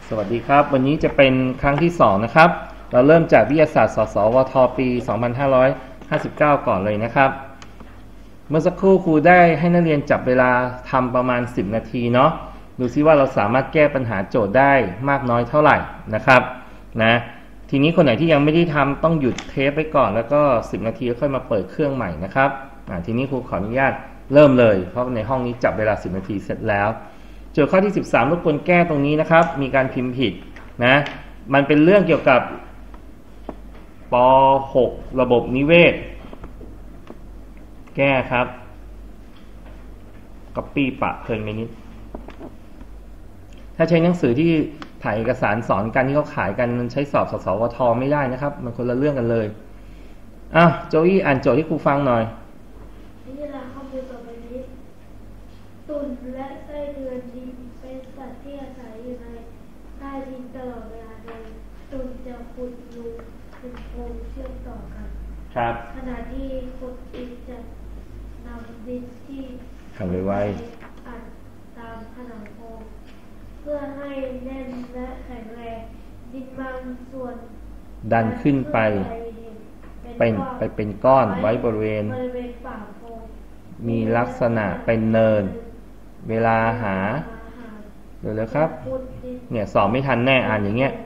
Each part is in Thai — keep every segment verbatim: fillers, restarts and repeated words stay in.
สวัสดีครับวันนี้จะเป็นครั้งที่สองนะครับเราเริ่มจากวิทยาศาสตร์สสวทปี สองพันห้าร้อยห้าสิบเก้า ก่อนเลยนะครับเมื่อสักครู่ครูได้ให้นักเรียนจับเวลาทำประมาณสิบนาทีเนาะดูซิว่าเราสามารถแก้ปัญหาโจทย์ได้มากน้อยเท่าไหร่นะครับนะทีนี้คนไหนที่ยังไม่ได้ทำต้องหยุดเทปไว้ก่อนแล้วก็สิบนาทีค่อยมาเปิดเครื่องใหม่นะครับทีนี้ครูขออนุญาตเริ่มเลยเพราะในห้องนี้จับเวลาสิบนาทีเสร็จแล้วโจทย์ข้อที่สิบสามรบกวนแก้ตรงนี้นะครับมีการพิมพ์ผิดนะมันเป็นเรื่องเกี่ยวกับป หก ระบบนิเวศแก้ครับก๊อปปี้ปะเพลินไปนิดถ้าใช้หนังสือที่ถ่ายเอกสารสอนกันที่เขาขายกันมันใช้สอบสสวทไม่ได้นะครับมันคนละเรื่องกันเลยอ่ะโจอี้อ่านโจทย์ให้ครูฟังหน่อยนี่แหละข้อมูลต่อไปนี้ตุ่นและไส้เดือนดินเป็นสัตว์ที่อาศัยอยู่ในใต้ดินตลอดเวลาโดยตุ่นจะขุดรูเป็นโพรงเชื่อมต่อกันครับขณะที่ขุดดินจะนำดินที่ทำไว้ไว้อัดตามผนังโพรงเพื่อให้แน่นและแข็งแรงดินบางส่วนดันขึ้นไปเป็นไปเป็นก้อนไว้บริเวณมีลักษณะเป็นเนินเวลาหาเดี๋ยวเลยครับเนี่ยสอบไม่ทันแน่อ่านอย่างเงี้ย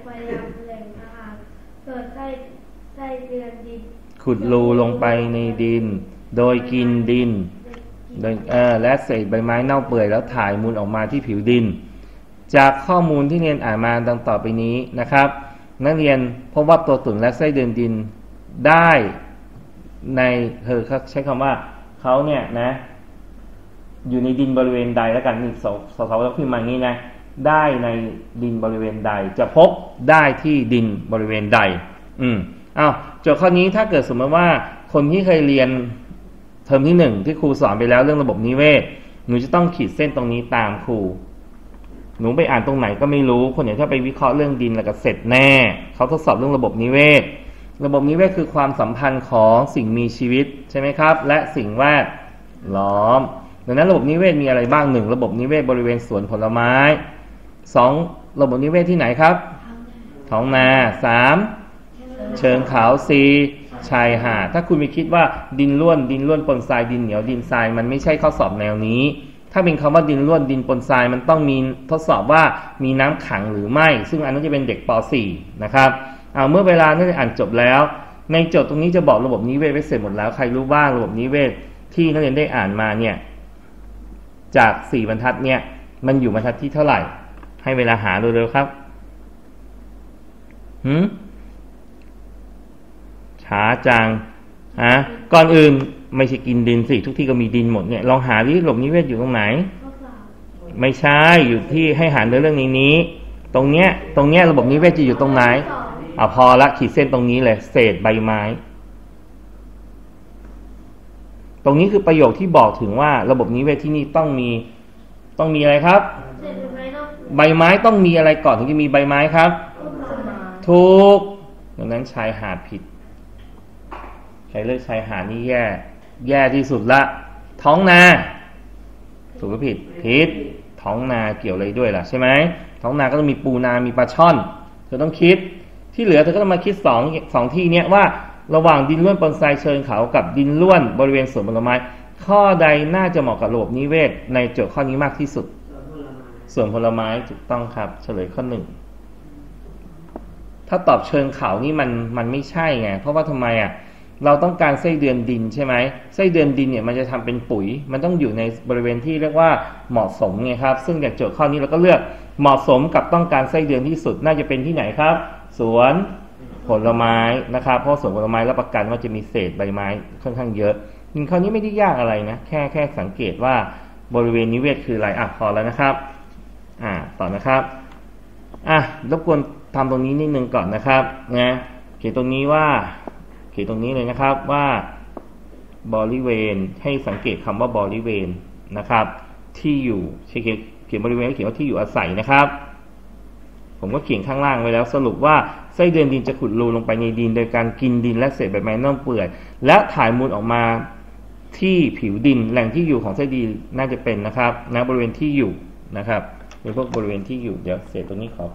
ขุดรูลงไปในดินโดยกินดินโดยเออและเศษใบไม้เน่าเปื่อยแล้วถ่ายมูลออกมาที่ผิวดินจากข้อมูลที่เรียนอ่านมาดังต่อไปนี้นะครับนักเรียนพบว่าตัวตุ่นและไส้เดือนดินได้ในเธอเขาใช้คำว่าเขาเนี่ยนะอยู่ในดินบริเวณใดแล้วกันนี่สสสแล้วพิมพ์มางี้นะได้ในดินบริเวณใดจะพบได้ที่ดินบริเวณใดอืมอ้าวโจทย์ข้อนี้ถ้าเกิดสมมติว่าคนที่เคยเรียนเทอมที่หนึ่งที่ครูสอนไปแล้วเรื่องระบบนิเวศหนูจะต้องขีดเส้นตรงนี้ตามครูหนูไปอ่านตรงไหนก็ไม่รู้คนอย่างถ้าไปวิเคราะห์เรื่องดินแล้วก็เสร็จแน่เขาทดสอบเรื่องระบบนิเวศระบบนิเวศคือความสัมพันธ์ของสิ่งมีชีวิตใช่ไหมครับและสิ่งแวดล้อมดังนั้นระบบนิเวศมีอะไรบ้างหนึ่งระบบนิเวศบริเวณสวนผลไม้สองระบบนิเวศที่ไหนครับท้องนาสามเชิงเขาสี่ชายหาดถ้าคุณไปคิดว่าดินร่วนดินร่วนปนทรายดินเหนียวดินทรายมันไม่ใช่ข้อสอบแนวนี้ถ้าเป็นคำว่าดินร่วนดินปนทรายมันต้องมีทดสอบว่ามีน้ำขังหรือไม่ซึ่งอันนั้นจะเป็นเด็กป สี่ นะครับเอาเมื่อเวลานักเรียนอ่านจบแล้วในโจทย์ตรงนี้จะบอกระบบนิเวศไว้เสร็จหมดแล้วใครรู้บ้างระบบนิเวศที่นักเรียนได้อ่านมาเนี่ยจากสี่บรรทัดเนี่ยมันอยู่บรรทัดที่เท่าไหร่ให้เวลาหาเร็วๆครับหืมช้าจังฮะก่อนอื่นไม่ใช่กินดินสิทุกที่ก็มีดินหมดเนี่ยลองหาดิระบบนิเวศอยู่ตรงไหนไม่ใช่อยู่ที่ให้หาในเรื่องนี้นี้ตรงเนี้ยตรงเนี้ยระบบนิเวศจะอยู่ตรงไหนอ่ะพอละขีดเส้นตรงนี้เลยเศษใบไม้ตรงนี้คือประโยคที่บอกถึงว่าระบบนิเวศที่นี่ต้องมีต้องมีอะไรครับใบไม้ต้องมีอะไรก่อนถึงจะมีใบไม้ครับถูกดังนั้นชายหาดผิดใครเลือกชายหาดนี่แย่แย่ที่สุดละท้องนาถูกหรือผิดผิดท้องนาเกี่ยวอะไรด้วยล่ะใช่ไหมท้องนาก็ต้องมีปูนามีปลาช่อนเธอต้องคิดที่เหลือเธอก็ต้องมาคิดสองสองที่เนี้ยว่าระหว่างดินร่วนปนทรายเชิงเขากับดินร่วนบริเวณสวนผลไม้ข้อใดน่าจะเหมาะกับระบบนิเวศในโจทย์ข้อนี้มากที่สุดสวนผลไม้ถูกต้องครับเฉลยข้อหนึ่งถ้าตอบเชิงเขานี่มันมันไม่ใช่ไงเพราะว่าทำไมอ่ะเราต้องการไส้เดือนดินใช่ไหมไส้เดือนดินเนี่ยมันจะทำเป็นปุ๋ยมันต้องอยู่ในบริเวณที่เรียกว่าเหมาะสมไงครับซึ่งจากโจทย์ข้อนี้เราก็เลือกเหมาะสมกับต้องการไส้เดือนที่สุดน่าจะเป็นที่ไหนครับสวนผลไม้นะครับเพราะสวนผลไม้รับประกันว่าจะมีเศษใบไม้ค่อนข้างเยอะจริงข้อนี้ไม่ได้ยากอะไรนะแค่แค่สังเกตว่าบริเวณนิเวศคืออะไรอ่ะพอแล้วนะครับอ่าต่อนะครับอ่ะรบกวนทำตรงนี้นิดนึงก่อนนะครับนะเขียนตรงนี้ว่าเขียนตรงนี้เลยนะครับว่าบริเวณให้สังเกตคำว่าบริเวณนะครับที่อยู่เขียนเขียนบริเวณเขียนว่าที่อยู่อาศัยนะครับผมก็เขียนข้างล่างไว้แล้วสรุปว่าไส้เดือนดินจะขุดรูลงไปในดินโดยการกินดินและเศษใบไม้เน่าเปื่อยและถ่ายมูลออกมาที่ผิวดินแหล่งที่อยู่ของไส้เดือนน่าจะเป็นนะครับณบริเวณที่อยู่นะครับเป็นพวกบริเวณที่อยู่เดี๋ยวเศษตรงนี้ขออภัย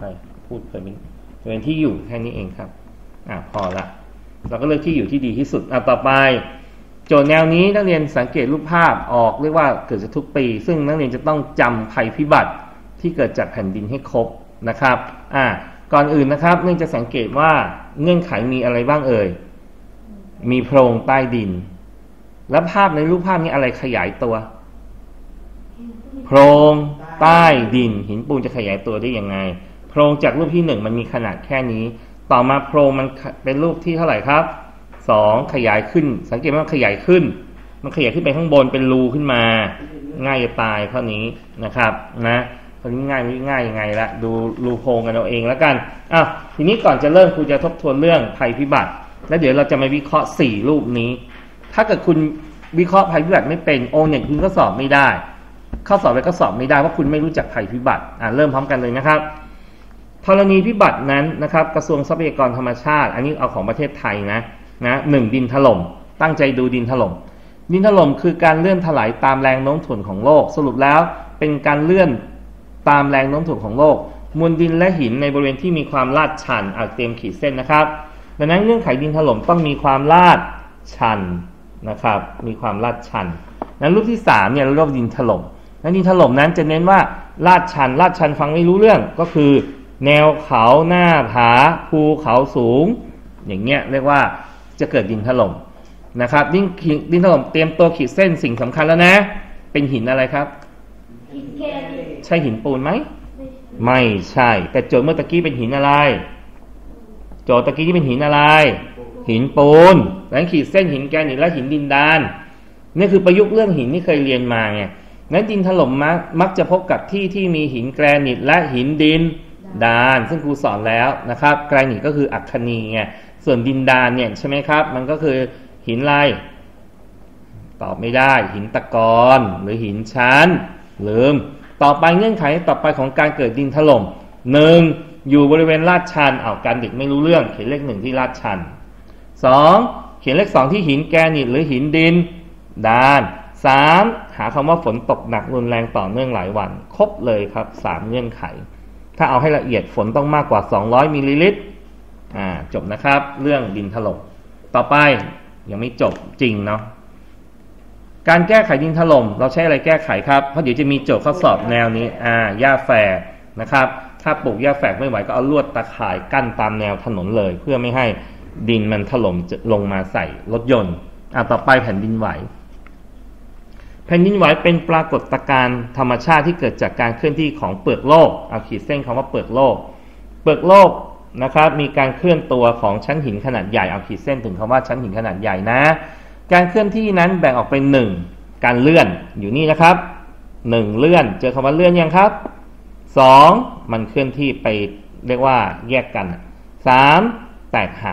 พูดเพิ่มเป็นที่อยู่แค่นี้เองครับอ่ะพอละเราก็เลือกที่อยู่ที่ดีที่สุดอ่ะต่อไปโจทย์แนวนี้นักเรียนสังเกตรูปภาพออกเรียกว่าเกิดจากทุกปีซึ่งนักเรียนจะต้องจำภัยพิบัติที่เกิดจากแผ่นดินให้ครบนะครับอ่ะก่อนอื่นนะครับเนื่องจะสังเกตว่าเงื่อนไขมีอะไรบ้างเอ่ยมีโพรงใต้ดินแล้วภาพในรูปภาพนี้อะไรขยายตัวโพรงใต้ดินหินปูนจะขยายตัวได้ยังไงโพรงจากรูปที่หนึ่งมันมีขนาดแค่นี้ต่อมาโพรงมันเป็นรูปที่เท่าไหร่ครับสองขยายขึ้นสังเกตว่ามันขยายขึ้นมันขยายขึ้นไปข้างบนเป็นรูขึ้นมาง่ายจะตายเท่านี้นะครับนะตอนนี้ง่ายไม่ง่ายยังไงละดูรูโพรงกันเอาเองแล้วกันอ้าวทีนี้ก่อนจะเริ่มครูจะทบทวนเรื่องภัยพิบัติแล้วเดี๋ยวเราจะมาวิเคราะห์สี่รูปนี้ถ้าเกิดคุณวิเคราะห์ภัยพิบัติไม่เป็นโอเนี่ยคุณก็สอบไม่ได้ข้อสอบไปก็สอบไม่ได้เพราะคุณไม่รู้จักภัยพิบัติอ่าเริ่มพร้อมกันเลยนะครับธรณีพิบัตินั้นนะครับกระทรวงทรัพยากรธรรมชาติอันนี้เอาของประเทศไทยนะนะหนึ่งดินถล่มตั้งใจดูดินถล่มดินถล่มคือการเลื่อนถลายตามแรงโน้มถ่วงของโลกสรุปแล้วเป็นการเลื่อนตามแรงโน้มถ่วงของโลกมวลดินและหินในบริเวณที่มีความลาดชันเอาเต็มขีดเส้นนะครับดังนั้นเงื่อนไขดินถล่มต้องมีความลาดชันนะครับมีความลาดชันนั้นรูปที่สามเนี่ยเราเรียกว่าดินถล่มนั้นดินถล่มนั้นจะเน้นว่าลาดชันลาดชันฟังไม่รู้เรื่องก็คือแนวเขาหน้าผาภูเขาสูงอย่างเงี้ยเรียกว่าจะเกิดดินถล่มนะครับดินดินถล่มเตรียมตัวขีดเส้นสิ่งสำคัญแล้วนะเป็นหินอะไรครับหินแกรนิตใช่หินปูนไหมไม่ใช่แต่โจทย์เมื่อตะกี้เป็นหินอะไรโจทย์ตะกี้ที่เป็นหินอะไรหินปูนแล้วขีดเส้นหินแกรนิตและหินดินดานนี่คือประยุกต์เรื่องหินที่เคยเรียนมาไงนั้นดินถล่มมักมักจะพบกับที่ที่มีหินแกรนิตและหินดินดานซึ่งครูสอนแล้วนะครับแกรนิตก็คืออัคคนีไงส่วนดินดานเนี่ยใช่ไหมครับมันก็คือหินอะไรตอบไม่ได้หินตะกอนหรือหินชั้นลืมต่อไปเงื่อนไขต่อไปของการเกิดดินถล่มหนึ่งอยู่บริเวณลาดชันเอาการเด็กไม่รู้เรื่องเขียนเลขหนึ่งที่ลาดชันสองเขียนเลขสองที่หินแกรนิตหรือหินดินดานสามหาคำว่าฝนตกหนักรุนแรงต่อเนื่องหลายวันครบเลยครับสามเงื่อนไขถ้าเอาให้ละเอียดฝนต้องมากกว่าสองร้อยมิลลิลิตรอ่าจบนะครับเรื่องดินถล่มต่อไปยังไม่จบจริงเนาะการแก้ไขดินถล่มเราใช้อะไรแก้ไขครับเพราะเดี๋ยวจะมีโจทย์ข้อสอบแนวนี้อ่าหญ้าแฝกนะครับถ้าปลูกหญ้าแฝกไม่ไหวก็เอาลวดตะข่ายกั้นตามแนวถนนเลยเพื่อไม่ให้ดินมันถล่มลงมาใส่รถยนต์อ่าต่อไปแผ่นดินไหวแผ่นดินไหวเป็นปรากฏการณ์ธรรมชาติที่เกิดจากการเคลื่อนที่ของเปลือกโลกเอาขีดเส้นคำว่าเปลือกโลกเปลือกโลกนะครับมีการเคลื่อนตัวของชั้นหินขนาดใหญ่เอาขีดเส้นถึงคำว่าชั้นหินขนาดใหญ่นะการเคลื่อนที่นั้นแบ่งออกเป็นหนึ่งการเลื่อนอยู่นี่นะครับหนึ่งเลื่อนเจอคำว่าเลื่อนยังครับสองมันเคลื่อนที่ไปเรียกว่าแยกกันสามแตกหัก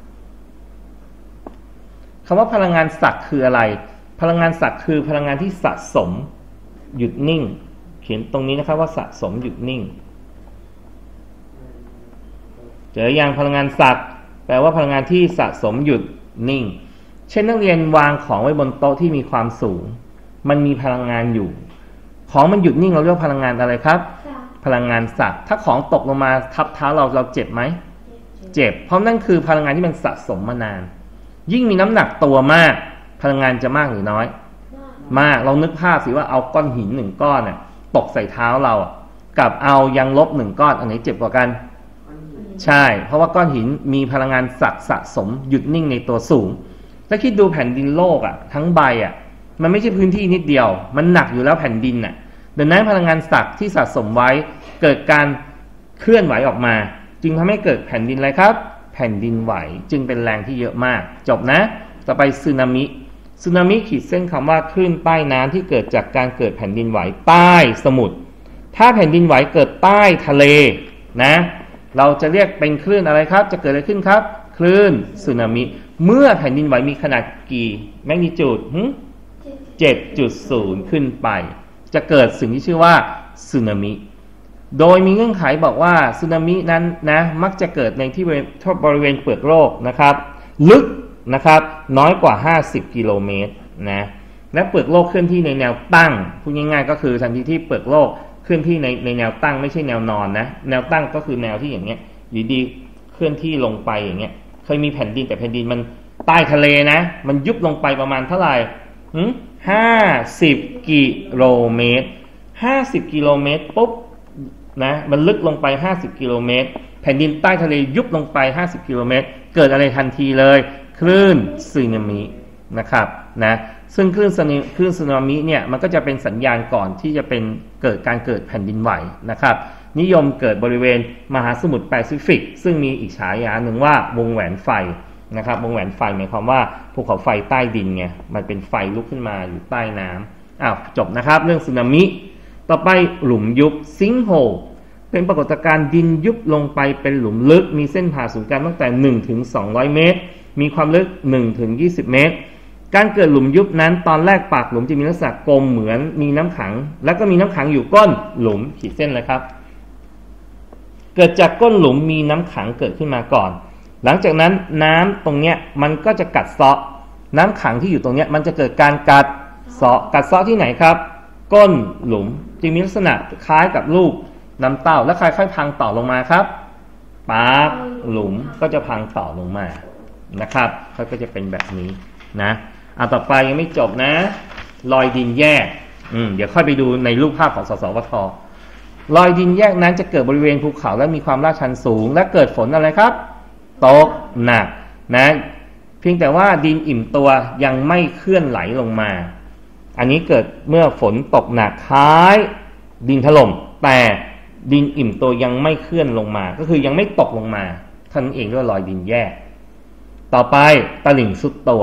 คำว่าพลังงานศักย์คืออะไรพลังงานศักย์คือพลังงานที่สะสมหยุดนิ่งเขียนตรงนี้นะครับว่าสะสมหยุดนิ่งเจออย่างพลังงานศักย์แปลว่าพลังงานที่สะสมหยุดนิ่งเช่นนักเรียนวางของไว้บนโต๊ะที่มีความสูงมันมีพลังงานอยู่ของมันหยุดนิ่งเราเรียกพลังงานอะไรครับพลังงานศักย์ถ้าของตกลงมาทับเท้าเราเราเจ็บไหมเจ็บเพราะนั่นคือพลังงานที่มันสะสมมานานยิ่งมีน้ำหนักตัวมากพลังงานจะมากหรือน้อยมากเรานึกภาพสิว่าเอาก้อนหินหนึ่งก้อนน่ะตกใส่เท้าเรากับเอายางลบหนึ่งก้อนอันไหนเจ็บกว่ากันใช่เพราะว่าก้อนหินมีพลังงานศักดิ์สะสมหยุดนิ่งในตัวสูงถ้าคิดดูแผ่นดินโลกอ่ะทั้งใบอ่ะมันไม่ใช่พื้นที่นิดเดียวมันหนักอยู่แล้วแผ่นดินน่ะดังนั้นพลังงานศักดิ์ที่สะสมไว้เกิดการเคลื่อนไหวออกมาจึงทำให้เกิดแผ่นดินอะไรครับแผ่นดินไหวจึงเป็นแรงที่เยอะมากจบนะต่อไปสึนามิสึนามิขีดเส้นคำว่าคลื่นใต้น้ำที่เกิดจากการเกิดแผ่นดินไหวใต้สมุทรถ้าแผ่นดินไหวเกิดใต้ทะเลนะเราจะเรียกเป็นคลื่นอะไรครับจะเกิดอะไรขึ้นครับคลื่นสึนามิเมื่อแผ่นดินไหวมีขนาดกี่แมกนิจูด เจ็ดจุดศูนย์ ขึ้นไปจะเกิดสิ่งที่ชื่อว่าสึนามิโดยมีเงื่อนไขบอกว่าสึนามินั้นนะมักจะเกิดในที่บริเวณเปลือกโลกนะครับลึกนะครับน้อยกว่าห้าสิบกิโลเมตรนะและเปลือกโลกเคลื่อนที่ในแนวตั้งพูดง่ายๆก็คือทันทีที่เปลือกโลกเคลื่อนที่ในในแนวตั้งไม่ใช่แนวนอนนะแนวตั้งก็คือแนวที่อย่างเงี้ยอยู่ดีเคลื่อนที่ลงไปอย่างเงี้ยเคยมีแผ่นดินแต่แผ่นดินมันใต้ทะเลนะมันยุบลงไปประมาณเท่าไหร่ห้าสิบกิโลเมตรห้าสิบกิโลเมตรปุ๊บนะมันลึกลงไปห้าสิบกิโลเมตรแผ่นดินใต้ทะเลยุบลงไปห้าสิบกิโลเมตรเกิดอะไรทันทีเลยคลื่นสึนามินะครับนะซึ่งคลื่นคลื่นสึนามิเนี่ยมันก็จะเป็นสัญญาณก่อนที่จะเป็นเกิดการเกิดแผ่นดินไหวนะครับนิยมเกิดบริเวณมหาสมุทรแปซิฟิกซึ่งมีอีกฉายาหนึ่งว่าวงแหวนไฟนะครับวงแหวนไฟหมายความว่าภูเขาไฟใต้ดินไงมันเป็นไฟลุกขึ้นมาอยู่ใต้น้ำอ้าวจบนะครับเรื่องสึนามิต่อไปหลุมยุบซิงค์โฮลเป็นปรากฏการณ์ดินยุบลงไปเป็นหลุมลึกมีเส้นผ่าศูนย์กลางตั้งแต่หนึ่งถึงสองร้อยเมตรมีความลึกหนึ่งถึงยี่สิบเมตรการเกิดหลุมยุบนั้นตอนแรกปากหลุมจะมีลักษณะกลมเหมือนมีน้ำขังแล้วก็มีน้ำขังอยู่ก้นหลุมขีดเส้นเลยครับเกิดจากก้นหลุมมีน้ำขังเกิดขึ้นมาก่อนหลังจากนั้นน้ำตรงเนี้ยมันก็จะกัดเซาะน้ำขังที่อยู่ตรงเนี้ยมันจะเกิดการกัดเซาะกัดเซาะที่ไหนครับก้นหลุมจึงมีลักษณะคล้ายกับรูปน้ำเต้าแล้วค่อยๆพังต่อลงมาครับปากหลุมก็จะพังต่อลงมานะครับเขาก็จะเป็นแบบนี้นะอ่ะต่อไปยังไม่จบนะรอยดินแยกอืมเดี๋ยวค่อยไปดูในรูปภาพของสสวทรอยดินแยกนั้นจะเกิดบริเวณภูเขาและมีความลาดชันสูงและเกิดฝนอะไรครับตกหนักนะเพียงแต่ว่าดินอิ่มตัวยังไม่เคลื่อนไหลลงมาอันนี้เกิดเมื่อฝนตกหนักคล้ายดินถล่มแต่ดินอิ่มตัวยังไม่เคลื่อนลงมาก็คือยังไม่ตกลงมาท่านเองเรียกว่ารอยดินแยกต่อไปตลิ่งซุดตัว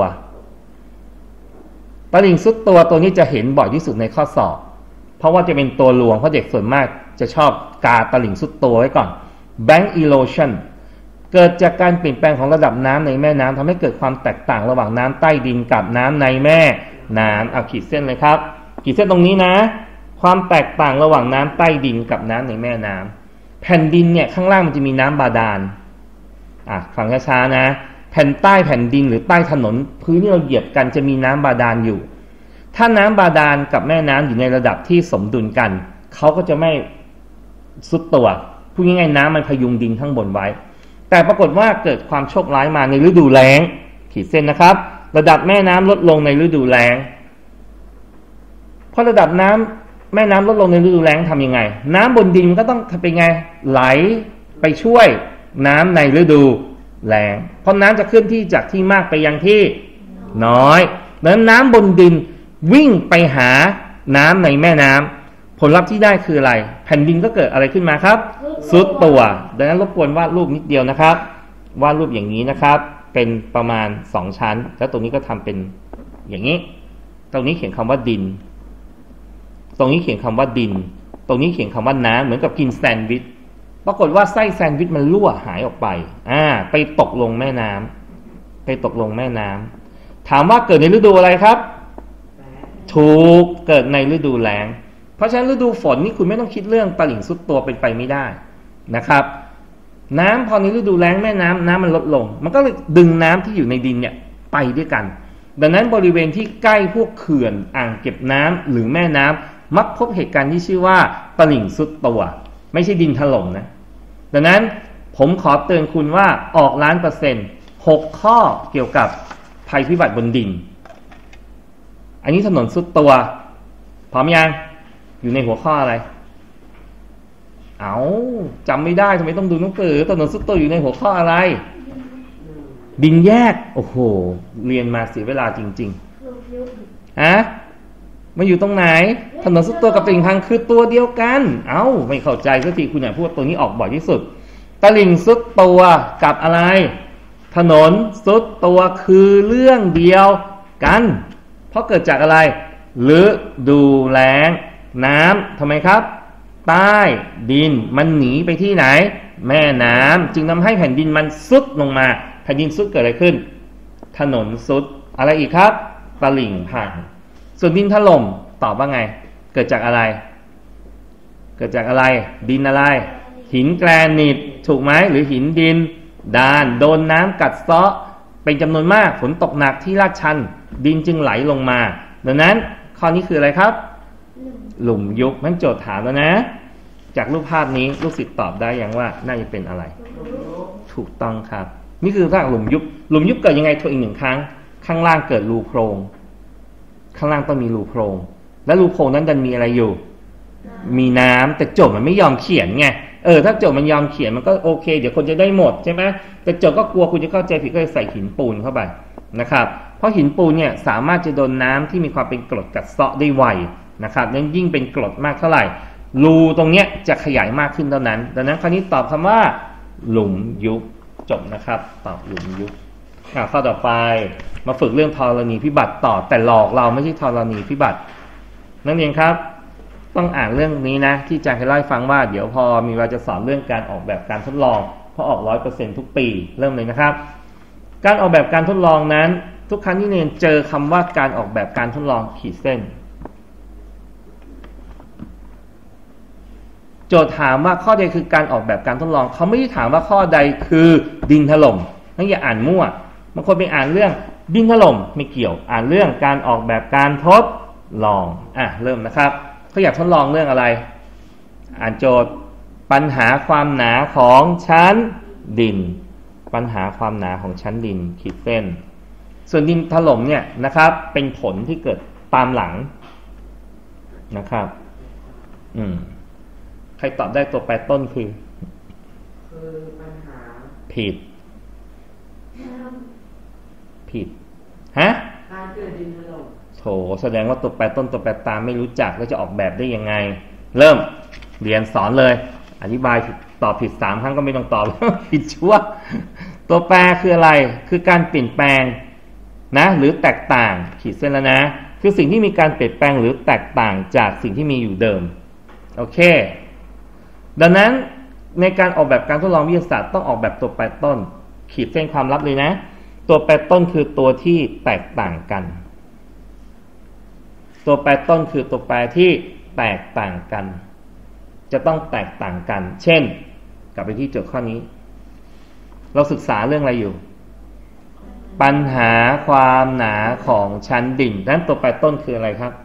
ตลิ่งซุดตัวตัวนี้จะเห็นบ่อยที่สุดในข้อสอบเพราะว่าจะเป็นตัวลวงเพราะเด็กส่วนมากจะชอบกาตลิ่งซุดตัวไว้ก่อน bank erosion เกิดจากการเปลี่ยนแปลงของระดับน้ำในแม่น้ำทำให้เกิดความแตกต่างระหว่างน้ำใต้ดินกับน้ำในแม่น้ำเอาขีดเส้นเลยครับขีดเส้นตรงนี้นะความแตกต่างระหว่างน้ำใต้ดินกับน้ำในแม่น้ำแผ่นดินเนี่ยข้างล่างมันจะมีน้ำบาดาลอ่ะฟังช้าๆนะแผ่นใต้แผ่นดินหรือใต้ถนนพื้นที่เราเหยียบกันจะมีน้ำบาดาลอยู่ถ้าน้ำบาดาลกับแม่น้ำอยู่ในระดับที่สมดุลกันเขาก็จะไม่ซุดตัวพูดง่ายๆน้ำมันพยุงดินข้างบนไว้แต่ปรากฏว่าเกิดความโชคร้ายมาในฤดูแล้งขีดเส้นนะครับระดับแม่น้ำลดลงในฤดูแล้งพอระดับน้ำแม่น้ำลดลงในฤดูแล้งทำยังไงน้ำบนดินก็ต้องเป็นไงไหลไปช่วยน้ำในฤดูแล้งเพราะน้ำจะเคลื่อนที่จากที่มากไปยังที่น้อยดังนั้นน้ำบนดินวิ่งไปหาน้ำในแม่น้ำผลลัพธ์ที่ได้คืออะไรแผ่นดินก็เกิดอะไรขึ้นมาครับซุดตัวดังนั้นรบกวนวาดรูปนิดเดียวนะครับวาดรูปอย่างนี้นะครับเป็นประมาณสองชั้นแล้วตรงนี้ก็ทำเป็นอย่างนี้ตรงนี้เขียนคำว่าดินตรงนี้เขียนคำว่าดินตรงนี้เขียนคำว่าน้ำเหมือนกับกินแซนด์วิชปรากฏว่าไส้แซนด์วิชมันรั่วหายออกไปอ่าไปตกลงแม่น้ำไปตกลงแม่น้ำถามว่าเกิดในฤดูอะไรครับถูกเกิดในฤดูแล้งเพราะฉะนั้นฤดูฝนนี่คุณไม่ต้องคิดเรื่องตลิ่งซุดตัวเป็นไปไม่ได้นะครับน้ำพอในฤดูแล้งแม่น้ำน้ำมันลดลงมันก็เลยดึงน้ำที่อยู่ในดินเนี่ยไปด้วยกันดังนั้นบริเวณที่ใกล้พวกเขื่อนอ่างเก็บน้ำหรือแม่น้ำมักพบเหตุการณ์ที่ชื่อว่าตลิ่งซุดตัวไม่ใช่ดินถล่มนะดังนั้นผมขอเตือนคุณว่าออกล้านเปอร์เซ็นต์หกข้อเกี่ยวกับภัยพิบัติบนดินอันนี้ถนนซุดตัวพร้อมยังอยู่ในหัวข้ออะไรเอาจำไม่ได้ทำไมต้องดูหนังสือถนนซุดตัวอยู่ในหัวข้ออะไรดินแยกโอ้โหเรียนมาเสียเวลาจริงๆฮะมันอยู่ตรงไหนถนนซุดตัวกับตลิ่งพังคือตัวเดียวกันเอ้าไม่เข้าใจสักทีคุณอยากพูดตัวนี้ออกบ่อยที่สุดตลิ่งซุดตัวกับอะไรถนนซุดตัวคือเรื่องเดียวกันเพราะเกิดจากอะไรฤดูแล้งน้ำทำไมครับใต้ดินมันหนีไปที่ไหนแม่น้ำจึงทำให้แผ่นดินมันซุดลงมาแผ่นดินซุดเกิดอะไรขึ้นถนนซุดอะไรอีกครับตลิ่งพังส่วนดินถล่มตอบว่าไงเกิดจากอะไรเกิดจากอะไรดินอะไรหินแกรนิตถูกไหมหรือหินดินดานโดนน้ำกัดเซาะเป็นจำนวนมากฝนตกหนักที่ลาดชันดินจึงไหลลงมาดังนั้นข้อนี้คืออะไรครับหลุมยุบมันโจทย์ถามแล้วนะจากรูปภาพนี้ลูกศิษย์ตอบได้ยังว่าน่าจะเป็นอะไรถูกต้องครับนี่คือร่างหลุมยุบหลุมยุบเกิดยังไงทวนอีกหนึ่งครั้งข้างล่างเกิดรูโพรงข้างล่างต้องมีรูโพรงและรูโพรงนั้นดันมีอะไรอยู่มีน้ำแต่โจทย์มันไม่ยอมเขียนไงเออถ้าโจทย์มันยอมเขียนมันก็โอเคเดี๋ยวคนจะได้หมดใช่ไหมแต่โจทย์ก็กลัวคุณจะเข้าใจผิดก็เลยใส่หินปูนเข้าไปนะครับเพราะหินปูนเนี่ยสามารถจะโดนน้ำที่มีความเป็นกรดกัดเซาะได้ไวนะครับนั้นยิ่งเป็นกรดมากเท่าไหร่รูตรงเนี้ยจะขยายมากขึ้นเท่านั้นดังนั้นคราวนี้ตอบคำว่าหลุมยุบจบนะครับตอบหลุมยุบข้อต่อไปมาฝึกเรื่องธรณีพิบัติต่อแต่หลอกเราไม่ใช่ธรณีพิบัตินักเรียนครับต้องอ่านเรื่องนี้นะที่อาจารย์เคยเล่าให้ฟังว่าเดี๋ยวพอมีเราจะสอนเรื่องการออกแบบการทดลองเพราะออก ร้อยเปอร์เซ็นต์ ทุกปีเริ่มเลยนะครับการออกแบบการทดลองนั้นทุกครั้งที่เรียนเจอคำว่าการออกแบบการทดลองขีดเส้นโจทย์ถามว่าข้อใดคือการออกแบบการทดลองเขาไม่ได้ถามว่าข้อใดคือดินถล่มนั่นอย่าอ่านมั่วบางคนไปอ่านเรื่องดินถล่มไม่เกี่ยวอ่านเรื่องการออกแบบการทดลองอ่ะเริ่มนะครับเขาอยากทดลองเรื่องอะไรอ่านโจทย์ปัญหาความหนาของชั้นดินปัญหาความหนาของชั้นดินขีดเส้นส่วนดินถล่มเนี่ยนะครับเป็นผลที่เกิดตามหลังนะครับอืมใครตอบได้ตัวแปรต้นคือคือปัญหาผิดผิดฮะการเกิดดินถล่มโถแสดงว่าตัวแปรต้นตัวแปรตามไม่รู้จักแล้วจะออกแบบได้ยังไงเริ่มเรียนสอนเลยอธิบายตอบผิดสามครั้งก็ไม่ต้องตอบผิดชั่วตัวแปรคืออะไรคือการเปลี่ยนแปลงนะหรือแตกต่างขีดเส้นแล้วนะคือสิ่งที่มีการเปลี่ยนแปลงหรือแตกต่างจากสิ่งที่มีอยู่เดิมโอเคดังนั้นในการออกแบบการทดลองวิทยาศาสตร์ต้องออกแบบตัวแปรต้นขีดเส้นความลับเลยนะตัวแปรต้นคือตัวที่แตกต่างกันตัวแปรต้นคือตัวแปรที่แตกต่างกันจะต้องแตกต่างกันเช่นกลับไปที่โจทย์ข้อนี้เราศึกษาเรื่องอะไรอยู่ปัญหาความหนาของชั้นดินนั้นตัวแปรต้นคืออะไรครับ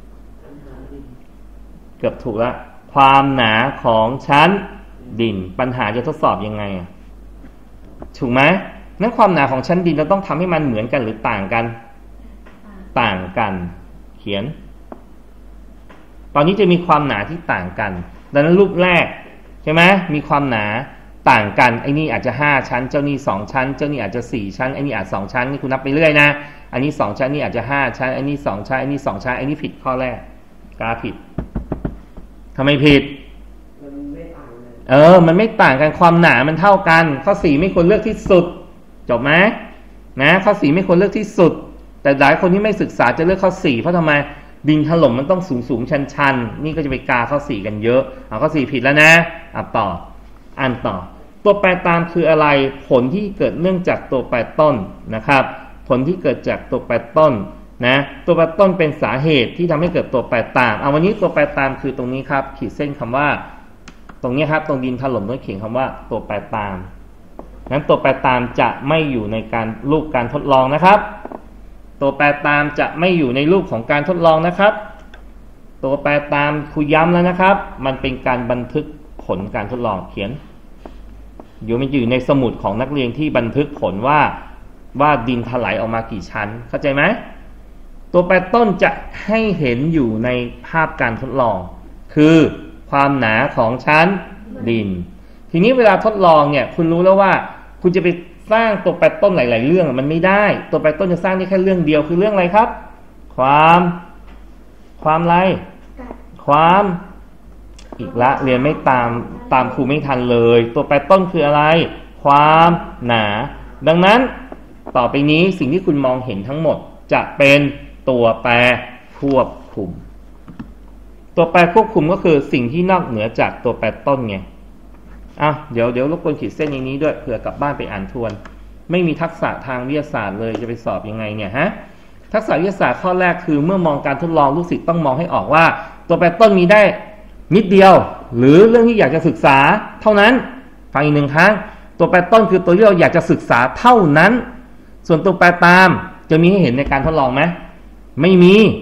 เกือบถูกแล้วความหนาของชั้นดินปัญหาจะทดสอบยังไงถูกไหมนั้นความหนาของชั้นดินเราต้องทำให้มันเหมือนกันหรือต่างกันต่างกันเขียนตอนนี้จะมีความหนาที่ต่างกันดังนั้นรูปแรกใช่ไหมมีความหนาต่างกันไอ้นี่อาจจะห้าชั้นเจ้านี่สองชั้นเจ้านี่อาจจะสี่ชั้นไอ้นี่อาจสองชั้นนี่คุณนับไปเรื่อยนะอันนี้สองชั้นนี่อาจจะห้าชั้นไอ้นี่สองชั้นไอ้นี่สองชั้นไอ้นี่ผิดข้อแรกกาผิดทำไมผิดมันไม่ต่างเลยเออมันไม่ต่างกันความหนามันเท่ากันข้อสี่ไม่ควรเลือกที่สุดจบไหมนะข้อสี่ไม่ควรเลือกที่สุดแต่หลายคนที่ไม่ศึกษาจะเลือกข้อสี่เพราะทำไมดินถล่มมันต้องสูงสูงชันชันนี่ก็จะไปกาข้อสี่กันเยอะเอาข้อสี่ผิดแล้วนะอ่ะต่ออ่านต่อตัวแปรตามคืออะไรผลที่เกิดเนื่องจากตัวแปรต้นนะครับผลที่เกิดจากตัวแปรต้นนะตัวแปรต้นเป็นสาเหตุที่ทำให้เกิดตัวแปรตามเอาวันนี้ตัวแปรตามคือตรงนี้ครับขีดเส้นคำว่าตรงนี้ครับตรงดินถล่มต้องเขียนคำว่าตัวแปรตามนั้นตัวแปรตามจะไม่อยู่ในการรูปการทดลองนะครับตัวแปรตามจะไม่อยู่ในรูปของการทดลองนะครับตัวแปรตามครูย้ำแล้วนะครับมันเป็นการบันทึกผลการทดลองเขียนอยู่มันอยู่ในสมุดของนักเรียนที่บันทึกผลว่าว่าดินถลายออกมากี่ชั้นเข้าใจไหมตัวแปรต้นจะให้เห็นอยู่ในภาพการทดลองคือความหนาของชั้นดินทีนี้เวลาทดลองเนี่ยคุณรู้แล้วว่าคุณจะไปสร้างตัวแปรต้นหลายๆเรื่องมันไม่ได้ตัวแปรต้นจะสร้างได้แค่เรื่องเดียวคือเรื่องอะไรครับความความอะไรความอีกละเรียนไม่ตามตามครูไม่ทันเลยตัวแปรต้นคืออะไรความหนาดังนั้นต่อไปนี้สิ่งที่คุณมองเห็นทั้งหมดจะเป็นตัวแปรควบคุมตัวแปรควบคุมก็คือสิ่งที่นอกเหนือจากตัวแปรต้นไงอ่ะเดี๋ยวเดี๋ยวรบกวนขีดเส้นอย่างนี้ด้วยเผื่อกลับบ้านไปอ่านทวนไม่มีทักษะทางวิทยาศาสตร์เลยจะไปสอบยังไงเนี่ยฮะทักษะวิทยาศาสตร์ข้อแรกคือเมื่อมองการทดลองลูกศิษย์ต้องมองให้ออกว่าตัวแปรต้นมีได้นิดเดียวหรือเรื่องที่อยากจะศึกษาเท่านั้นฟังอีกหนึ่งครั้งตัวแปรต้นคือตัวที่เราอยากจะศึกษาเท่านั้นส่วนตัวแปรตามจะมีให้เห็นในการทดลองไหมไม่มี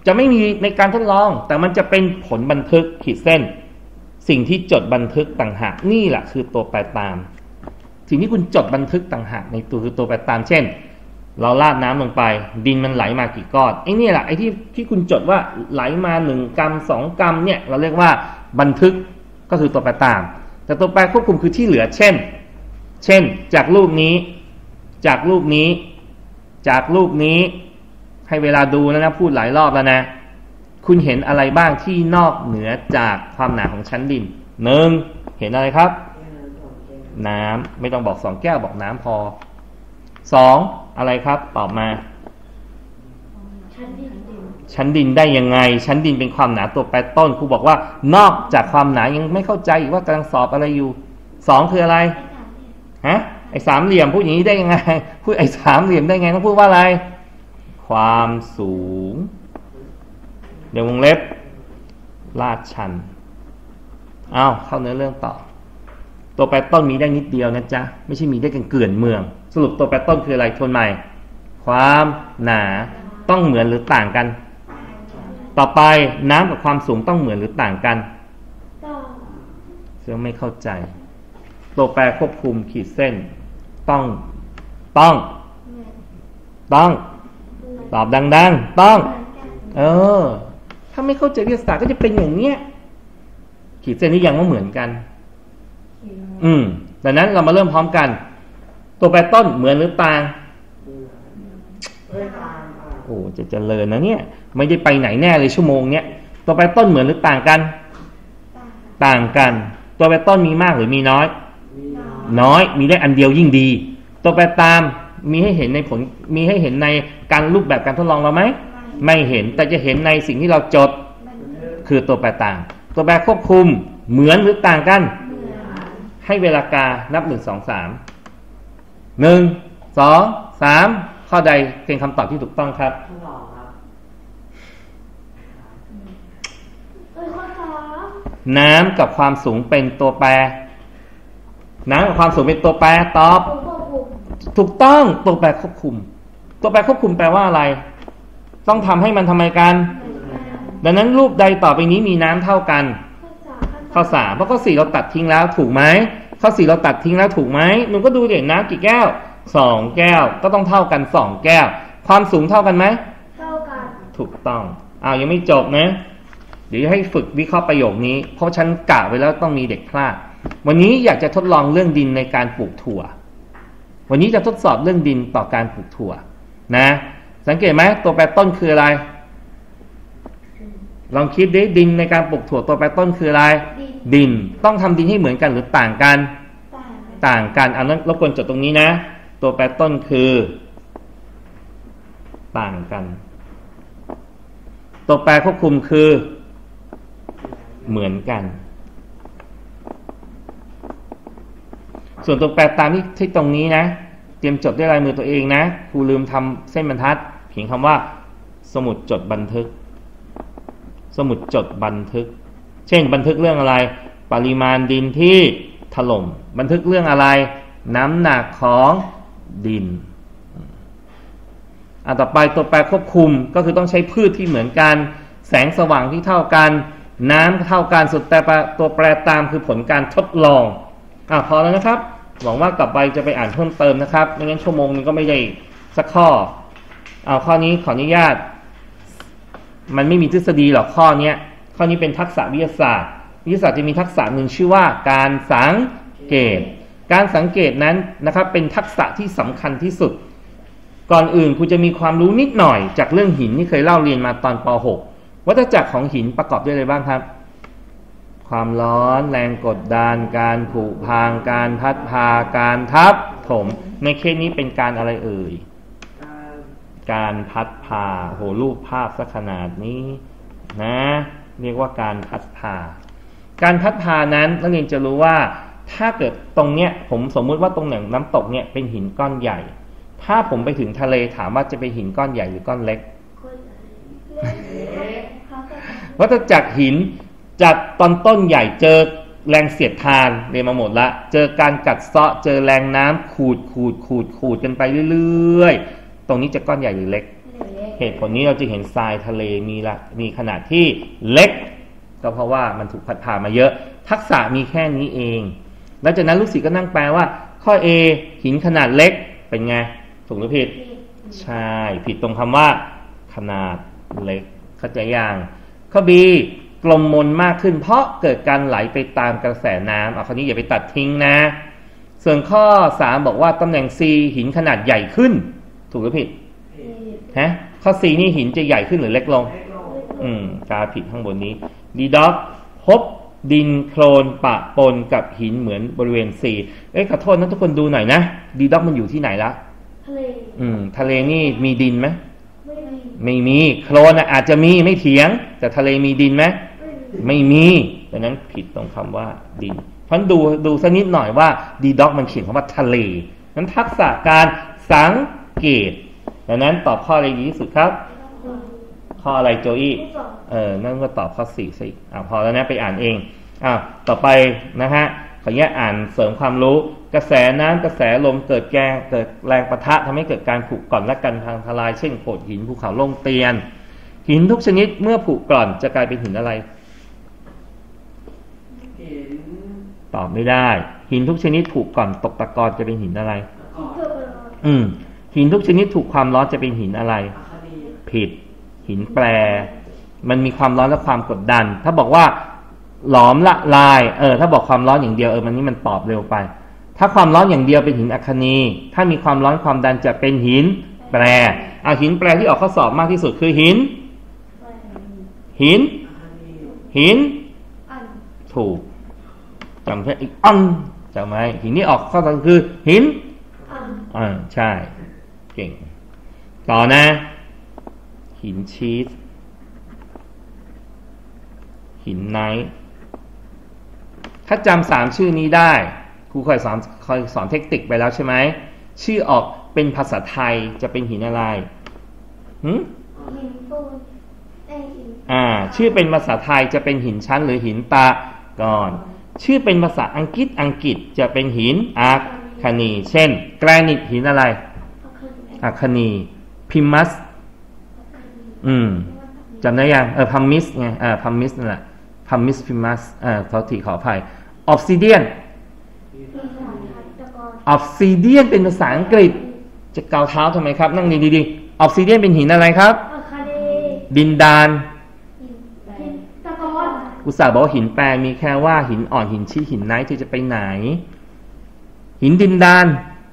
จะไม่มีในการทดลองแต่มันจะเป็นผลบันทึกขีดเส้นสิ่งที่จดบันทึกต่างหากนี่แหละคือตัวแปรตามสิ่งที่คุณจดบันทึกต่างหากในตัวคือตัวแปรตามเช่นเราราดน้ำลงไปดินมันไหลมากี่ก้อนไอ้นี่แหละไอ้ที่ที่คุณจดว่าไหลมาหนึ่งกรัมสองกรัมเนี่ยเราเรียกว่าบันทึกก็คือตัวแปรตามแต่ตัวแปรควบคุมคือที่เหลือเช่นเช่นจากรูปนี้จากรูปนี้จากรูปนี้ให้เวลาดูแล้วนะพูดหลายรอบแล้วนะคุณเห็นอะไรบ้างที่นอกเหนือจากความหนาของชั้นดินหนึ่งเห็นอะไรครับน้ำไม่ต้องบอกสองแก้วบอกน้ำพอสองอะไรครับตอบมาชั้นดินชั้นดินได้ยังไงชั้นดินเป็นความหนาตัวแปรต้นครูบอกว่านอกจากความหนายังไม่เข้าใจอีกว่ากำลังสอบอะไรอยู่สองคืออะไรฮะไอ้สามเหลี่ยมพูดอย่างนี้ได้ยังไงพูดไอ้สามเหลี่ยมได้ไงต้องพูดว่าอะไรความสูงเดี๋ยววงเล็บลาดชันอ้าวเข้าเนื้อเรื่องต่อตัวแปรต้นมีได้นิดเดียวนะจ๊ะไม่ใช่มีได้กันเกลื่อนเมืองสรุปตัวแปรต้นคืออะไรทวนใหม่ความหนาต้องเหมือนหรือต่างกันต่อไปน้ำกับความสูงต้องเหมือนหรือต่างกันเชื่อไม่เข้าใจตัวแปรควบคุมขีดเส้นต้องต้องต้องตอบดังๆต้องเออถ้าไม่เข้าใจวิทยาศาสตร์ก็จะเป็นอย่างเนี้ยขีดเส้นนี้ยังไม่เหมือนกันอืมดังนั้นเรามาเริ่มพร้อมกันตัวแปรต้นเหมือนหรือต่างโอ้จะเจริญนะเนี่ยไม่ได้ไปไหนแน่เลยชั่วโมงเนี้ยตัวแปรต้นเหมือนหรือต่างกันต่างกันตัวแปรต้นมีมากหรือมีน้อยน้อยมีได้อันเดียวยิ่งดีตัวแปรตามมีให้เห็นในผลมีให้เห็นในการรูปแบบการทดลองเราไหมไม่เห็นแต่จะเห็นในสิ่งที่เราจดคือตัวแปรต่างตัวแปรควบคุมเหมือนหรือต่างกันให้เวลากานับหนึ่งสองสามหนึ่งสองสามข้อใดเป็นคำตอบที่ถูกต้องครับข้อสองครับข้อสองน้ำกับความสูงเป็นตัวแปรน้ำกับความสูงเป็นตัวแปรตอบถูกต้องตัวแปรควบคุมตัวแปรควบคุมแปลว่าอะไรต้องทำให้มันทำไมกันดังนั้นรูปใดต่อไปนี้มีน้ำเท่ากันข้อสามเพราะข้อสี่เราตัดทิ้งแล้วถูกไหมข้อสี่เราตัดทิ้งแล้วถูกไหมหนูก็ดูเด่นน้ำกี่แก้วสองแก้วก็ต้องเท่ากันสองแก้วความสูงเท่ากันไหมเท่ากันถูกต้องอ้าวยังไม่จบนะเดี๋ยวให้ฝึกวิเคราะห์ประโยคนี้เพราะฉันกะไว้แล้วต้องมีเด็กพลาดวันนี้อยากจะทดลองเรื่องดินในการปลูกถั่ววันนี้จะทดสอบเรื่องดินต่อการปลูกถั่วนะสังเกตไหมตัวแปรต้นคืออะไรลองคิดดิดินในการปลูกถั่วตัวแปรต้นคืออะไรดินต้องทำดินให้เหมือนกันหรือต่างกันต่างกันเอานั้นรบกวนจดตรงนี้นะตัวแปรต้นคือต่างกันตัวแปรควบคุมคือเหมือนกันส่วนตัวแปรตามที่ที่ตรงนี้นะเตรียมจดด้วยลายมือตัวเองนะครูลืมทำเส้นบรรทัดเขียนคำว่าสมุดจดบันทึกสมุดจดบันทึกเช่นบันทึกเรื่องอะไรปริมาณดินที่ถล่มบันทึกเรื่องอะไรน้ำหนักของดินอันต่อไปตัวแปรควบคุมก็คือต้องใช้พืชที่เหมือนกันแสงสว่างที่เท่ากันน้ำเท่ากันสุดแต่ตัวแปรตามคือผลการทดลองอ่ะพอแล้วนะครับหวังว่ากลับไปจะไปอ่านเพิ่มเติมนะครับไม่งั้นชั่วโมงนึงก็ไม่ได้สักข้อเอาข้อนี้ขออนุญาตมันไม่มีทฤษฎีหรอกข้อนี้ข้อนี้เป็นทักษะวิทยาศาสตร์วิทยาศาสตร์จะมีทักษะหนึ่งชื่อว่าการสังเกตการสังเกตนั้นนะครับเป็นทักษะที่สำคัญที่สุดก่อนอื่นคุณจะมีความรู้นิดหน่อยจากเรื่องหินที่เคยเล่าเรียนมาตอนป หก วัฏจักรของหินประกอบด้วยอะไรบ้างครับความร้อนแรงกดดันการผุพังการพัดพาการทับถมในเคสนี้เป็นการอะไรเอ่ยการพัดพาโหรูปภาพสักขนาดนี้นะเรียกว่าการพัดพาการพัดพานั้นนักเรียนจะรู้ว่าถ้าเกิดตรงเนี้ยผมสมมุติว่าตรงหนึ่งน้ำตกเนี่ยเป็นหินก้อนใหญ่ถ้าผมไปถึงทะเลถามว่าจะเป็นหินก้อนใหญ่หรือก้อนเล็กวัฏจักรหินจากตอนต้นใหญ่เจอแรงเสียดทานเรียนมาหมดละเจอการกัดเซาะเจอแรงน้ำขูดขูดขูดขูดกันไปเรื่อยๆตรงนี้จะก้อนใหญ่หรือเล็กเหตุผลนี้เราจะเห็นทรายทะเลมีละมีขนาดที่เล็กก็เพราะว่ามันถูกพัดพามาเยอะทักษะมีแค่นี้เองแล้วจากนั้นลูกศิษย์ก็นั่งแปลว่าข้อ A หินขนาดเล็กเป็นไงถูกหรือผิดใช่ผิดตรงคำว่าขนาดเล็กเข้าใจยังข้อ B กลมมนมากขึ้นเพราะเกิดการไหลไปตามกระแสน้ำเอาคราวนี้อย่าไปตัดทิ้งนะส่วนข้อสามบอกว่าตำแหน่ง C หินขนาดใหญ่ขึ้นถูกหรือผิดฮะข้อ C นี่หินจะใหญ่ขึ้นหรือเล็กลงอืมกาผิดข้างบนนี้ดีด็อกพบดินโคลนปะปนกับหินเหมือนบริเวณ C เอ้ยขอโทษนะทุกคนดูหน่อยนะดีด็อกมันอยู่ที่ไหนละทะเลอืมทะเลนี่มีดินไหมไม่มีไม่มีโคลนอาจจะมีไม่เถียงแต่ทะเลมีดินไหมไม่มีดังนั้นผิดตรงคำว่าดินเพราะดูดูสักนิดหน่อยว่าดีด็อกมันเขียนคำว่าทะเลนั้นทักษะการสังเกตดังนั้นตอบข้ออะไรดีที่สุดครับข้ออะไรโจอี้เออนั่นก็ตอบข้อสี่สิอ่าพอแล้วนะไปอ่านเองอ่าต่อไปนะฮะขออนุญาตอ่านเสริมความรู้กระแสน้ำกระแสลมเกิดแกงเกิดแรงปะทะทำให้เกิดการผุกร่อนและกันพังทลายเช่นโขดหินภูเขาลงเตียนหินทุกชนิดเมื่อผุกร่อนจะกลายเป็นหินอะไรตอบไม่ได้หินทุกชนิดถูกก่อนตกตะกอนจะเป็นหินอะไรอืมหินทุกชนิดถูกความร้อนจะเป็นหินอะไรผิดหินแปรมันมีความร้อนและความกดดันถ้าบอกว่าหลอมละลายเออถ้าบอกความร้อนอย่างเดียวเออมันนี่มันตอบเร็วไปถ้าความร้อนอย่างเดียวเป็นหินอัคนีถ้ามีความร้อนความดันจะเป็นหินแปรเอาหินแปรที่ออกข้อสอบมากที่สุดคือหินหินหินถูกจำแค่อีกอันจำไหมหินนี่ออกข้อสอบคือหินอ่าใช่เก่งต่อนะหินชีสหินไนท์ถ้าจำสามชื่อนี้ได้ครูเคยสอนเคยสอนเทคนิคไปแล้วใช่ไหมชื่อออกเป็นภาษาไทยจะเป็นหินอะไรหืมหินปูนอ่าชื่อเป็นภาษาไทยจะเป็นหินชั้นหรือหินตะกอนชื่อเป็นภาษาอังกฤษอังกฤษจะเป็นหินอัคคนีเช่นแกรนิตหินอะไรอัคคนีพิมัสอืมจำได้ยังเออพัมมิสไงเออพัมมิสนั่นแหละพัมมิสพิมัสเออขอทีขออภัยออฟซิเดียนออฟซิเดียนเป็นภาษาอังกฤษจะเกาเท้าทำไมครับนั่งดีๆออฟซิเดียนเป็นหินอะไรครับดินดานอุตส่าห์บอกว่าหินแปรมีแค่ว่าหินอ่อนหินชี้หินไนท์ที่จะไปไหนหินดินดาน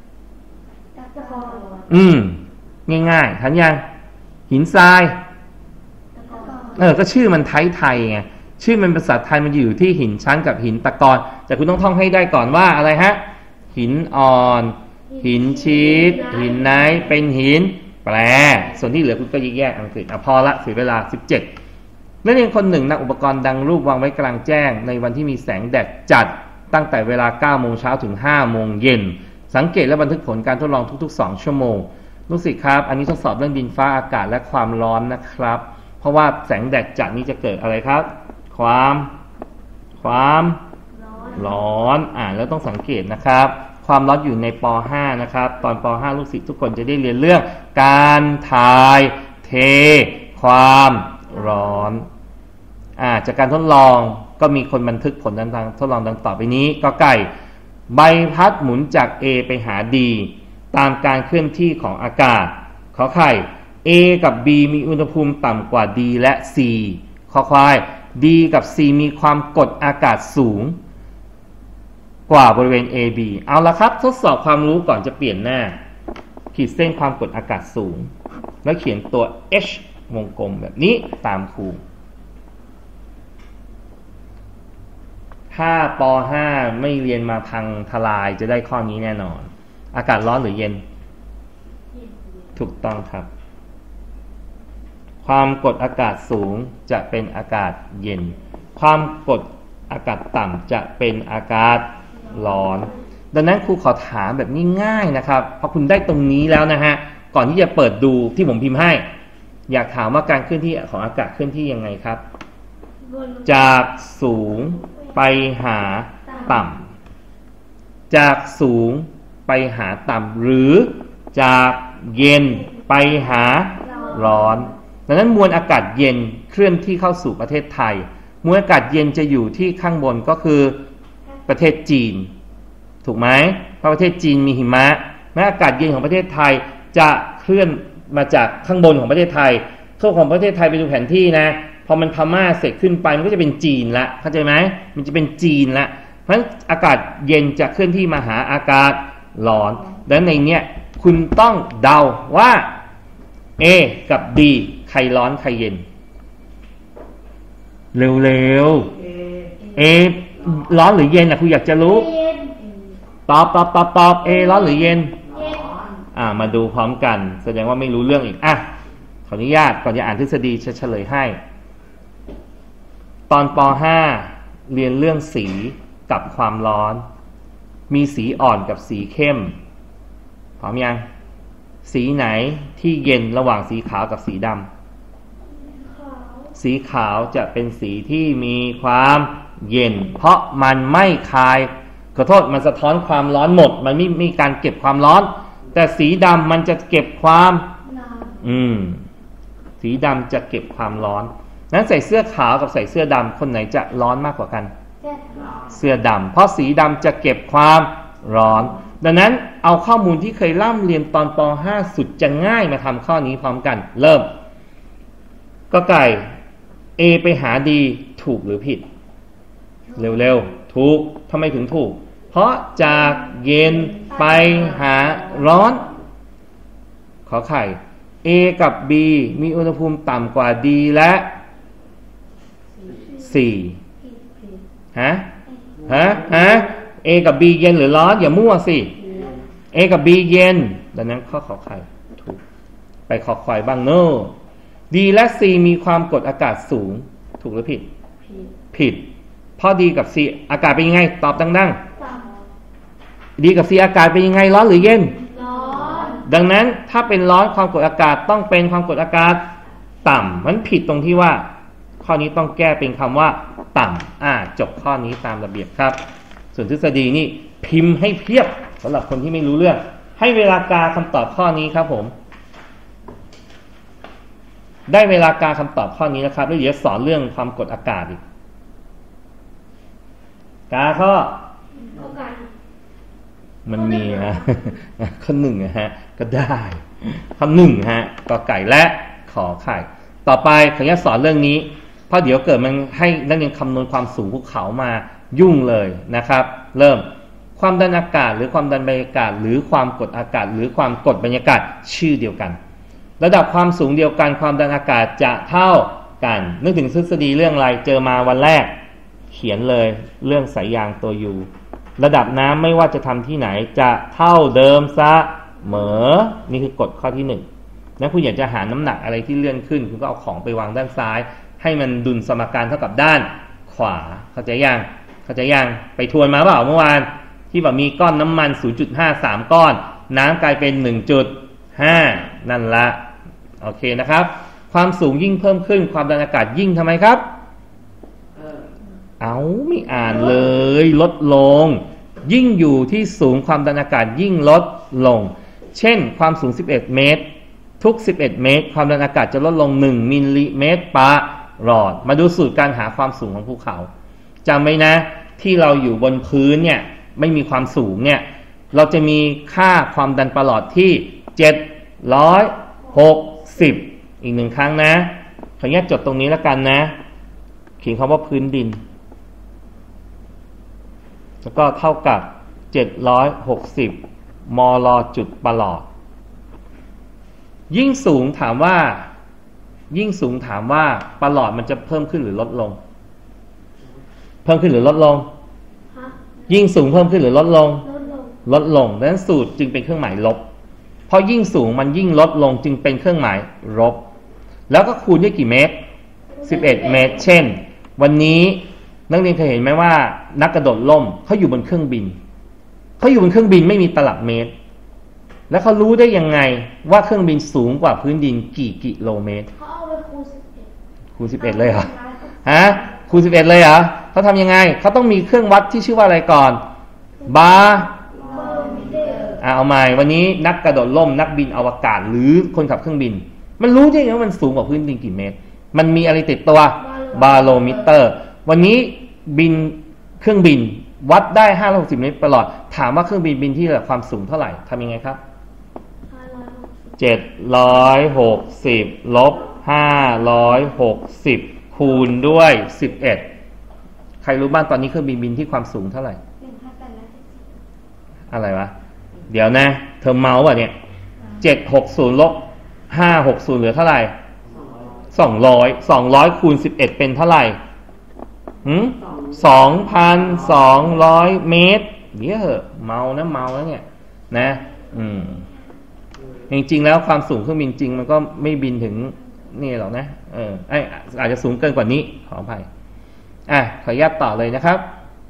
อืมง่ายๆทันยังหินทรายเออก็ชื่อมันไทยไทยไงชื่อมันภาษาไทยมันอยู่ที่หินชั้นกับหินตะกอนแต่คุณต้องท่องให้ได้ก่อนว่าอะไรฮะหินอ่อนหินชีสหินไนท์เป็นหินแปรส่วนที่เหลือคุณก็แยกอังกฤษอ่ะพอละเสียเวลาสิบเจ็ดนักเรียนคนหนึ่งนำอุปกรณ์ดังรูปวางไว้กลางแจ้งในวันที่มีแสงแดดจัดตั้งแต่เวลา เก้าโมงเช้าถึง ห้าโมงเย็นสังเกตและบันทึกผลการทดลองทุกๆสองชั่วโมงลูกศิษย์ครับอันนี้ทดสอบเรื่องดินฟ้าอากาศและความร้อนนะครับเพราะว่าแสงแดดจัดนี้จะเกิดอะไรครับความความร้อนอ่านแล้วต้องสังเกตนะครับความร้อนอยู่ในป ห้า นะครับตอนป ห้า ลูกศิษย์ทุกคนจะได้เรียนเรื่องการถ่ายเทความร้อนอ่าจากการทดลองก็มีคนบันทึกผลต่างๆทดลองดังต่อไปนี้ก็ไก่ใบพัดหมุนจาก A ไปหา D ตามการเคลื่อนที่ของอากาศขอไข่ A กับ B มีอุณหภูมิต่ำกว่า D และ C ขอควาย D กับ C มีความกดอากาศสูงกว่าบริเวณ เอ บี เอาละครับทดสอบความรู้ก่อนจะเปลี่ยนหน้าขีดเส้นความกดอากาศสูงแล้วเขียนตัว H วงกลมแบบนี้ตามครูถ้าป ห้า ไม่เรียนมาพังทลายจะได้ข้อนี้แน่นอนอากาศร้อนหรือเย็นถูกต้องครับความกดอากาศสูงจะเป็นอากาศเย็นความกดอากาศต่ำจะเป็นอากาศร้อนดังนั้นครูขอถามแบบง่ายๆนะครับพอคุณได้ตรงนี้แล้วนะฮะก่อนที่จะเปิดดูที่ผมพิมพ์ให้อยากถามว่าการเคลื่อนที่ของอากาศเคลื่อนที่ยังไงครับจากสูงไปหาต่ำจากสูงไปหาต่ำหรือจากเย็นไปหาร้อนดังนั้นมวลอากาศเย็นเคลื่อนที่เข้าสู่ประเทศไทยมวลอากาศเย็นจะอยู่ที่ข้างบนก็คือประเทศจีนถูกไหมเพราะประเทศจีนมีหิมะและอากาศเย็นของประเทศไทยจะเคลื่อนมาจากข้างบนของประเทศไทยทั่วของประเทศไทยไปดูแผนที่นะพอมันพม่าเสร็จขึ้นไปมันก็จะเป็นจีนละเข้าใจไหมมันจะเป็นจีนละเพราะฉะนั้นอากาศเย็นจะเคลื่อนที่มาหาอากาศร้อนดังนั้นในเนี้ยคุณต้องเดาว่า A กับ D ใครร้อนใครเย็นเร็วๆ A ร้อนหรือเย็นนะคุณอยากจะรู้เย็นตอบตอบตอบตอบ A ร้อนหรือเย็นเย็นอ่ามาดูพร้อมกันแสดงว่าไม่รู้เรื่องอีกอ่ะขออนุญาตก่อนจะอ่านทฤษฎีจะเฉลยให้ตอนป .ห้า เรียนเรื่องสีกับความร้อนมีสีอ่อนกับสีเข้มพร้อมยังสีไหนที่เย็นระหว่างสีขาวกับสีดำขาวสีขาวจะเป็นสีที่มีความเย็นเพราะมันไม่คายขอโทษมันสะท้อนความร้อนหมดมันไม่มีการเก็บความร้อนแต่สีดำมันจะเก็บความน้อืมสีดำจะเก็บความร้อนนั้นใส่เสื้อขาวกับใส่เสื้อดำคนไหนจะร้อนมากกว่ากันำแก้ขาวเสื้อดำเพราะสีดำจะเก็บความร้อนดังนั้นเอาข้อมูลที่เคยร่ำเรียนตอนป .ห้า สุดจะง่ายมาทำข้อนี้พร้อมกันเริ่มก็ไก่ A ไปหา D ถูกหรือผิดเร็วๆถูกทำไมถึงถูกเพราะจากเย็นไปหาร้อนขอไข่ A กับ B มีอุณหภูมิต่ำกว่า D และสี่ผิดผิดฮะฮะฮะ A กับ B เย็นหรือร้อนอย่ามั่วสิ A กับ B เย็นดังนั้นข้อขอไข่ถูกไปขอควายบ้างเนอะ D และ C มีความกดอากาศสูงถูกหรือผิดผิดผิดเพราะ D กับ C อากาศเป็นยังไงตอบดังต่ๆ D กับ C อากาศเป็นยังไงร้อนหรือเย็นำร้อนดังนั้นถ้าเป็นร้อนความกดอากาศต้องเป็นความกดอากาศต่ำมันผิดตรงที่ว่าข้อนี้ต้องแก้เป็นคำว่าต่ำอ่าจบข้อนี้ตามระเบียบครับส่วนทฤษฎีนี่พิมพ์ให้เพียบสำหรับคนที่ไม่รู้เรื่องให้เวลากาคำตอบข้อนี้ครับผมได้เวลากาคำตอบข้อนี้นะครับแล้วเดี๋ยวสอนเรื่องความกดอากาศอีกกาข้อโอกาสมันมีนะ ข้อหนึ่งนะฮะก็ได้ข้อหนึ่งฮะกอไก่และขอไข่ต่อไปขออนุญาตสอนเรื่องนี้เพราะเดี๋ยวเกิดมันให้นักเรียนคำนวณความสูงภูเขามายุ่งเลยนะครับเริ่มความดันอากาศหรือความดันบรรยากาศหรือความกดอากาศหรือความกดบรรยากาศชื่อเดียวกันระดับความสูงเดียวกันความดันอากาศจะเท่ากันนึกถึงทฤษฎีเรื่องอะไรเจอมาวันแรกเขียนเลยเรื่องสายยางตัวยูระดับน้ำไม่ว่าจะทำที่ไหนจะเท่าเดิมเสมอนี่คือกฎข้อที่หนึ่งนะคุณอยากจะหาน้ำหนักอะไรที่เลื่อนขึ้นคุณก็เอาของไปวางด้านซ้ายให้มันดุลสมการเท่ากับด้านขวาเข้าใจยังเข้าใจยังไปทวนมาเปล่าเมื่อวานที่แบบมีก้อนน้ำมัน ศูนย์จุดห้าสาม ก้อนน้ำกลายเป็น หนึ่งจุดห้า นั่นละโอเคนะครับความสูงยิ่งเพิ่มขึ้นความดันอากาศยิ่งทำไมครับเออเอาไม่อ่านเลยลดลงยิ่งอยู่ที่สูงความดันอากาศยิ่งลดลงเช่นความสูงสิบเอ็ดเมตรทุกสิบเอ็ดเมตรความดันอากาศจะลดลงหนึ่งมิลลิเมตรประหลอดมาดูสูตรการหาความสูงของภูเขาจำไว้นะที่เราอยู่บนพื้นเนี่ยไม่มีความสูงเนี่ยเราจะมีค่าความดันประหลอดที่เจ็ดร้อยหกสิบอีกหนึ่งครั้งนะขออนุญาตจดตรงนี้แล้วกันนะเขียนคำว่าพื้นดินแล้วก็เท่ากับเจ็ดร้อยหกสิบมลจุดประหลอดยิ่งสูงถามว่ายิ่งสูงถามว่าประหลอดมันจะเพิ่มขึ้นหรือลดลงเพิ่มขึ้นหรือลดลงฮะยิ่งสูงเพิ่มขึ้นหรือลดลงลดลงลดลงดังนั้นสูตรจึงเป็นเครื่องหมายลบเพราะยิ่งสูงมันยิ่งลดลงจึงเป็นเครื่องหมายลบแล้วก็คูณด้วยกี่เมตรสิบเอ็ดเมตรเช่นวันนี้นักเรียนเคยเห็นไหมว่านักกระโดดร่มเขาอยู่บนเครื่องบินเขาอยู่บนเครื่องบินไม่มีตลับเมตรแล้วเขารู้ได้ยังไงว่าเครื่องบินสูงกว่าพื้นดินกี่กิโลเมตรเขาเอาไปคูณสิบเอ็ดคูณสิบเอ็ดเลยเหรอฮะคูณสิบเอ็ดเลยเหรอเขาทำยังไงเขาต้องมีเครื่องวัดที่ชื่อว่าอะไรก่อนบาร์เบอร์มิเตอร์เอาใหม่วันนี้นักกระโดดร่มนักบินอวกาศหรือคนขับเครื่องบินมันรู้ได้ไงว่ามันสูงกว่าพื้นดินกี่เมตรมันมีอะไรติดตัวบาโลมิเตอร์วันนี้บินเครื่องบินวัดได้ห้าร้อยหกสิบเมตรตลอดถามว่าเครื่องบินบินที่ระดับความสูงเท่าไหร่ทำยังไงครับเจ็ดร้อยหกสิบลบห้าร้อยหกสิบคูณด้วยสิบเอ็ดใครรู้บ้างตอนนี้เครื่องบินบินที่ความสูงเท่าไหร่อะไรวะเดี๋ยวนะเธอเมาส์ป่ะเนี่ยเจ็ดหกศูนย์ลบห้าหกศูนย์เหลือเท่าไหร่สองร้อยสองร้อยคูณสิบเอ็ดเป็นเท่าไหร่หืมสองพันสองร้อยเมตรเดี๋ยวเหอะเมานะเมาแล้วเนี่ยนะอืมจริงๆแล้วความสูงเครื่องบินจริงมันก็ไม่บินถึงนี่หรอกนะเออไออาจจะสูงเกินกว่านี้ขออภัยอ่ะขออนุญาตต่อเลยนะครับ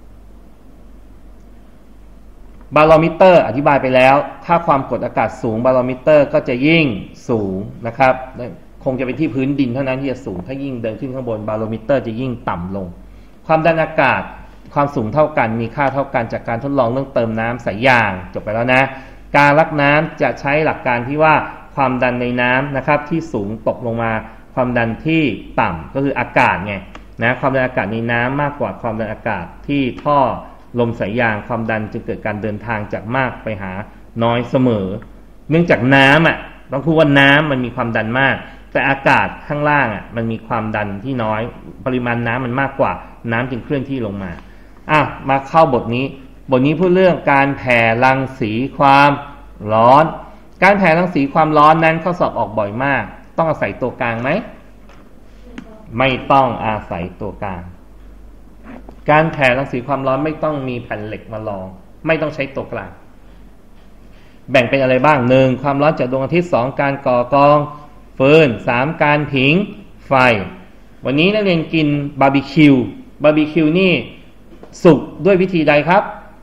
บาโลมิเตอร์อธิบายไปแล้วถ้าความกดอากาศสูงบาโลมิเตอร์ก็จะยิ่งสูงนะครับคงจะเป็นที่พื้นดินเท่านั้นที่จะสูงถ้ายิ่งเดินขึ้นข้างบนบาโลมิเตอร์จะยิ่งต่ำลงความดันอากาศความสูงเท่ากันมีค่าเท่ากันจากการทดลองเรื่องเติมน้ำสายยางจบไปแล้วนะการลักน้ำจะใช้หลักการที่ว่าความดันในน้ำนะครับที่สูงตกลงมาความดันที่ต่ำก็คืออากาศไงนะความดันอากาศในน้ำมากกว่าความดันอากาศที่ท่อลมสายยางความดันจึงเกิดการเดินทางจากมากไปหาน้อยเสมอเนื่องจากน้ำอ่ะต้องพูดว่าน้ำมันมีความดันมากแต่อากาศข้างล่างอ่ะมันมีความดันที่น้อยปริมาณน้ำมันมากกว่าน้ำจึงเคลื่อนที่ลงมาอ่ะมาเข้าบทนี้บทนี้พูดเรื่องการแผ่รังสีความร้อนการแผ่รังสีความร้อนนั้นข้อสอบออกบ่อยมากต้องอาศัยตัวกลางไหมไม่ต้องอาศัยตัวกลางการแผ่รังสีความร้อนไม่ต้องมีแผ่นเหล็กมารองไม่ต้องใช้ตัวกลางแบ่งเป็นอะไรบ้างหนึ่งความร้อนจากดวงอาทิตย์สองการก่อกองฟืนสามการผิงไฟวันนี้นักเรียนกินบาร์บีคิวบาร์บีคิวนี่สุกด้วยวิธีใดครับ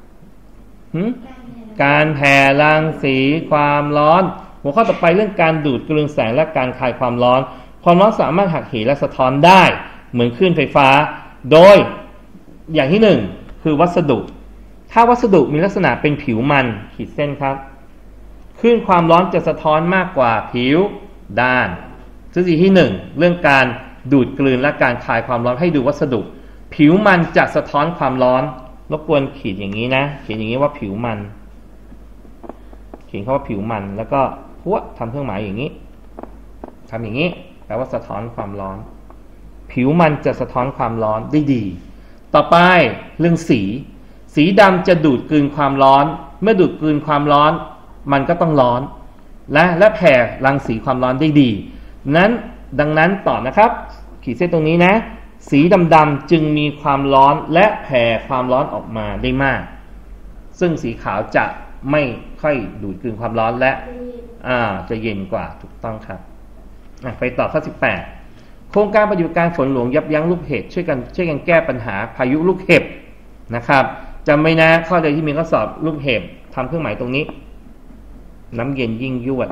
การแผ่รังสีความร้อนหัวข้อต่อไปเรื่องการดูดกลืนแสงและการคายความร้อนความร้อนสามารถหักเหและสะท้อนได้เหมือนคลื่นไฟฟ้าโดยอย่างที่หนึ่งคือวัสดุถ้าวัสดุมีลักษณะเป็นผิวมันขีดเส้นครับคลื่นความร้อนจะสะท้อนมากกว่าผิวด้านทฤษฎีที่หนึ่งเรื่องการดูดกลืนและการคายความร้อนให้ดูวัสดุผิวมันจะสะท้อนความร้อนรบกวนขีดอย่างนี้นะเขียนอย่างนี้ว่าผิวมันเขียนคำว่าผิวมันแล้วก็พวกทำเครื่องหมายอย่างนี้ทำอย่างนี้แปลว่าสะท้อนความร้อนผิวมันจะสะท้อนความร้อนได้ดีต่อไปเรื่องสีสีดำจะดูดกลืนความร้อนเมื่อดูดกลืนความร้อนมันก็ต้องร้อนและและแผ่รังสีความร้อนได้ดีนั้นดังนั้นต่อนะครับขีดเส้นตรงนี้นะสีดำๆจึงมีความร้อนและแผ่ความร้อนออกมาได้มากซึ่งสีขาวจะไม่ค่อยดูดกลืนความร้อนและอ่าจะเย็นกว่าถูกต้องครับไปต่อข้อสิบแปดโครงการปฏิบัติการฝนหลวงยับยั้งลูกเห็บช่วยกันช่วยกันแก้ปัญหาพายุลูกเห็บนะครับจำไว้นะข้อใดที่มีข้อสอบลูกเห็บทำเครื่องหมายตรงนี้น้ำเย็นยิ่งยวด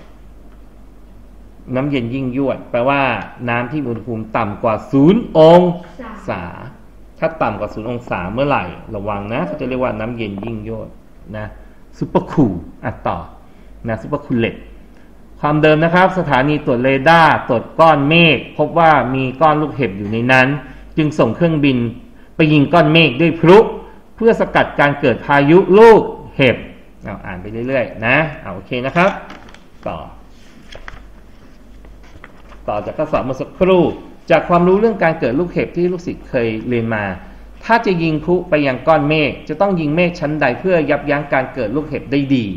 น้ำเย็นยิ่งยวดแปลว่าน้ำที่อุณหภูมิต่ำกว่าศูนย์องศาถ้าต่ำกว่าศูนย์องศาเมื่อไหร่ระวังนะเขาจะเรียกว่าน้ำเย็นยิ่งยวดนะซุปเปอร์คูลอ่ะต่อนะซุปเปอร์คูลเลตความเดิมนะครับสถานีตรวจเรดาร์ตรวจก้อนเมฆพบว่ามีก้อนลูกเห็บอยู่ในนั้นจึงส่งเครื่องบินไปยิงก้อนเมฆด้วยพลุเพื่อสกัดการเกิดพายุลูกเห็บเอาอ่านไปเรื่อยๆนะเอาโอเคนะครับต่อต่อจากข้อสอบเมื่อสักครู่จากความรู้เรื่องการเกิดลูกเห็บที่ลูกศิษย์เคยเรียนมาถ้าจะยิงพลุไปยังก้อนเมฆจะต้องยิงเมฆชั้นใดเพื่อยับยั้งการเกิดลูกเห็บได้ดี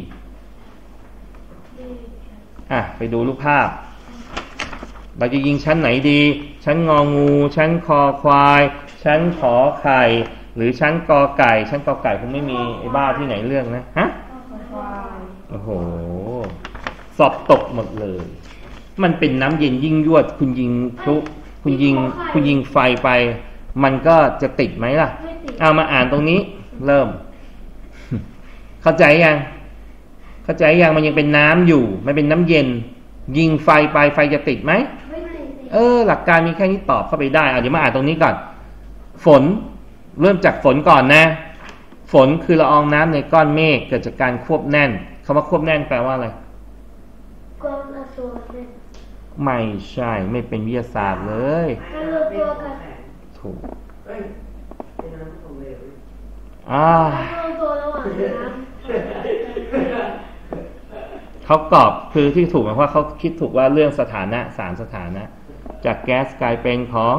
อ่ะไปดูรูปภาพเราจะยิงชั้นไหนดีชั้นงองูชั้นคอควายชั้นขอไข่หรือชั้นกอไก่ชั้นกอไก่คงไม่มีไอ้บ้าที่ไหนเรื่องนะฮะโอ้โหสอบตกหมดเลยมันเป็นน้ำเย็นยิ่งยวดคุณยิงพลุคุณยิงคุณยิงไฟไปมันก็จะติดไหมล่ะเอามาอ่านตรงนี้เริ่มเข้าใจยังเข้าใจยังมันยังเป็นน้ำอยู่มันเป็นน้ำเย็นยิงไฟไปไฟจะติดไหมเออหลักการมีแค่นี้ตอบเข้าไปได้เอาเดี๋ยวมาอ่านตรงนี้ก่อนฝนเริ่มจากฝนก่อนนะฝนคือละอองน้ำในก้อนเมฆเกิดจากการควบแน่นคำว่าควบแน่นแปลว่าอะไรก้อนละตัวแน่นไม่ใช่ไม่เป็นวิทยาศาสตร์เลยถ้ารวมตัวกันถูกเอ้ยเป็นน้ำของเหลวอ่าถ้ารวมตัวระหว่างน้ำเขากรอบคือที่ถูกหมายความว่าเขาคิดถูกว่าเรื่องสถานะสารสถานะ จากแก๊สกลายเป็นของ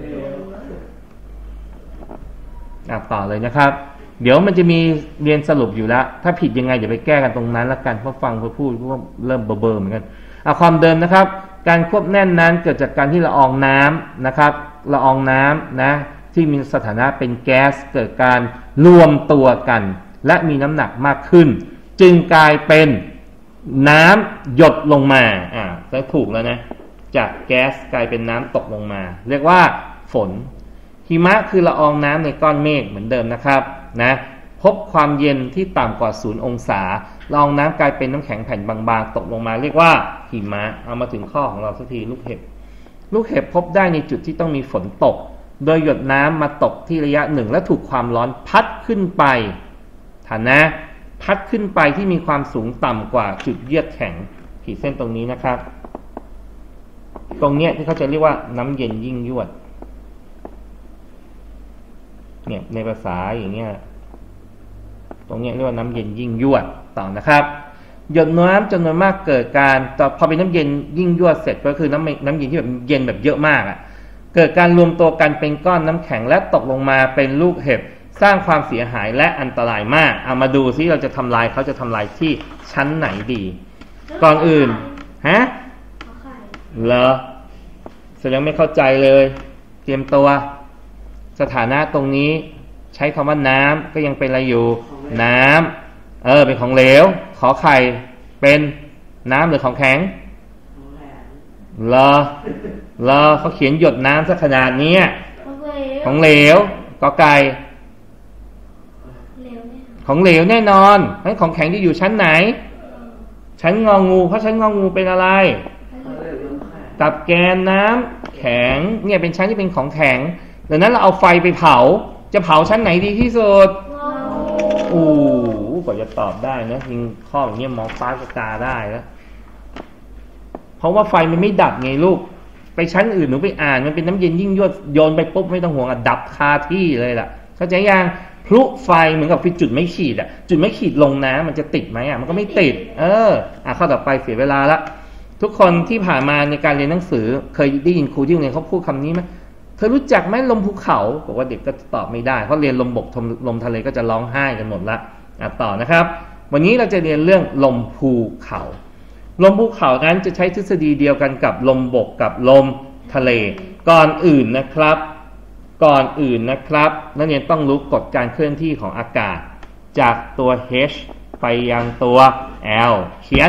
อ่ะต่อเลยนะครับ เดี๋ยวมันจะมีเรียนสรุปอยู่แล้ว ถ้าผิดยังไงเดี๋ยวไปแก้กันตรงนั้นละกันเพราะฟังเขาพูดก็เริ่มเบอร์เหมือนกันอ่ะความเดิมนะครับ การควบแน่นนั้นเกิดจากการที่ละอองน้ำนะครับละอองน้ำนะที่มีสถานะเป็นแก๊สเกิดการรวมตัวกัน และมีน้ำหนักมากขึ้น จึงกลายเป็นน้ำหยดลงมาอ่าแล้วถูกแล้วนะจากแก๊สกลายเป็นน้ำตกลงมา เรียกว่าฝนหิมะคือละอองน้ำในก้อนเมฆเหมือนเดิมนะครับนะพบความเย็นที่ต่ำกว่าศูนย์องศาละอองน้ำกลายเป็นน้ำแข็งแผ่นบางๆตกลงมาเรียกว่าหิมะเอามาถึงข้อของเราสักทีลูกเห็บลูกเห็บพบได้ในจุดที่ต้องมีฝนตกโดยหยดน้ำมาตกที่ระยะหนึ่งและถูกความร้อนพัดขึ้นไปฐานนะพัดขึ้นไปที่มีความสูงต่ำกว่าจุดเยือกแข็งขีดเส้นตรงนี้นะครับตรงเนี้ยที่เขาจะเรียกว่าน้ำเย็นยิ่งยวดเนี่ยในภาษาอย่างเงี้ยตรงเนี้ยเรียกว่าน้ำเย็นยิ่งยวดต่อนะครับหยดน้ำจำนวนมากเกิดการต่อพอเป็นน้ำเย็นยิ่งยวดเสร็จก็คือน้ำน้ำเย็นที่แบบเย็นแบบเยอะมากอ่ะเกิดการรวมตัวกันเป็นก้อนน้ำแข็งและตกลงมาเป็นลูกเห็บสร้างความเสียหายและอันตรายมากเอามาดูซิเราจะทำลายเขาจะทำลายที่ชั้นไหนดีก่อนอื่นฮะเหรอแสดงไม่เข้าใจเลยเตรียมตัวสถานะตรงนี้ใช้คำว่าน้ำก็ยังเป็นอะไรอยู่น้ำเออเป็นของเหลวขอไข่เป็นน้ำหรือของแข็งเหรอเหรอเขาเขียนหยดน้ำสักขนาดนี้ของเหลวกอไก่ของเหลวแน่นอนงั้นของแข็งที่อยู่ชั้นไหนชั้นงองูเพราะชั้นงองูเป็นอะไรกับแกนน้ำแข็งเนี่ยเป็นชั้นที่เป็นของแข็งดังนั้นเราเอาไฟไปเผาจะเผาชั้นไหนดีที่สุดอู้กว่าจะตอบได้นะจริงข้ออย่างนี้มองฟ้ากระกาได้แล้วเพราะว่าไฟมันไม่ดับไงลูกไปชั้นอื่นหนูไปอ่านมันเป็นน้ำเย็นยิ่งยวดโยนไปปุ๊บไม่ต้องห่วงอ่ะดับคาที่เลยล่ะเข้าใจยังพลุไฟเหมือนกับที่จุดไม่ขีดอ่ะจุดไม่ขีดลงน้ำมันจะติดไหมอ่ะมันก็ไม่ติดเอออ่ะข้อต่อไปเสียเวลาละทุกคนที่ผ่านมาในการเรียนหนังสือเคยได้ยินครูที่โรงเรียนเขาพูดคำนี้ไหมเธอรู้จักไหมลมภูเขาบอกว่าเด็กก็ตอบไม่ได้เพราะเรียนลมบกลมทะเลก็จะร้องไห้กันหมดละอ่ะต่อนะครับวันนี้เราจะเรียนเรื่องลมภูเขาลมภูเขานั้นจะใช้ทฤษฎีเดียวกันกับลมบกกับลมทะเลก่อนอื่นนะครับก่อนอื่นนะครับนักเรียนต้องรู้กฎการเคลื่อนที่ของอากาศจากตัว H ไปยังตัว L เขียน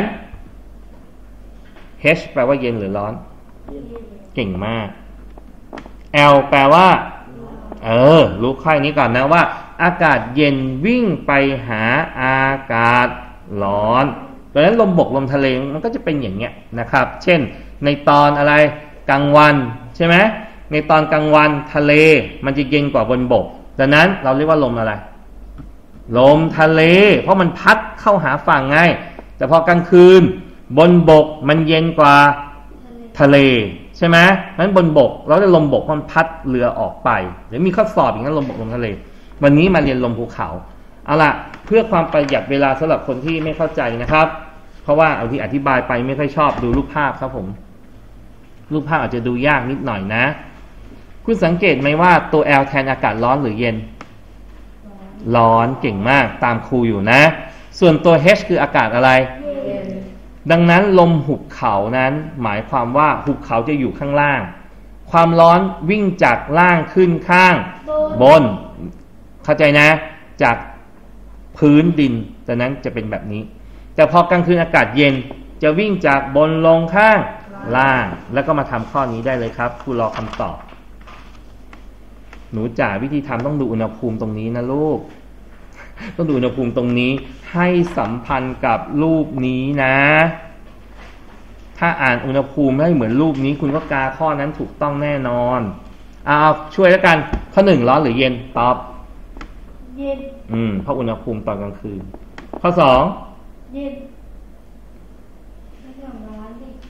H แปลว่าเย็นหรือร้อนเก่งมาก L แปลว่าเออรู้ค่อยนี้ก่อนนะว่าอากาศเย็นวิ่งไปหาอากาศร้อนดังนั้นลมบกลมทะเลมันก็จะเป็นอย่างเงี้ยนะครับเช่นในตอนอะไรกลางวันใช่ไหมในตอนกลางวันทะเลมันจะเย็นกว่าบนบกดังนั้นเราเรียกว่าลมอะไรลมทะเลเพราะมันพัดเข้าหาฝั่งไงแต่พอกลางคืนบนบกมันเย็นกว่าทะเลใช่ไหมนั้นบนบกเราเรียกลมบกมันพัดเรือออกไปเดี๋ยวมีข้อสอบอย่างนั้นลมบกลมทะเลวันนี้มาเรียนลมภูเขาเอาล่ะเพื่อความประหยัดเวลาสำหรับคนที่ไม่เข้าใจนะครับเพราะว่าเอาที่อธิบายไปไม่ค่อยชอบดูรูปภาพครับผมรูปภาพอาจจะดูยากนิดหน่อยนะคุณสังเกตไหมว่าตัว L แทนอากาศร้อนหรือเย็นร้อนเก่งมากตามครูอยู่นะส่วนตัว H คืออากาศอะไรดังนั้นลมหุบเขานั้นหมายความว่าหุบเขาจะอยู่ข้างล่างความร้อนวิ่งจากล่างขึ้นข้างบนเข้าใจนะจากพื้นดินดังนั้นจะเป็นแบบนี้แต่พอกลางคืนอากาศเย็นจะวิ่งจากบนลงข้างล่างแล้วก็มาทำข้อนี้ได้เลยครับครูรอคำตอบหนูจ๋าวิธีทำต้องดูอุณหภูมิตรงนี้นะลูกต้องดูอุณหภูมิตรงนี้ให้สัมพันธ์กับรูปนี้นะถ้าอ่านอุณหภูมิให้เหมือนรูปนี้คุณก็กาข้อนั้นถูกต้องแน่นอนเอาช่วยแล้วกันข้อหนึ่งร้อนหรือเย็นตอบเย็นอืมเพราะอุณหภูมิตอนกลางคืนข้อสองเย็นไม่ต้องร้อนดิ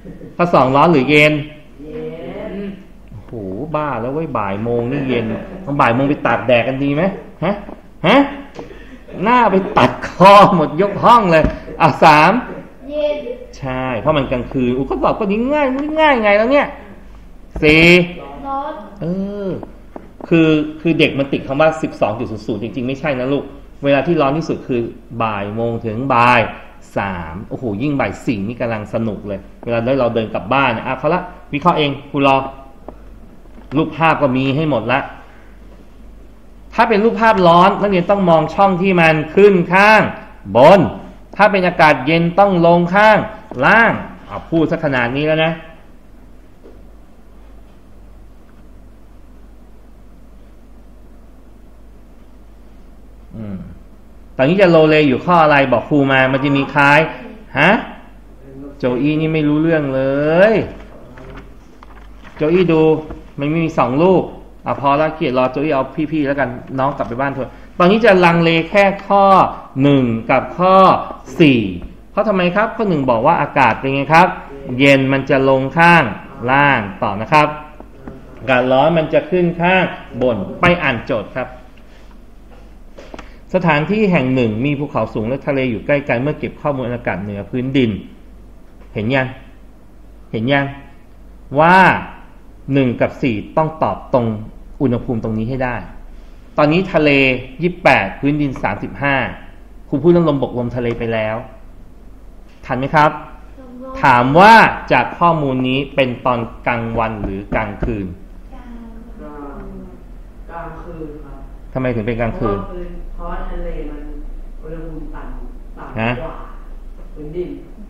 ข้อสองร้อนหรือเย็นเย็นโอ้โหบ้าแล้วเว้ยบ่ายโมงนี่เย็นต้องบ่ายโมงไปตากแดดกันดีไหมฮะฮะหน้าไปตัดคอหมดยกห้องเลยอ่ะสามเย็นใช่เพราะมันกลางคืนอุ้ก็บอกก็นี้ง่ายไม่ง่ายไงแล้วเนี่ยสี่ร้อนเออคือคือเด็กมันติดคำว่าสิบสองจุดศูนย์ศูนย์จริงๆไม่ใช่นะลูกเวลาที่ร้อนที่สุดคือบ่ายโมงถึงบ่ายสามโอ้โหยิ่งบ่ายสี่นี่กำลังสนุกเลยเวลาได้เราเดินกลับบ้านอ่ะเขาละวิเคราะห์เองคุณรอรูปภาพก็มีให้หมดละถ้าเป็นรูปภาพร้อนนักเรียนต้องมองช่องที่มันขึ้นข้างบนถ้าเป็นอากาศเย็นต้องลงข้างล่างเอาพูดสักขนาดนี้แล้วนะอืมตอนนี้จะโลเลอยู่ข้ออะไรบอกครูมามันจะมีคล้ายฮะโจอี้นี่ไม่รู้เรื่องเลยโจอี้ดูมันมีสองรูปอ่ะพอแล้วเกียรติรอโจอี้เอาพี่ๆแล้วกันน้องกลับไปบ้านเถอะตอนนี้จะลังเลแค่ข้อหนึ่งกับข้อสี่เพราะทำไมครับข้อหนึ่งบอกว่าอากาศเป็นไงครับเย็นมันจะลงข้างล่างต่อนะครับอากาศร้อนมันจะขึ้นข้างบนไปอ่านโจทย์ครับสถานที่แห่งหนึ่งมีภูเขาสูงและทะเลอยู่ใกล้กันเมื่อเก็บข้อมูลอากาศเหนือพื้นดินเห็นยังเห็นยังว่าหนึ่งกับสี่ต้องตอบตรงอุณหภูมิตรงนี้ให้ได้ตอนนี้ทะเลยี่สิบแปดพื้นดินสามสิบห้าครูพูดเรื่องลมบกลมทะเลไปแล้วทันไหมครับถามว่าจากข้อมูลนี้เป็นตอนกลางวันหรือกลางคืนกลางกลางคืนครับทำไมถึงเป็นกลางคืนเพราะว่าทะเลมันอุณหภูมิต่ำต่ำกว่าพื้นดิน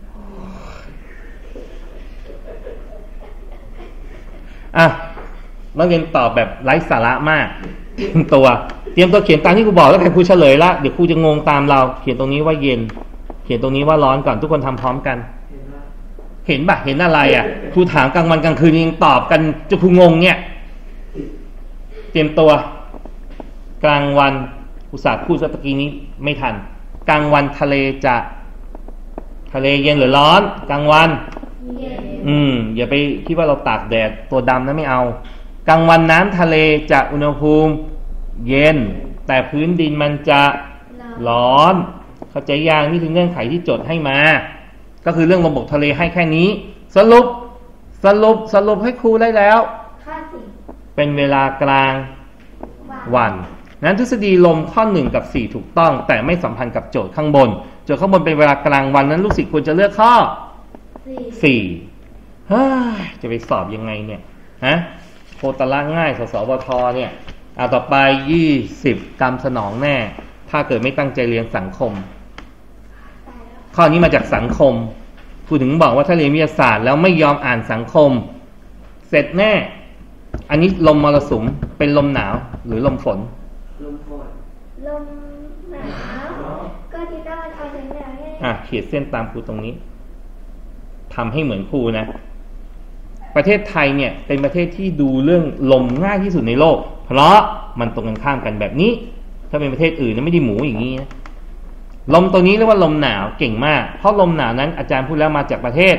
อ่ะนักเรียนตอบแบบไร้สาระมากเตรียมตัวเตรียมตัวเขียนตามที่ครูบอกแล้วกันครูเฉลยละเดี๋ยวครูจะงงตามเราเขียนตรงนี้ว่าเย็นเขียนตรงนี้ว่าร้อนก่อนทุกคนทำพร้อมกันเห็นปะเห็นอะไรอ่ะครูถามกลางวันกลางคืนยังตอบกันจะครูงงเนี่ยเตรียมตัวกลางวันอุตส่าห์พูดสักตะกี้นี้ไม่ทันกลางวันทะเลจะทะเลเย็นหรือร้อนกลางวันเย็นอืมอย่าไปคิดว่าเราตากแดดตัวดำนะไม่เอากลางวันน้ำทะเลจะอุณหภูมิเย็นแต่พื้นดินมันจะร้อนเข้าใจยังนี่คือเงื่อนไขที่จดให้มาก็คือเรื่องลมบกทะเลให้แค่นี้สรุปสรุปสรุปให้ครูได้แล้วเป็นเวลากลางวันนั้นทฤษฎีลมข้อหนึ่งกับสี่ถูกต้องแต่ไม่สัมพันธ์กับโจทย์ข้างบนโจทย์ข้างบนเป็นเวลากลางวันนั้นลูกศิษย์ควรจะเลือกข้อสี่เฮ้ยจะไปสอบยังไงเนี่ยฮะโคตรละง่ายสสวทเนี่ยเอาต่อไปยี่สิบกรรมสนองแน่ถ้าเกิดไม่ตั้งใจเรียนสังคมข้อนี้มาจากสังคมครูถึงบอกว่าถ้าเรียนวิทยาศาสตร์แล้วไม่ยอมอ่านสังคมเสร็จแน่อันนี้ลมมรสุมเป็นลมหนาวหรือลมฝนลมฝนลมหนาวก็ที่ได้เอาเส้นหนาวให้อ่ะเขียนเส้นตามครูตรงนี้ทำให้เหมือนครูนะประเทศไทยเนี่ยเป็นประเทศที่ดูเรื่องลมง่ายที่สุดในโลกเพราะมันตรงกันข้ามกันแบบนี้ถ้าเป็นประเทศอื่นไม่ได้หมูอย่างนี้นะลมตัวนี้เรียกว่าลมหนาวเก่งมากเพราะลมหนาวนั้นอาจารย์พูดแล้วมาจากประเทศ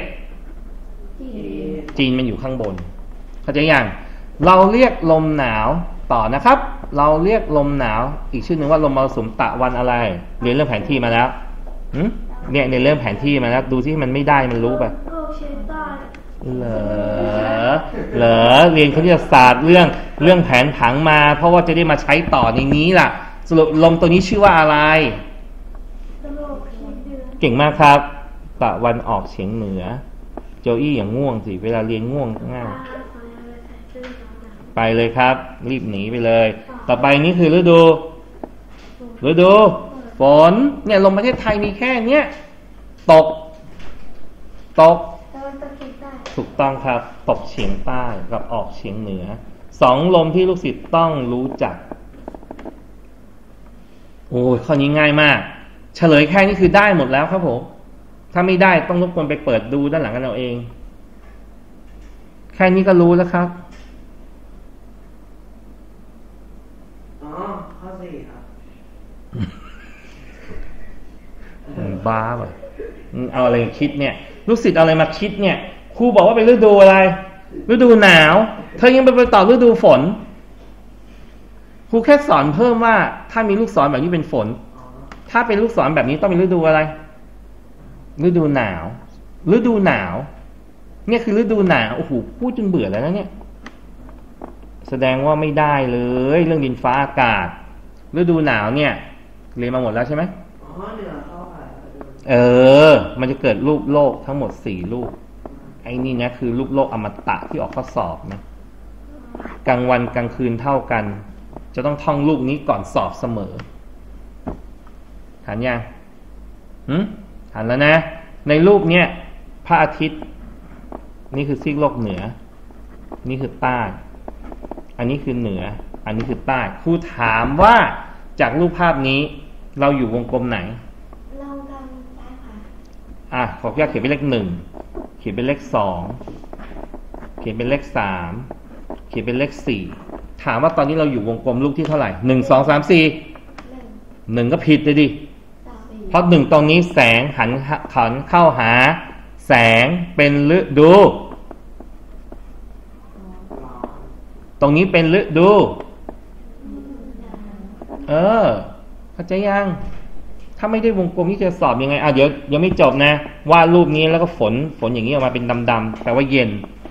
จีนมันอยู่ข้างบนเข้าใจยังเราเรียกลมหนาวต่อนะครับเราเรียกลมหนาวอีกชื่อหนึ่งว่าลมมรสุมตะวันอะไรเรียนเรื่องแผนที่มาแล้วเนี่ยในเรื่องแผนที่มาแล้วดูที่มันไม่ได้มันรู้ไปเหรอเหรอเรียนคณิตศาสตร์เรื่องเรื่องแผนผังมาเพราะว่าจะได้มาใช้ต่อในนี้ล่ะสรุปลมตัวนี้ชื่อว่าอะไรเก่งมากครับตะวันออกเฉียงเหนือโจอี้อย่างง่วงสิเวลาเรียนง่วงง่ายไปเลยครับรีบหนีไปเลยต่อไปนี้คือฤดูฤดูฝนเนี่ยลมประเทศไทยมีแค่เนี้ยตกตกถูกต้องครับตกเฉียงใต้กับออกเฉียงเหนือสองลมที่ลูกศิษย์ต้องรู้จักโอ้ยข้อนี้ง่ายมากเฉลยแค่นี้คือได้หมดแล้วครับผมถ้าไม่ได้ต้องรบกวนไปเปิดดูด้านหลังกันเอาเองแค่นี้ก็รู้แล้วครับอ๋อข้อสี่ครับบ้าป่ะเอาอะไรคิดเนี่ยลูกศิษย์เอาอะไรมาคิดเนี่ยครูบอกว่าเป็นฤดูอะไรฤดูหนาวเธอยังไปตอบฤดูฝนครูแค่สอนเพิ่มว่าถ้ามีลูกศรแบบนี้เป็นฝนถ้าเป็นลูกศรแบบนี้ต้องเป็นฤดูอะไรฤดูหนาวฤดูหนาวเนี่ยคือฤดูหนาวโอ้โหพูดจนเบื่อแล้วนะเนี่ยแสดงว่าไม่ได้เลยเรื่องดินฟ้าอากาศฤดูหนาวเนี่ยเรียนมาหมดแล้วใช่ไหมอ๋อเหนือเข้าไปเออมันจะเกิดรูปโลกทั้งหมดสี่รูปไอ้นี่นะคือรูปโลกอมตะที่ออกข้อสอบนะกลางวันกลางคืนเท่ากันจะต้องท่องรูปนี้ก่อนสอบเสมอหันยังหืมหันแล้วนะในรูปเนี้ยพระอาทิตย์นี่คือซีกโลกเหนือนี่คือใต้อันนี้คือเหนืออันนี้คือใต้ครูถามว่าจากรูปภาพนี้เราอยู่วงกลมไหนเรากำลังซ้ายขวาอ่ะขออนุญาตเขียนเป็นเลขหนึ่งเขียนเป็นเลขสองเขียนเป็นเลขสามเขียนเป็นเลขสี่ถามว่าตอนนี้เราอยู่วงกลมรูปที่เท่าไหร่หนึ่งสองสามสี่หนึ่งก็ผิดเลยดิเพราะหนึ่งตรงนี้แสงหันขันเข้าหาแสงเป็นฤดูตรงนี้เป็นฤดูเออเข้าใจยังถ้าไม่ได้วงกลมนี่จะสอบยังไงอ่ะเดี๋ยวยังไม่จบนะวาดรูปนี้แล้วก็ฝนฝนอย่างนี้ออกมาเป็นดำๆแปลว่าเย็น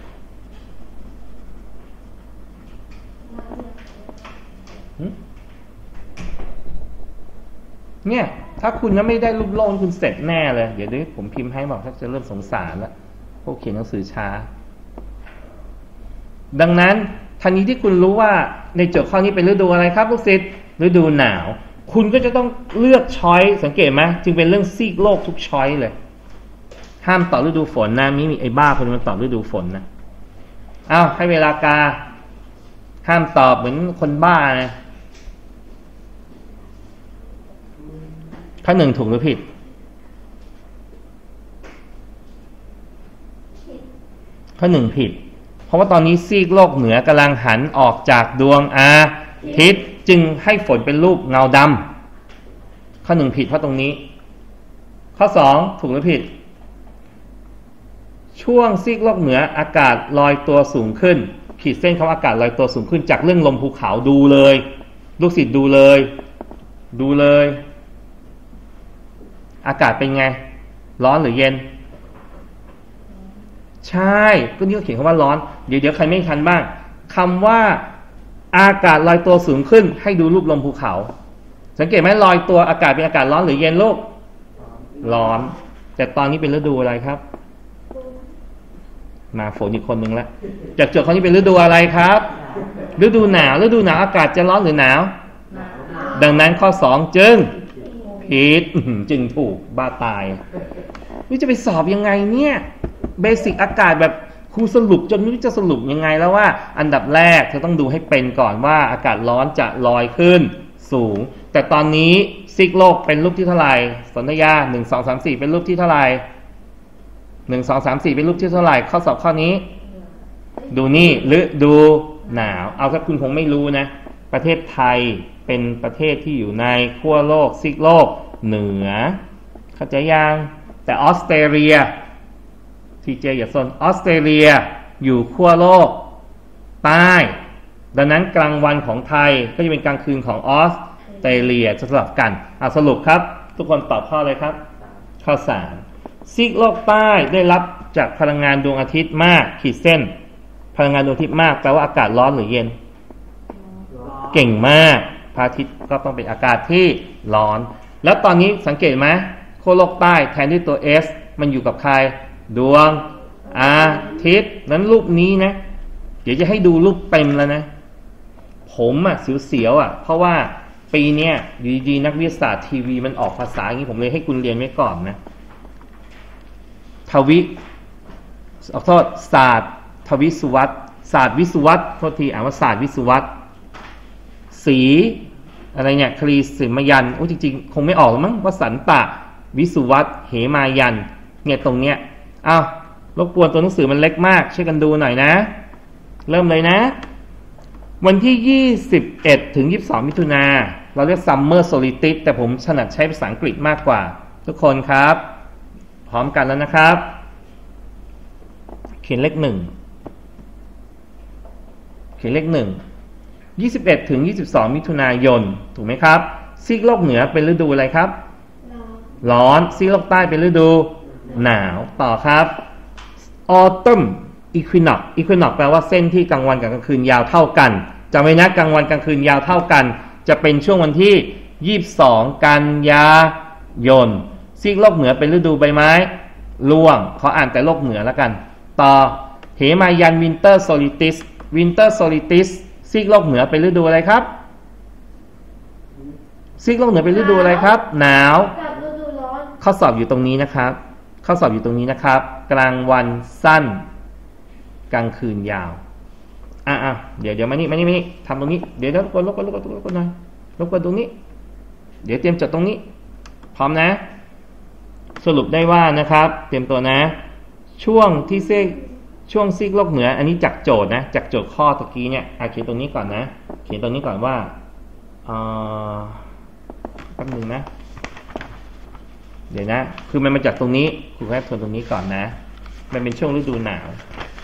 เนี่ยถ้าคุณยังไม่ได้รูปโลกคุณเสร็จแน่เลยเดี๋ยวด้วยผมพิมพ์ให้บอกถ้าจะเริ่มสงสารแล้วพวกเขียนหนังสือช้าดังนั้นทันทีที่คุณรู้ว่าในโจทย์ข้อนี้เป็นฤดูอะไรครับลูกศิษย์ฤดูหนาวคุณก็จะต้องเลือกช้อยสังเกตไหมจึงเป็นเรื่องซีกโลกทุกช้อยเลยห้ามตอบฤดูฝนนะมีมีไอ้บ้าคนมันตอบฤดูฝนนะอ้าวให้เวลากาห้ามตอบเหมือนคนบ้านะข้อหนึ่งถูกหรือผิดข้อหนึ่งผิดเพราะว่าตอนนี้ซีกโลกเหนือกำลังหันออกจากดวงอาทิตย์จึงให้ฝนเป็นรูปเงาดำข้อหนึ่งผิดเพราะตรงนี้ข้อสองถูกหรือผิดช่วงซีกโลกเหนืออากาศลอยตัวสูงขึ้นขีดเส้นคำว่าอากาศลอยตัวสูงขึ้นจากเรื่องลมภูเขาดูเลยลูกศิษย์ดูเลยดูเลยอากาศเป็นไงร้อนหรือเย็นใช่ก็นี่เขาเขียนคำว่าร้อนเดี๋ยวเดี๋ยวใครไม่ทันบ้างคำว่าอากาศลอยตัวสูงขึ้นให้ดูรูปลมภูเขาสังเกตไหมลอยตัวอากาศเป็นอากาศร้อนหรือเย็นลูกร้อนแต่ตอนนี้เป็นฤดูอะไรครับมาฝนอีกคนนึงแล้วจากโจทย์ข้อนี้เป็นฤดูอะไรครับฤดูหนาวฤดูหนาวอากาศจะร้อนหรือหนาวดังนั้นข้อสองจึงผิดจึงถูกบ้าตายนี่จะไปสอบยังไงเนี่ยเบสิกอากาศแบบครูสรุปจนไม่รู้จะสรุปยังไงแล้วว่าอันดับแรกเธอต้องดูให้เป็นก่อนว่าอากาศร้อนจะลอยขึ้นสูงแต่ตอนนี้ซีกโลกเป็นรูปที่เท่าไหร่สนธยาหนึ่งสองสามสี่เป็นรูปที่เท่าไหร่หนึ่งสองสามสี่เป็นรูปที่เท่าไหร่ข้อสอบข้อนี้ดูนี่หรือดูหนาวเอาถ้าคุณคงไม่รู้นะประเทศไทยเป็นประเทศที่อยู่ในขั้วโลกซีกโลกเหนือเข้าใจยังแต่ออสเตรเลียทีเจอย่าสนออสเตรเลียอยู่ขั้วโลกใต้ดังนั้นกลางวันของไทยก็จะเป็นกลางคืนของออสเตรเลียจะสลับกันเอาสรุปครับทุกคนตอบข้อเลยครับข้อสามซีกโลกใต้ได้รับจากพลังงานดวงอาทิตย์มากขีดเส้นพลังงานดวงอาทิตย์มากแปลว่าอากาศร้อนหรือเย็นเก่งมากพระอาทิตย์ก็ต้องเป็นอากาศที่ร้อนแล้วตอนนี้สังเกตไหมขั้วโลกใต้แทนที่ตัว S มันอยู่กับใครดวงอาทิตย์นั้นรูปนี้นะเดี๋ยวจะให้ดูรูปเต็มแล้วนะผมอ่ะเสียวๆอ่ะเพราะว่าปีเนี้ยอยู่ดีๆนักวิทยาศาสตร์ทีวีมันออกภาษาอย่างนี้ผมเลยให้คุณเรียนไว้ก่อนนะทวิขอโทษศาสตร์ทวิสุวัตศาสตร์วิสุวัตโทษทีอ่านว่าศาสตร์วิสุวัตสีอะไรเนี่ยคลีสิมยันโอ้จริงๆคงไม่ออกหรอกมั้งว่าสันตะวิสุวัตเหมายันเนี่ยตรงเนี้ยอ้าวรบกวนตัวหนังสือมันเล็กมากช่วยกันดูหน่อยนะเริ่มเลยนะวันที่ยี่สิบเอ็ดถึงยี่สิบสองมิถุนาเราเรียก Summer Solstice แต่ผมถนัดใช้ภาษาอังกฤษมากกว่าทุกคนครับพร้อมกันแล้วนะครับเขียนเลขหนึ่งเขียนเลขหนึ่งยี่สิบเอ็ดถึงยี่สิบสองมิถุนายนถูกไหมครับซีกโลกเหนือเป็นฤดูอะไรครับร้อนซีกโลกใต้เป็นฤดูหนาวต่อครับ autumn equinox equinox แปลว่าเส้นที่กลางวันกับกลางคืนยาวเท่ากันจำไว้นะกลางวันกลางคืนยาวเท่ากันจะเป็นช่วงวันที่ยี่สิบสองกันยายนซีกโลกเหนือเป็นฤดูใบไม้ร่วงขออ่านแต่โลกเหนือแล้วกันต่อเหมายันวินเตอร์โซลิติสวินเตอร์โซลิติสซีกโลกเหนือเป็นฤดูอะไรครับซีกโลกเหนือเป็นฤดูอะไรครับหนาวกับฤดูร้อนข้อสอบอยู่ตรงนี้นะครับข้อสอบอยู่ตรงนี้นะครับกลางวันสั้นกลางคืนยาวอ่ะอ่ะเดี๋ยวเดี๋ยวมานี่มานี่มานี่ทำตรงนี้เดี๋ยวเดี๋ยวรบกวนรบกวนรบกวนรบกวนหน่อยรบกวนตรงนี้เดี๋ยวเตรียมจดตรงนี้พร้อมนะสรุปได้ว่านะครับเตรียมตัวนะช่วงที่ซีกช่วงซีกโลกเหนืออันนี้จากโจทย์นะจากโจทย์ข้อตะกี้เนี่ยอ่ะเขียนตรงนี้ก่อนนะเขียนตรงนี้ก่อนว่าเอ่อแป๊บนึงนะเดี๋ยวนะคือมันมาจากตรงนี้ครูแค่ทวนตรงนี้ก่อนนะมันเป็นช่วงฤดูหนาว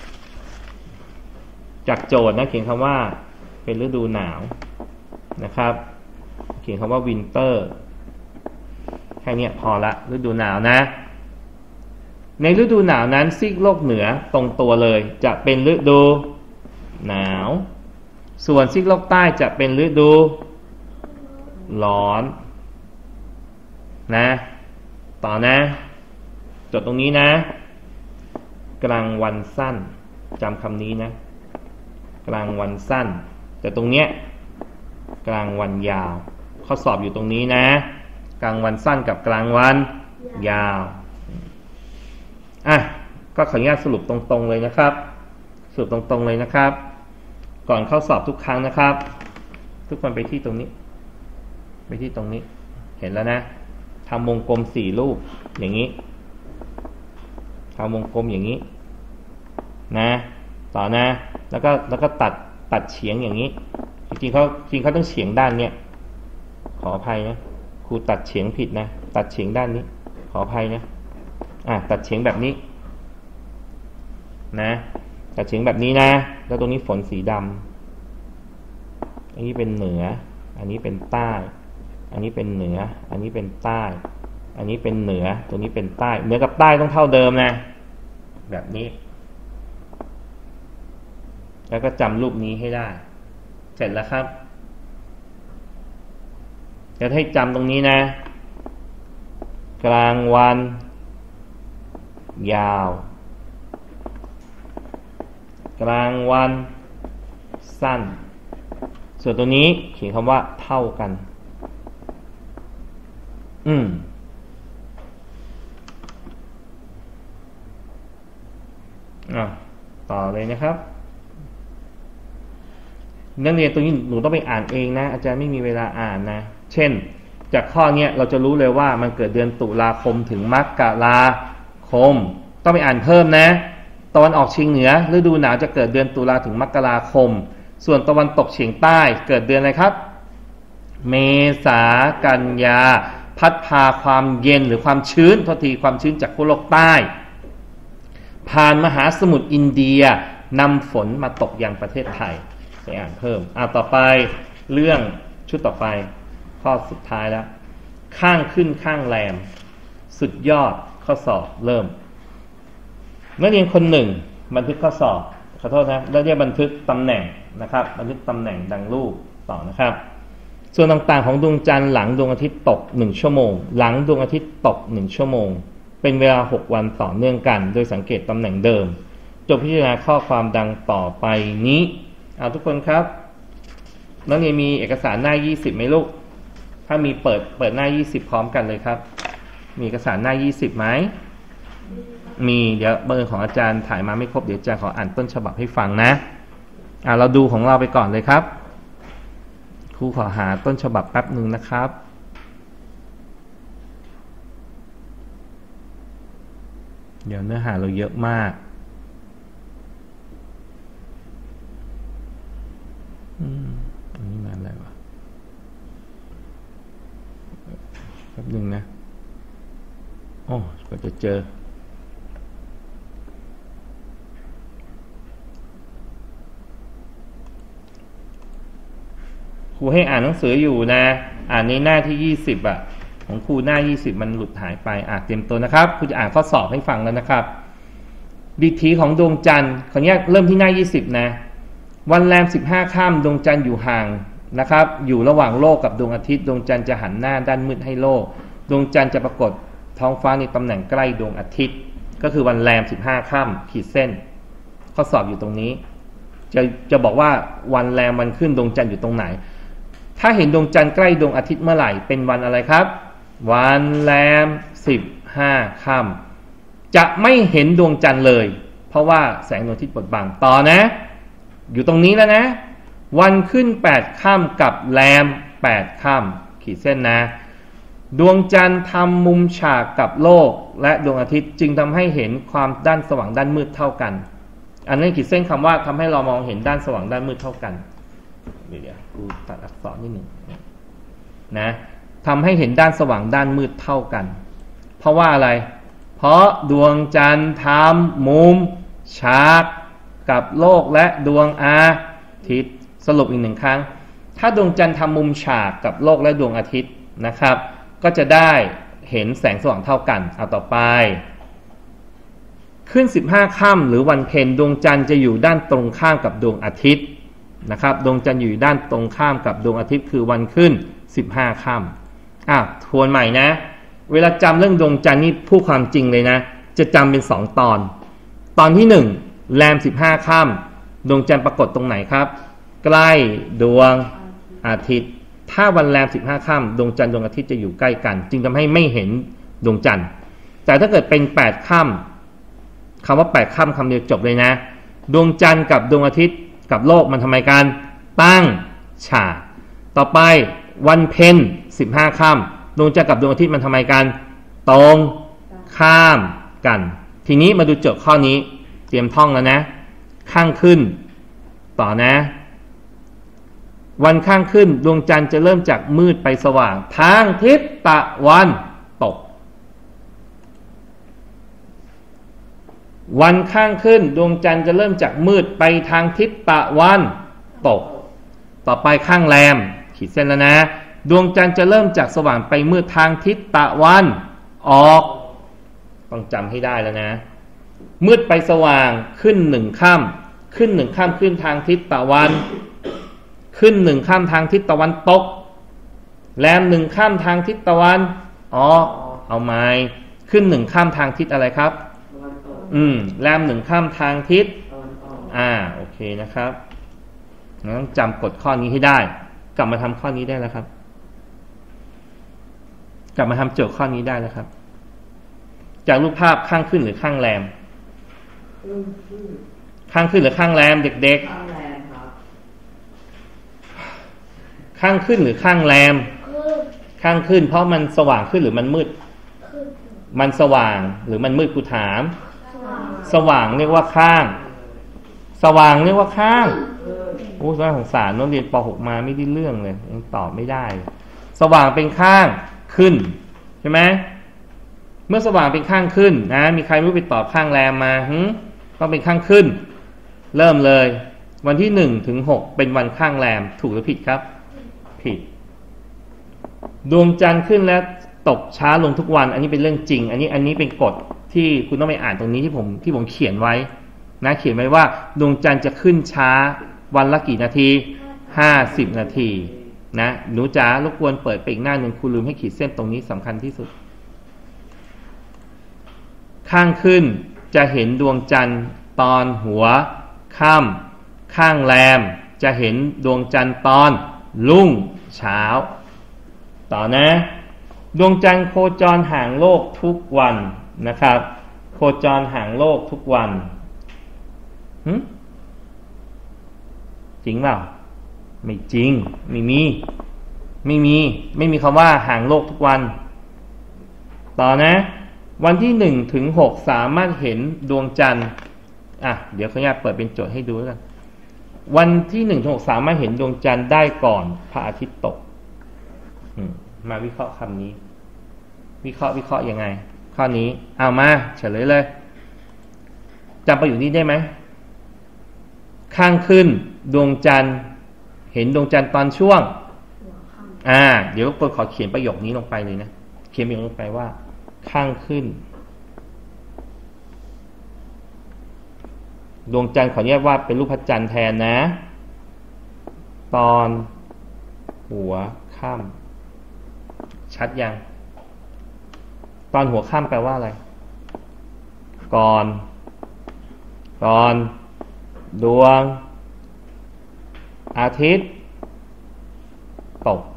จากโจทย์นะเขียนคำว่าเป็นฤดูหนาวนะครับเขียนคำว่าวินเตอร์แค่นี้พอละฤดูหนาวนะในฤดูหนาวนั้นซีกโลกเหนือตรงตัวเลยจะเป็นฤดูหนาวส่วนซีกโลกใต้จะเป็นฤดูร้อนนะต่อนะจดตรงนี้นะกลางวันสั้นจำคำนี้นะกลางวันสั้นแต่ตรงเนี้ยกลางวันยาวข้อสอบอยู่ตรงนี้นะกลางวันสั้นกับกลางวันยาวอ่ะก็ขออนุญาตสรุปตรงๆเลยนะครับสรุปตรงๆเลยนะครับก่อนเข้าสอบทุกครั้งนะครับทุกคนไปที่ตรงนี้ไปที่ตรงนี้เห็นแล้วนะทำวงกลมสี่รูปอย่างนี้ทำวงกลมอย่างนี้นะต่อนะแล้วก็แล้วก็ตัดตัดเฉียงอย่างนี้จริงๆเขาจริงเขาต้องเฉียงด้านเนี้ยขออภัยนะครูตัดเฉียงผิดนะตัดเฉียงด้านนี้ขออภัยนะอ่ะตัดเฉียงแบบนี้นะตัดเฉียงแบบนี้นะแล้วตรงนี้ฝนสีดำอันนี้เป็นเหนืออันนี้เป็นใต้อันนี้เป็นเหนืออันนี้เป็นใต้อันนี้เป็นเหนือตัวนี้เป็นใต้เหนือกับใต้ต้องเท่าเดิมนะแบบนี้แล้วก็จำรูปนี้ให้ได้เสร็จแล้วครับจะให้จำตรงนี้นะกลางวันยาวกลางวันสั้นส่วนตัวนี้เขียนคำว่าเท่ากันอืมอ่ะต่อเลยนะครับนักเรียนตัวนี้หนูต้องไปอ่านเองนะอาจารย์ไม่มีเวลาอ่านนะเช่นจากข้อนี้เราจะรู้เลยว่ามันเกิดเดือนตุลาคมถึงมกราคมต้องไปอ่านเพิ่มนะตะวันออกเฉียงเหนือฤดูหนาวจะเกิดเดือนตุลาถึงมกราคมส่วนตะวันตกเฉียงใต้เกิดเดือนอะไรครับเมษากันยาพัดพาความเย็นหรือความชื้นโทษทีความชื้นจากขั้วโลกใต้ผ่านมหาสมุทรอินเดียนำฝนมาตกยังประเทศไทยไปอ่านเพิ่มอ่าต่อไปเรื่องชุดต่อไปข้อสุดท้ายแล้วข้างขึ้นข้างแรมสุดยอดข้อสอบเริ่มนักเรียนคนหนึ่งบันทึกข้อสอบขอโทษนะแล้วเรียกบันทึกตำแหน่งนะครับบันทึกตำแหน่งดังรูปต่อนะครับส่วนต่างๆของดวงจันทร์หลังดวงอาทิตย์ตกหนึ่งชั่วโมงหลังดวงอาทิตย์ตกหนึ่งชั่วโมงเป็นเวลาหกวันต่อเนื่องกันโดยสังเกตตำแหน่งเดิมจบพิจารณาข้อความดังต่อไปนี้เอาทุกคนครับนักเรียนมีเอกสารหน้ายี่สิบไหมลูกถ้ามีเปิดเปิดหน้ายี่สิบพร้อมกันเลยครับมีเอกสารหน้ายี่สิบไหมมีเดี๋ยวเบอร์ของอาจารย์ถ่ายมาไม่ครบเดี๋ยวอาจารย์ขออ่านต้นฉบับให้ฟังนะอ่าเราดูของเราไปก่อนเลยครับครูขอหาต้นฉบับแป๊บหนึ่งนะครับเดี๋ยวเนื้อหาเราเยอะมากอืมอันนี้มาอะไรวะแป๊บหนึ่งนะโอ้ก็จะเจอครูให้อ่านหนังสืออยู่นะอ่านในหน้าที่ยี่สิบอ่ะของครูหน้ายี่สิบมันหลุดหายไปอ่านเตรียมตัวนะครับครูจะอ่านข้อสอบให้ฟังแล้วนะครับดิถีของดวงจันทร์ขออนุญาตเริ่มที่หน้ายี่สิบนะวันแรมสิบห้าค่ำดวงจันทร์อยู่ห่างนะครับอยู่ระหว่างโลกกับดวงอาทิตย์ดวงจันทร์จะหันหน้าด้านมืดให้โลกดวงจันทร์จะปรากฏท้องฟ้าในตำแหน่งใกล้ดวงอาทิตย์ก็คือวันแรมสิบห้าค่ำขีดเส้นข้อสอบอยู่ตรงนี้จะจะบอกว่าวันแรมวันขึ้นดวงจันทร์อยู่ตรงไหนถ้าเห็นดวงจันทร์ใกล้ดวงอาทิตย์เมื่อไหร่เป็นวันอะไรครับวันแรมสิบห้าค่ำจะไม่เห็นดวงจันทร์เลยเพราะว่าแสงดวงอาทิตย์บดบังต่อนะอยู่ตรงนี้แล้วนะวันขึ้นแปดค่ำกับแรมแปดค่ำขีดเส้นนะดวงจันทร์ทำมุมฉากกับโลกและดวงอาทิตย์จึงทำให้เห็นความด้านสว่างด้านมืดเท่ากันอันนี้ขีดเส้นคำว่าทำให้เรามองเห็นด้านสว่างด้านมืดเท่ากันเดี๋ยวกูตัดอักษรนิดหนึ่งนะทำให้เห็นด้านสว่างด้านมืดเท่ากันเพราะว่าอะไรเพราะดวงจันทร์ทำมุมฉากกับโลกและดวงอาทิตย์สรุปอีกหนึ่งครั้งถ้าดวงจันทร์ทำมุมฉากกับโลกและดวงอาทิตย์นะครับก็จะได้เห็นแสงสว่างเท่ากันเอาต่อไปขึ้นสิบห้าค่ำหรือวันเพ็ญดวงจันทร์จะอยู่ด้านตรงข้ามกับดวงอาทิตย์นะครับดวงจันทร์อยู่ด้านตรงข้ามกับดวงอาทิตย์คือวันขึ้นสิบห้าค่ำอ่ะทวนใหม่นะเวลาจำเรื่องดวงจันทร์นี่พูดความจริงเลยนะจะจำเป็นสองตอนตอนที่หนึ่งแรมสิบห้าค่ำดวงจันทร์ปรากฏตรงไหนครับใกล้ดวงอาทิตย์ถ้าวันแรมสิบห้าค่ำดวงจันทร์ดวงอาทิตย์จะอยู่ใกล้กันจึงทำให้ไม่เห็นดวงจันทร์แต่ถ้าเกิดเป็นแปดค่ำคำว่าแปดค่ำคำเดียวจบเลยนะดวงจันทร์กับดวงอาทิตย์กับโลกมันทำไมกันตั้งฉากต่อไปวันเพ็ญสิบห้าค่ำดวงจันทร์กับดวงอาทิตย์มันทำไมกันตรงข้ามกันทีนี้มาดูโจทย์ข้อนี้เตรียมท่องแล้วนะข้างขึ้นต่อนะวันข้างขึ้นดวงจันทร์จะเริ่มจากมืดไปสว่างทางทิศตะวันตกวันข้างขึ้นดวงจันทร์จะเริ่มจากมืดไปทางทิศตะวันตกต่อไปข้างแรมขีดเส้นแล้วนะดวงจันทร์จะเริ่มจากสว่างไปมืดทางทิศตะวันออกต้องจำให้ได้แล้วนะมืดไปสว่างขึ้นหนึ่งค่ำขึ้นหนึ่งค่ำขึ้นทางทิศตะวันขึ้นหนึ่งค่ำทางทิศตะวันตกแรมหนึ่งค่ำทางทิศตะวันออกเอาไหมขึ้นหนึ่งค่ำทางทิศอะไรครับอืมแรมหนึ่งค่ำทางทิศอ่าโอเคนะครับต้องจำกฎข้อนี้ให้ได้กลับมาทำข้อนี้ได้แล้วครับกลับมาทำโจทย์ข้อนี้ได้แล้วครับจากรูปภาพข้างขึ้นหรือข้างแรมข้างขึ้นหรือข้างแรมเด็กๆข้างแรมครับข้างขึ้นหรือข้างแรมข้างขึ้นเพราะมันสว่างขึ้นหรือมันมืดมันสว่างหรือมันมืดกูถามสว่างเรียกว่าข้างสว่างเรียกว่าข้างโอ้สงสารน้องเรียนป หกมาไม่ได้เรื่องเลยยังตอบไม่ได้สว่างเป็นข้างขึ้นใช่ไหมเมื่อสว่างเป็นข้างขึ้นนะมีใครรู้ไปตอบข้างแรมมาหึต้องเป็นข้างขึ้นเริ่มเลยวันที่หนึ่งถึงหกเป็นวันข้างแรมถูกหรือผิดครับผิดดวงจันทร์ขึ้นและตกช้าลงทุกวันอันนี้เป็นเรื่องจริงอันนี้อันนี้เป็นกฎที่คุณต้องไปอ่านตรงนี้ที่ผมที่ผมเขียนไว้นะเขียนไว้ว่าดวงจันทร์จะขึ้นช้าวันละกี่นาทีห้าสิบนาทีนะหนูจ๋ารบกวนเปิดไปอีกหน้าหนึ่งครูลืมให้ขีดเส้นตรงนี้สำคัญที่สุดข้างขึ้นจะเห็นดวงจันทร์ตอนหัวค่ำข้างแรมจะเห็นดวงจันทร์ตอนรุ่งเช้าต่อนะดวงจันทร์โคจรห่างโลกทุกวันนะครับโคจรห่างโลกทุกวันหึจริงเปล่าไม่จริงไม่มีไม่มีไม่มีคำว่าห่างโลกทุกวันต่อนะวันที่หนึ่งถึงหกสามารถเห็นดวงจันทร์อ่ะเดี๋ยวขออนุญาตเปิดเป็นโจทย์ให้ดูแล้วกันวันที่หนึ่งถึงหกสามารถเห็นดวงจันทร์ได้ก่อนพระอาทิตย์ตกมาวิเคราะห์คำนี้วิเคราะห์วิเคราะห์ยังไงข้อนี้เอามาเฉลยเลยจำประโยคนี้ได้ไหมข้างขึ้นดวงจันทร์เห็นดวงจันทร์ตอนช่วงอ่าเดี๋ยวtôiขอเขียนประโยคนี้ลงไปเลยนะเขียนประโยคลงไปว่าข้างขึ้นดวงจันทร์ขออนุญาตวาดเป็นรูปพระจันทร์แทนนะตอนหัวค่ำชัดยังตอนหัวค่ำแปลว่าอะไรก่อนก่อนดวงอาทิตย์ตก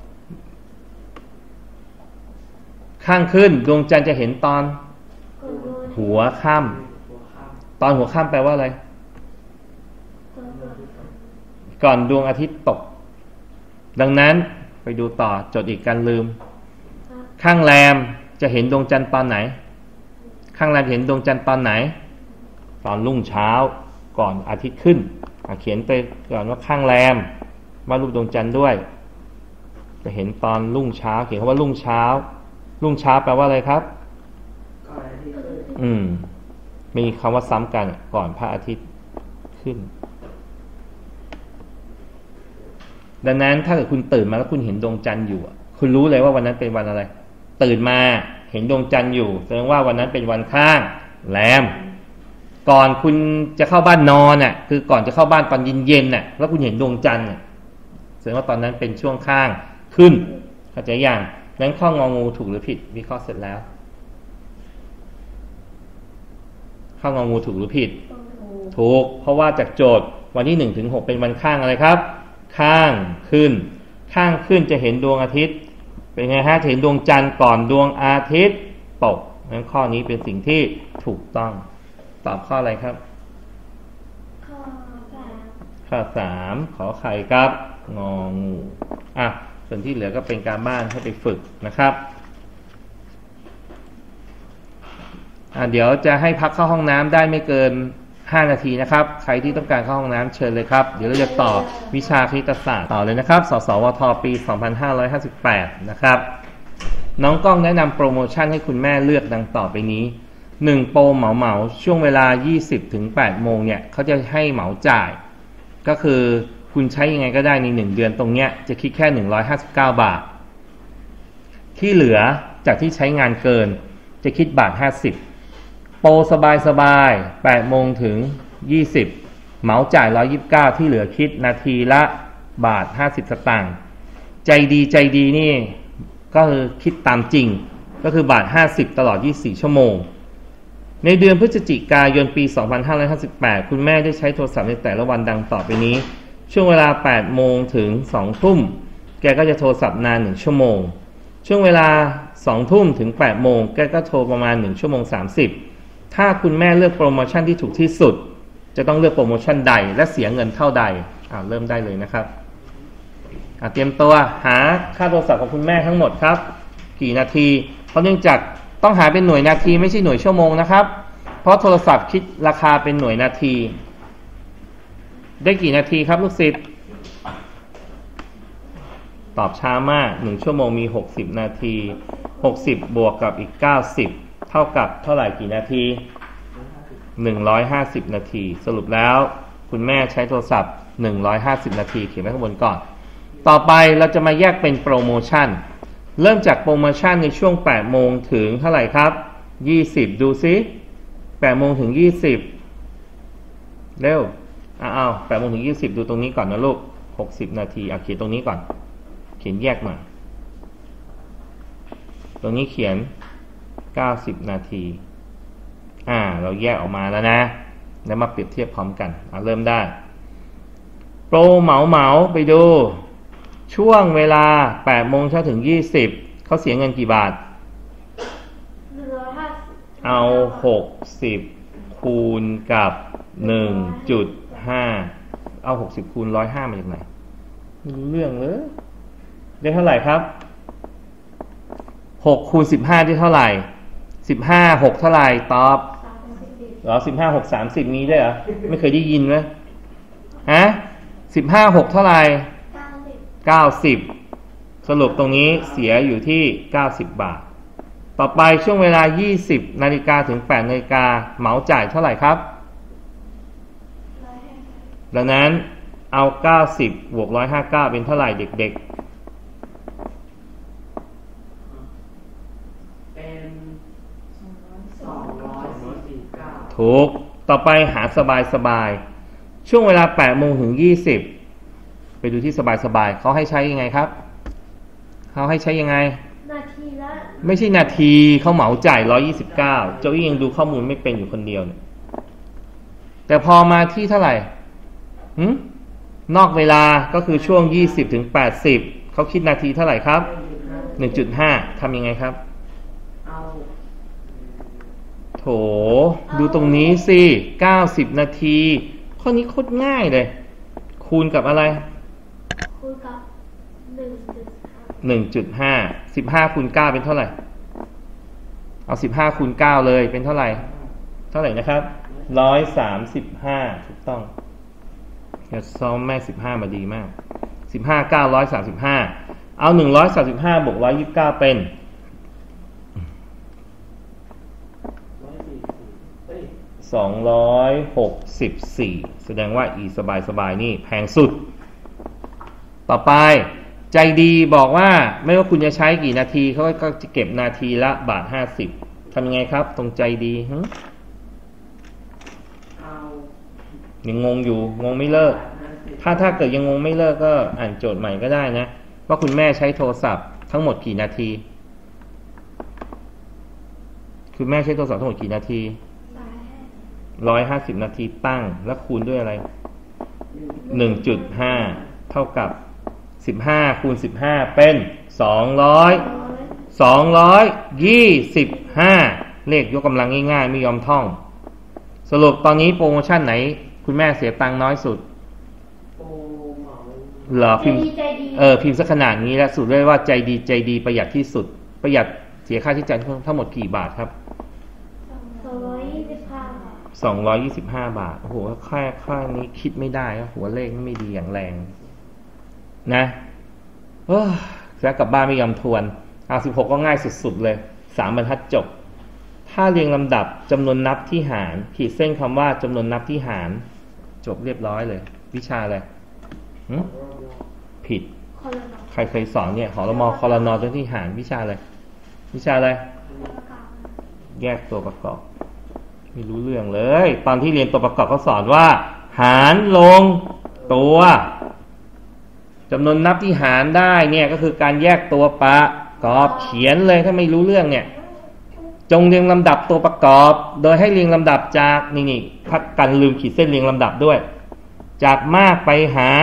ข้างขึ้นดวงจันทร์จะเห็นตอนหัวค่ำตอนหัวค่ำแปลว่าอะไรก่อนดวงอาทิตย์ตกดังนั้นไปดูต่อจดอีกการลืมข้างแรมจะเห็นดวงจันทร์ตอนไหนข้างแรมเห็นดวงจันทร์ตอนไหนตอนรุ่งเช้าก่อนอาทิตย์ขึ้นเขียนไปก่อนว่าข้างแรมวาดรูปดวงจันทร์ด้วยจะเห็นตอนรุ่งเช้าเขียนคำว่ารุ่งเช้ารุ่งเช้าแปลว่าอะไรครับก่อนอาทิตย์ขึ้นอืมมีคำว่าซ้ำกันก่อนพระอาทิตย์ขึ้นดังนั้นถ้าเกิดคุณตื่นมาแล้วคุณเห็นดวงจันทร์อยู่คุณรู้เลยว่าวันนั้นเป็นวันอะไรตื่นมาเห็นดวงจันทร์อยู่แสดงว่าวันนั้นเป็นวันข้างแรมก่อนคุณจะเข้าบ้านนอนน่ะคือก่อนจะเข้าบ้านตอนเย็นๆน่ะแล้วคุณเห็นดวงจันทร์น่ะแสดงว่าตอนนั้นเป็นช่วงข้างขึ้นเข้าใจยังนั้นข้ององูถูกหรือผิดวิเคราะห์เสร็จแล้วข้ององูถูกหรือผิดถูกเพราะว่าจากโจทย์วันที่หนึ่งถึงหกเป็นวันข้างอะไรครับข้างขึ้นข้างขึ้นจะเห็นดวงอาทิตย์เป็นไงฮะเห็นดวงจันทร์ก่อนดวงอาทิตย์ตกนั้นข้อนี้เป็นสิ่งที่ถูกต้องตอบข้ออะไรครับข้อสามข้อสามขอไข่ครับงองูอ่ะส่วนที่เหลือก็เป็นการบ้านให้ไปฝึกนะครับอ่ะเดี๋ยวจะให้พักเข้าห้องน้ำได้ไม่เกินห้านาทีนะครับใครที่ต้องการเข้าห้องน้ำเชิญเลยครับเดี๋ยวเราจะต่อวิชาคณิตศาสตร์ต่อเลยนะครับสสวทปีสองพันห้าร้อยห้าสิบแปดนะครับน้องก้องแนะนำโปรโมชั่นให้คุณแม่เลือกดังต่อไปนี้หนึ่งโปรเหมาเหมาช่วงเวลา ยี่สิบถึงแปดโมงเนี่ยเขาจะให้เหมาจ่ายก็คือคุณใช้ยังไงก็ได้ในหนึ่งเดือนตรงเนี้ยจะคิดแค่หนึ่งร้อยห้าสิบเก้าบาทที่เหลือจากที่ใช้งานเกินจะคิดบาทห้าสิบโปรสบายสบายแปดโมงถึงยี่สิบเหมาจ่ายหนึ่งร้อยยี่สิบเก้าที่เหลือคิดนาทีละบาทห้าสิบสตางค์ใจดีใจดีนี่ก็คือคิดตามจริงก็คือบาทห้าสิบตลอดยี่สิบสี่ชั่วโมงในเดือนพฤศจิกายนปีสองพันห้าร้อยห้าสิบแปดคุณแม่ได้ใช้โทรศัพท์ในแต่ละวันดังต่อไปนี้ช่วงเวลาแปดโมงถึงสองทุ่มแกก็จะโทรศัพท์นานหนึ่งชั่วโมงช่วงเวลาสองทุ่มถึงแปดโมงแกก็โทรประมาณหนึ่งชั่วโมงสามสิบถ้าคุณแม่เลือกโปรโมชั่นที่ถูกที่สุดจะต้องเลือกโปรโมชั่นใดและเสียเงินเท่าใดอ่าเริ่มได้เลยนะครับอ่าเตรียมตัวหาค่าโทรศัพท์ของคุณแม่ทั้งหมดครับกี่นาทีเพราะเนื่องจากต้องหาเป็นหน่วยนาทีไม่ใช่หน่วยชั่วโมงนะครับเพราะโทรศัพท์คิดราคาเป็นหน่วยนาทีได้กี่นาทีครับลูกศิษย์ตอบช้ามากหนึ่งชั่วโมงมีหกสิบนาทีหกสิบบวกกับอีกเก้าสิบเท่ากับเท่าไหร่กี่นาทีหนึ่งร้อยห้าสิบนาทีสรุปแล้วคุณแม่ใช้โทรศัพท์หนึ่งร้อยห้าสิบนาทีเขียนไว้ข้างบนก่อนต่อไปเราจะมาแยกเป็นโปรโมชั่นเริ่มจากโปรโมชั่นในช่วงแปดโมงถึงเท่าไหร่ครับยี่สิบดูซิแปดโมงถึงยี่สิบเร็วอ้าวแปดโมงถึงยี่สิบดูตรงนี้ก่อนนะลูกหกสิบนาทีเอาเขียนตรงนี้ก่อนเขียนแยกมาตรงนี้เขียนเก้าสิบนาทีอ่าเราแยกออกมาแล้วนะแล้วมาเปรียบเทียบพร้อมกันเอาเริ่มได้โปรเหมาเหมาไปดูช่วงเวลาแปดโมงเช้าถึงยี่สิบเขาเสียเงินกี่บาทเอาหกสิบคูณกับหนึ่งจุดห้าเอาหกสิบคูณร้อยห้ามาจากไหนเรื่องเลยได้เท่าไหร่ครับหกคูณสิบห้าได้เท่าไหร่สิบห้าหกเท่าไหร่ตอบเหรอสิบห้าหกสามสิบนี้ได้เหรอไม่เคยได้ยินไหมฮะสิบห้าหกเท่าไหร่เก้าสิบสรุปตรงนี้เสียอยู่ที่เก้าสิบบาทต่อไปช่วงเวลายี่สิบนาฬิกาถึงแปดนาฬิกาเหมาจ่ายเท่าไหร่ครับดังนั้นเอาเก้าสิบบวกหนึ่งร้อยห้าสิบเก้าเป็นเท่าไหร่เด็กๆถูกต่อไปหาสบายสบายช่วงเวลาแปดโมงถึงยี่สิบไปดูที่สบายสบายเขาให้ใช้ยังไงครับเขาให้ใช้ยังไงนาทีละไม่ใช่นาทีเขาเหมาจ่ายร้อยยี่สิบเก้าเจ้าอี้ยังดูข้อมูลไม่เป็นอยู่คนเดียวเนี่ยแต่พอมาที่เท่าไหร่หืมนอกเวลาก็คือช่วงยี่สิบถึงแปดสิบเขาคิดนาทีเท่าไหร่ครับ หนึ่งจุดห้า ทำยังไงครับเอาโถดูตรงนี้สิเก้าสิบนาทีข้อนี้โคตรง่ายเลยคูณกับอะไรคูณกับหนึ่งจุดห้าหนึ่งจุดห้า สิบห้าคูณเก้าเป็นเท่าไหร่เอาสิบห้าคูณเก้าเลยเป็นเท่าไหร่เท่าไหร่นะครับหนึ่งร้อยสามสิบห้าถูกต้องจะซ้อมแม่สิบห้ามาดีมากสิบห้า เก้าร้อยสามสิบห้าเอาหนึ่งร้อยสามสิบห้าบวกหนึ่งร้อยยี่สิบเก้าเป็นสองร้อยหกสิบสี่แสดงว่าอีสบายสบายนี่แพงสุดต่อไปใจดีบอกว่าไม่ว่าคุณจะใช้กี่นาทีเขาก็จะเก็บนาทีละบาทห้าสิบทำยังไงครับตรงใจดีฮึยังงงอยู่งงไม่เลิกถ้าถ้าเกิดยังงงไม่เลิกก็อ่านโจทย์ใหม่ก็ได้นะว่าคุณแม่ใช้โทรศัพท์ทั้งหมดกี่นาทีคุณแม่ใช้โทรศัพท์ทั้งหมดกี่นาทีร้อยห้าสิบนาทีตั้งแล้วคูณด้วยอะไรหนึ่งจุดห้าเท่ากับสิบห้าคูณสิบห้าเป็นสองร้อยสองร้อยยี่สิบห้าเลขยกกำลังง่ายๆไม่ยอมท่องสรุปตอนนี้โปรโมชั่นไหนคุณแม่เสียตังค์น้อยสุดเหรอพิมพ์เออพิมพ์สักขนาดนี้แล้วสุดเลยว่าใจดีใจดีประหยัดที่สุดประหยัดเสียค่าใช้จ่ายทั้งหมดกี่บาทครับสองร้อยยี่สิบห้าบาทสองร้อยยี่สิบห้าบาทโอ้โหค่าค่านี้คิดไม่ได้หัวเลขไม่ดีอย่างแรงนะเออแล้วกลับบ้านไม่ยอมทวนเอาสิบหกก็ง่ายสุดๆเลยสามบรรทัดจบถ้าเรียงลำดับจำนวนนับที่หารขีดเส้นคำว่าจำนวนนับที่หารจบเรียบร้อยเลยวิชาอะไรผิดใครเคยสอนเนี่ยหรมคลนตัวที่หารวิชาอะไรวิชาอะไรแยกตัวประกอบไม่รู้เรื่องเลยตอนที่เรียนตัวประกอบเขาสอนว่าหารลงตัวจำนวนนับที่หารได้เนี่ยก็คือการแยกตัวประกอบเขียนเลยถ้าไม่รู้เรื่องเนี่ยจงเรียงลำดับตัวประกอบโดยให้เรียงลำดับจากนี่นี่พักกันลืมขีดเส้นเรียงลำดับด้วยจากมากไปหา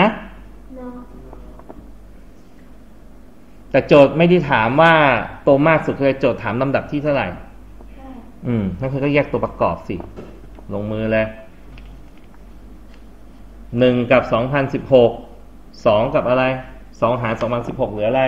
แต่โจทย์ไม่ได้ถามว่าตัวมากสุดเลยโจทย์ถามลำดับที่เท่าไหร่อืมนั่นคือก็แยกตัวประกอบสิลงมือเลยหนึ่งกับสองพันสิบหกสองกับอะไรสองหารสองพันสิบหกเหลืออะไร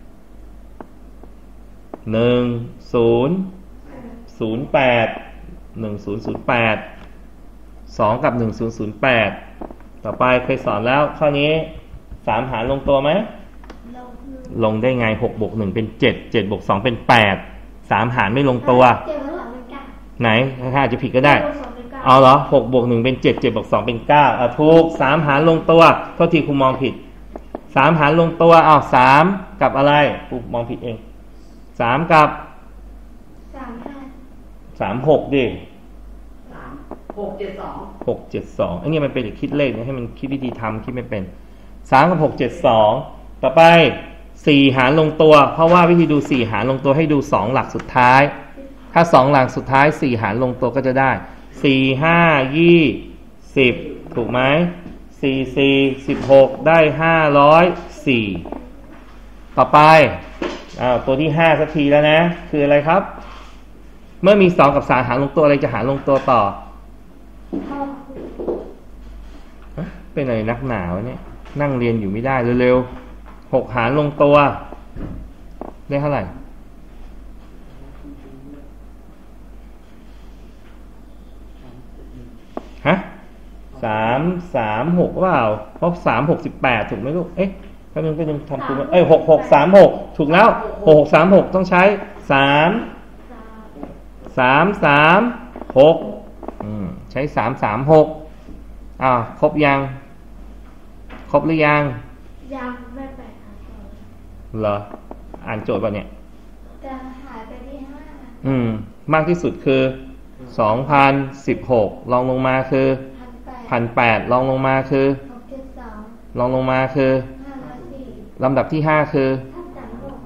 หนึ่งศูนย์ศูนย์แปดหนึ่งศูนย์ศูนย์แปดสองกับหนึ่งศูนย์ศูนย์แปดต่อไปเคยสอนแล้วข้อนี้สามหารลงตัวไหมลงได้ไงหกบวกหนึ่งเป็นเจ็ดเจ็ดบวกสองเป็นแปดสามหารไม่ลงตัวไหนถ้าอาจจะผิดก็ได้เอาเหรอหกบวกหนึ่งเป็นเจ็ดเจ็ดบวกสองเป็นเก้าอ่ะถูกสามหารลงตัวโทษทีครูมองผิดสามหารลงตัวอ้าวสามกับอะไรครูมองผิดเองสามกับสามห้าสามหกดิสามหกเจ็ดสองหกเจ็ดสองไอ้นี่มันเป็นคิดเลขให้มันคิดวิธีทำคิดไม่เป็นสามกับหกเจ็ดสองต่อไปสี่หารลงตัวเพราะว่าวิธีดูสี่หารลงตัวให้ดูสองหลักสุดท้ายถ้าสองหลักสุดท้ายสี่หารลงตัวก็จะได้สี่ห้ายี่สิบถูกไหมสี่สี่สิบหกได้ห้าร้อยสี่ต่อไปอ้าวตัวที่ห้าสักทีแล้วนะคืออะไรครับเมื่อมีสองกับสามหารลงตัวอะไรจะหารลงตัวต่อเป็นอะไรนักหนาวะเนี่ยนั่งเรียนอยู่ไม่ได้เร็วๆหกหารลงตัวได้เท่าไหร่ฮะสามสามหกเปล่าเพราะสามหกสิบแปดถูกไหมลูกเอ๊ะก็ยังก็ยังทำคูณเอ้ยหกหกสามหกถูกแล้วหกหกสามหกต้องใช้สามสามสามหกอืมใช้สามสามหกอ้าวครบยังครบหรือยังยังไม่แปดเหรออ่านโจทย์ป่ะเนี่ยจะหายไปที่ห้าอืมมากที่สุดคือสองพันสิบหกลองลงมาคือพันแปดพันแปดลองลงมาคือหกเจ็ดสองลองลงมาคือห้าร้อยสี่ลำดับที่ห้าคือถ้าจำหก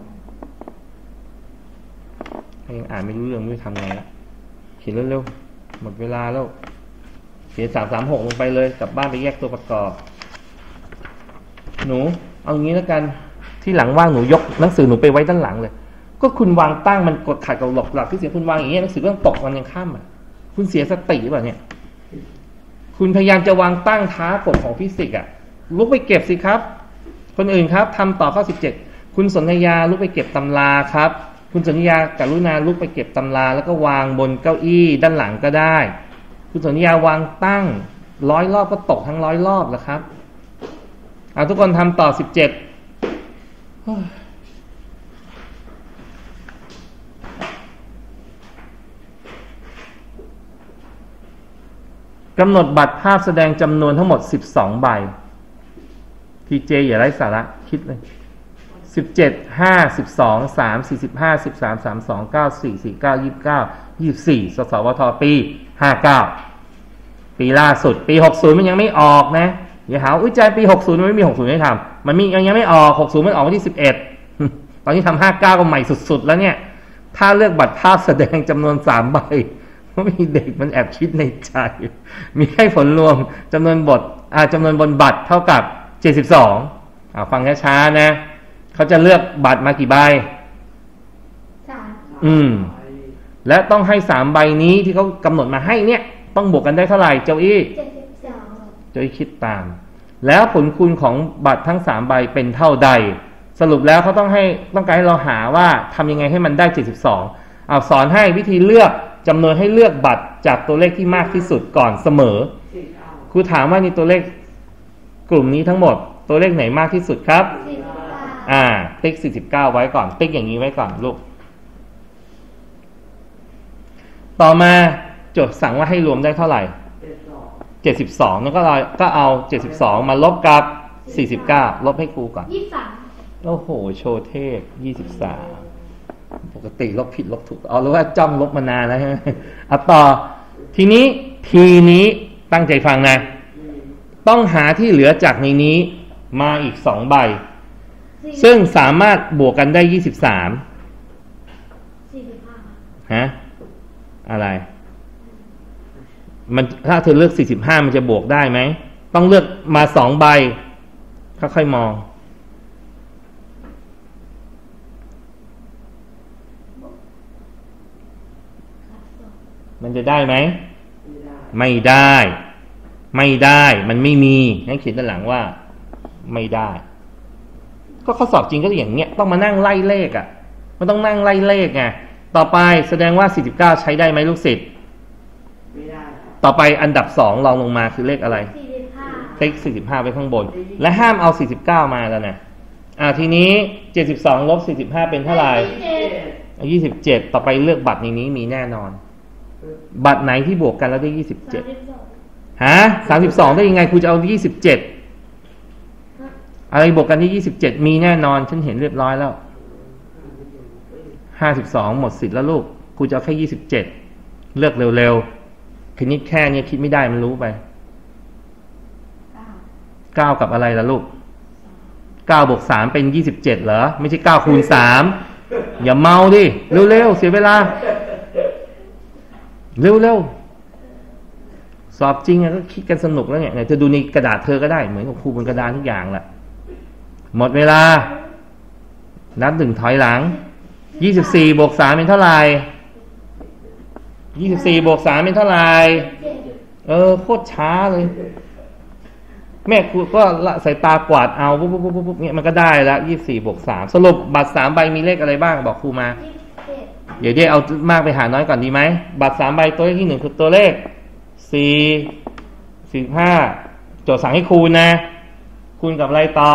ถ้ายังอ่านไม่รู้เรื่องไม่รู้ทำไงละเขียนเร็วๆหมดเวลาแล้วเขียนสามสามหกลงไปเลยกลับบ้านไปแยกตัวประกอบหนูเอางี้แล้วกันที่หลังว่างหนูยกหนังสือหนูไปไว้ด้านหลังเลยก็คุณวางตั้งมันกดขัดกับหลักหลักที่เสียคุณวางอย่างเงี้ยหนังสือก็ต้องตกวันยังข้ามอ่ะคุณเสียสติหรือเปล่าเนี่ยคุณพยายามจะวางตั้งท้ากฎของฟิสิกส์อ่ะลุกไปเก็บสิครับคนอื่นครับทำต่อข้อสิบเจ็ดคุณสนธยาลุกไปเก็บตำราครับคุณสนธยากรุณาลุกไปเก็บตำราแล้วก็วางบนเก้าอี้ด้านหลังก็ได้คุณสนธยาวางตั้งร้อยรอบก็ตกทั้งร้อยรอบแล้วครับเอาทุกคนทำต่อสิบเจ็ดกำหนดบัตรภาพแสดงจำนวนทั้งหมดสิบสองใบทีเจอย่าไร้สาระคิดเลยสิบเจ็ด ห้า สิบสอง สาม สี่สิบห้า สิบสาม สาม สอง เก้า สี่ สี่ เก้า ยี่สิบเก้า ยี่สิบสี่สสวทปีห้าสิบเก้าปีล่าสุดปีหกสิบมันยังไม่ออกนะอย่าหาอุ้ยใจปีหกสิบมันไม่มีหกสิบให้ทำมันมียังไม่ออกหกสิบมันออกวันที่สิบเอ็ดตอนนี้ทำห้าสิบเก้าก็ใหม่สุดๆแล้วเนี่ยถ้าเลือกบัตรภาพแสดงจำนวนสามใบก็มีเด็กมันแอบคิดในใจมีให้ผลรวมจำนวนบทอ่าจำนวนบนบัตรเท่ากับเจ็ดสิบสองอ่าฟังช้าๆนะเขาจะเลือกบัตรมากี่ใบสามอืมและต้องให้สามใบนี้ที่เขากำหนดมาให้เนี่ยต้องบวกกันได้เท่าไหร่เจ้าอี้เจ็ดสิบสองเจ้าอี้คิดตามแล้วผลคูณของบัตรทั้งสามใบเป็นเท่าใดสรุปแล้วเขาต้องให้ต้องการให้เราหาว่าทำยังไงให้มันได้เจ็ดสิบสองเอาสอนให้วิธีเลือกจำนวนให้เลือกบัตรจากตัวเลขที่มากที่สุดก่อนเสมอครูถามว่าในตัวเลขกลุ่มนี้ทั้งหมดตัวเลขไหนมากที่สุดครับสี่สิบเก้าอ่าติ๊กสี่สิบเก้าไว้ก่อนติ๊กอย่างนี้ไว้ก่อนลูกต่อมาโจทย์สั่งว่าให้รวมได้เท่าไหร่เจ็ดสิบสองแล้วก็เราก็เอาเจ็ดสิบสองมาลบกับสี่สิบเก้าลบให้ครูก่อนยี่สิบสามโอ้โหโชว์เทพยี่สิบสามปกติลบผิดลบถูกเอารู้ว่าจ้องลบมานานแล้วใช่ไหมเอาต่อทีนี้ทีนี้ตั้งใจฟังนะต้องหาที่เหลือจากในนี้มาอีกสองใบซึ่งสามารถบวกกันได้ยี่สิบสามสี่สิบห้าฮะอะไรมันถ้าเธอเลือกสี่สิบห้ามันจะบวกได้ไหมต้องเลือกมาสองใบค่อยๆมองมันจะได้ไหมไม่ได้ไม่ได้มันไม่มีงั้นเขียนด้านหลังว่าไม่ได้ก็ข้อสอบจริงก็อย่างเงี้ยต้องมานั่งไล่เลขอ่ะมันต้องนั่งไล่เลขไงต่อไปแสดงว่าสี่สิบเก้าใช้ได้ไหมลูกศิษย์ไม่ได้ต่อไปอันดับสองรองลงมาคือเลขอะไรสี่สิบห้าติ๊กสี่สิบห้าไว้ข้างบนและห้ามเอาสี่สิบเก้ามาแล้วนะอ่าทีนี้เจ็ดสิบสองลบสี่สิบห้าเป็นเท่าไหร่ยี่สิบเจ็ดต่อไปเลือกบัตรในนี้มีแน่นอนบัตรไหนที่บวกกันแล้วได้ยี่สิบเจ็ดฮะสามสิบสองได้ยังไงครูจะเอายี่สิบเจ็ดอะไรบวกกันที่ยี่สิบเจ็ดมีแน่นอนฉันเห็นเรียบร้อยแล้วห้าสิบสองหมดสิทธิ์แล้วลูกครูจะเอาแค่ยี่สิบเจ็ดเลือกเร็วๆคิดนิดแค่นี้คิดไม่ได้มันรู้ไปเก้ากับอะไรล่ะลูกเก้าบวกสามเป็นยี่สิบเจ็ดเหรอไม่ใช่เก้าคูณสามอย่าเมาดิเร็วๆเสียเวลาเร็วๆสอบจริงก็คิดกันสนุกแล้วเนี่ยเธอดูในกระดาษเธอก็ได้เหมือนกับครูบนกระดานทุกอย่างแหละหมดเวลานับหนึ่งถอยหลังยี่สิบสี่บวกสามเป็นเท่าไหร่ยี่สิบสี่บวกสามเป็นเท่าไหร่เออโคตรช้าเลยแม่ครูก็ละสายตากวาดเอาปุ๊บปุ๊บปุ๊บปุ๊บเนี่ยมันก็ได้แล้วยี่สิบสี่บวกสามสรุปบัตรสามใบมีเลขอะไรบ้างบอกครูมาเดี๋ยวเดี๋ยวเอามากไปหาน้อยก่อนดีไหมบัตรสามใบตัวเลขที่หนึ่งคือตัวเลขสี่สี่ห้าโจทย์สั่งให้คูณนะคูณกับอะไรต่อ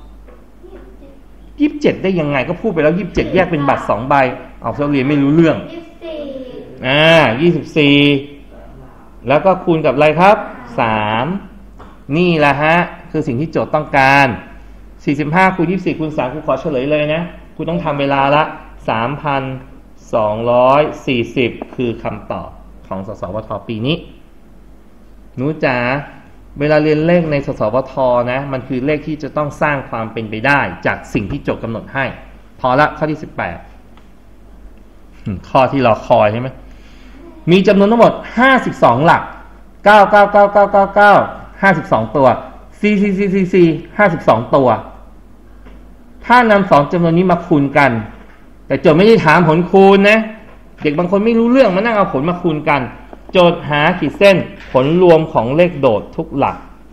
ยี่สิบเจ็ดได้ยังไงก็พูดไปแล้วยี่สิบเจ็ดแยกเป็นบัตรสองใบเอาเราเรียนไม่รู้เรื่องอ่ายี่สิบสี่แล้วก็คูณกับอะไรครับสามนี่แหละฮะคือสิ่งที่โจทย์ต้องการสี่สิบห้าคูณยี่สิบสี่คูณสามครูขอเฉลยเลยนะครูต้องทำเวลาละ สามพันสองร้อยสี่สิบ คือคำตอบของสสวทปีนี้หนูจ๋าเวลาเรียนเลขในสสวทนะมันคือเลขที่จะต้องสร้างความเป็นไปได้จากสิ่งที่โจทย์กำหนดให้พอละข้อที่สิบแปดข้อที่รอคอยใช่ไหมมีจำนวนทั้งหมดห้าสิบสองหลักเก้า เก้า เก้า เก้า เก้า เก้า ห้าสิบสองตัว ซี ซี ซี ซี ซี ห้าสิบสองตัวถ้านำสองจำนวนนี้มาคูณกันแต่โจทย์ไม่ได้ถามผลคูณนะเด็กบางคนไม่รู้เรื่องมานั่งเอาผลมาคูณกันโจทย์หาขีดเส้นผลรวมของเลขโดดทุกหลัก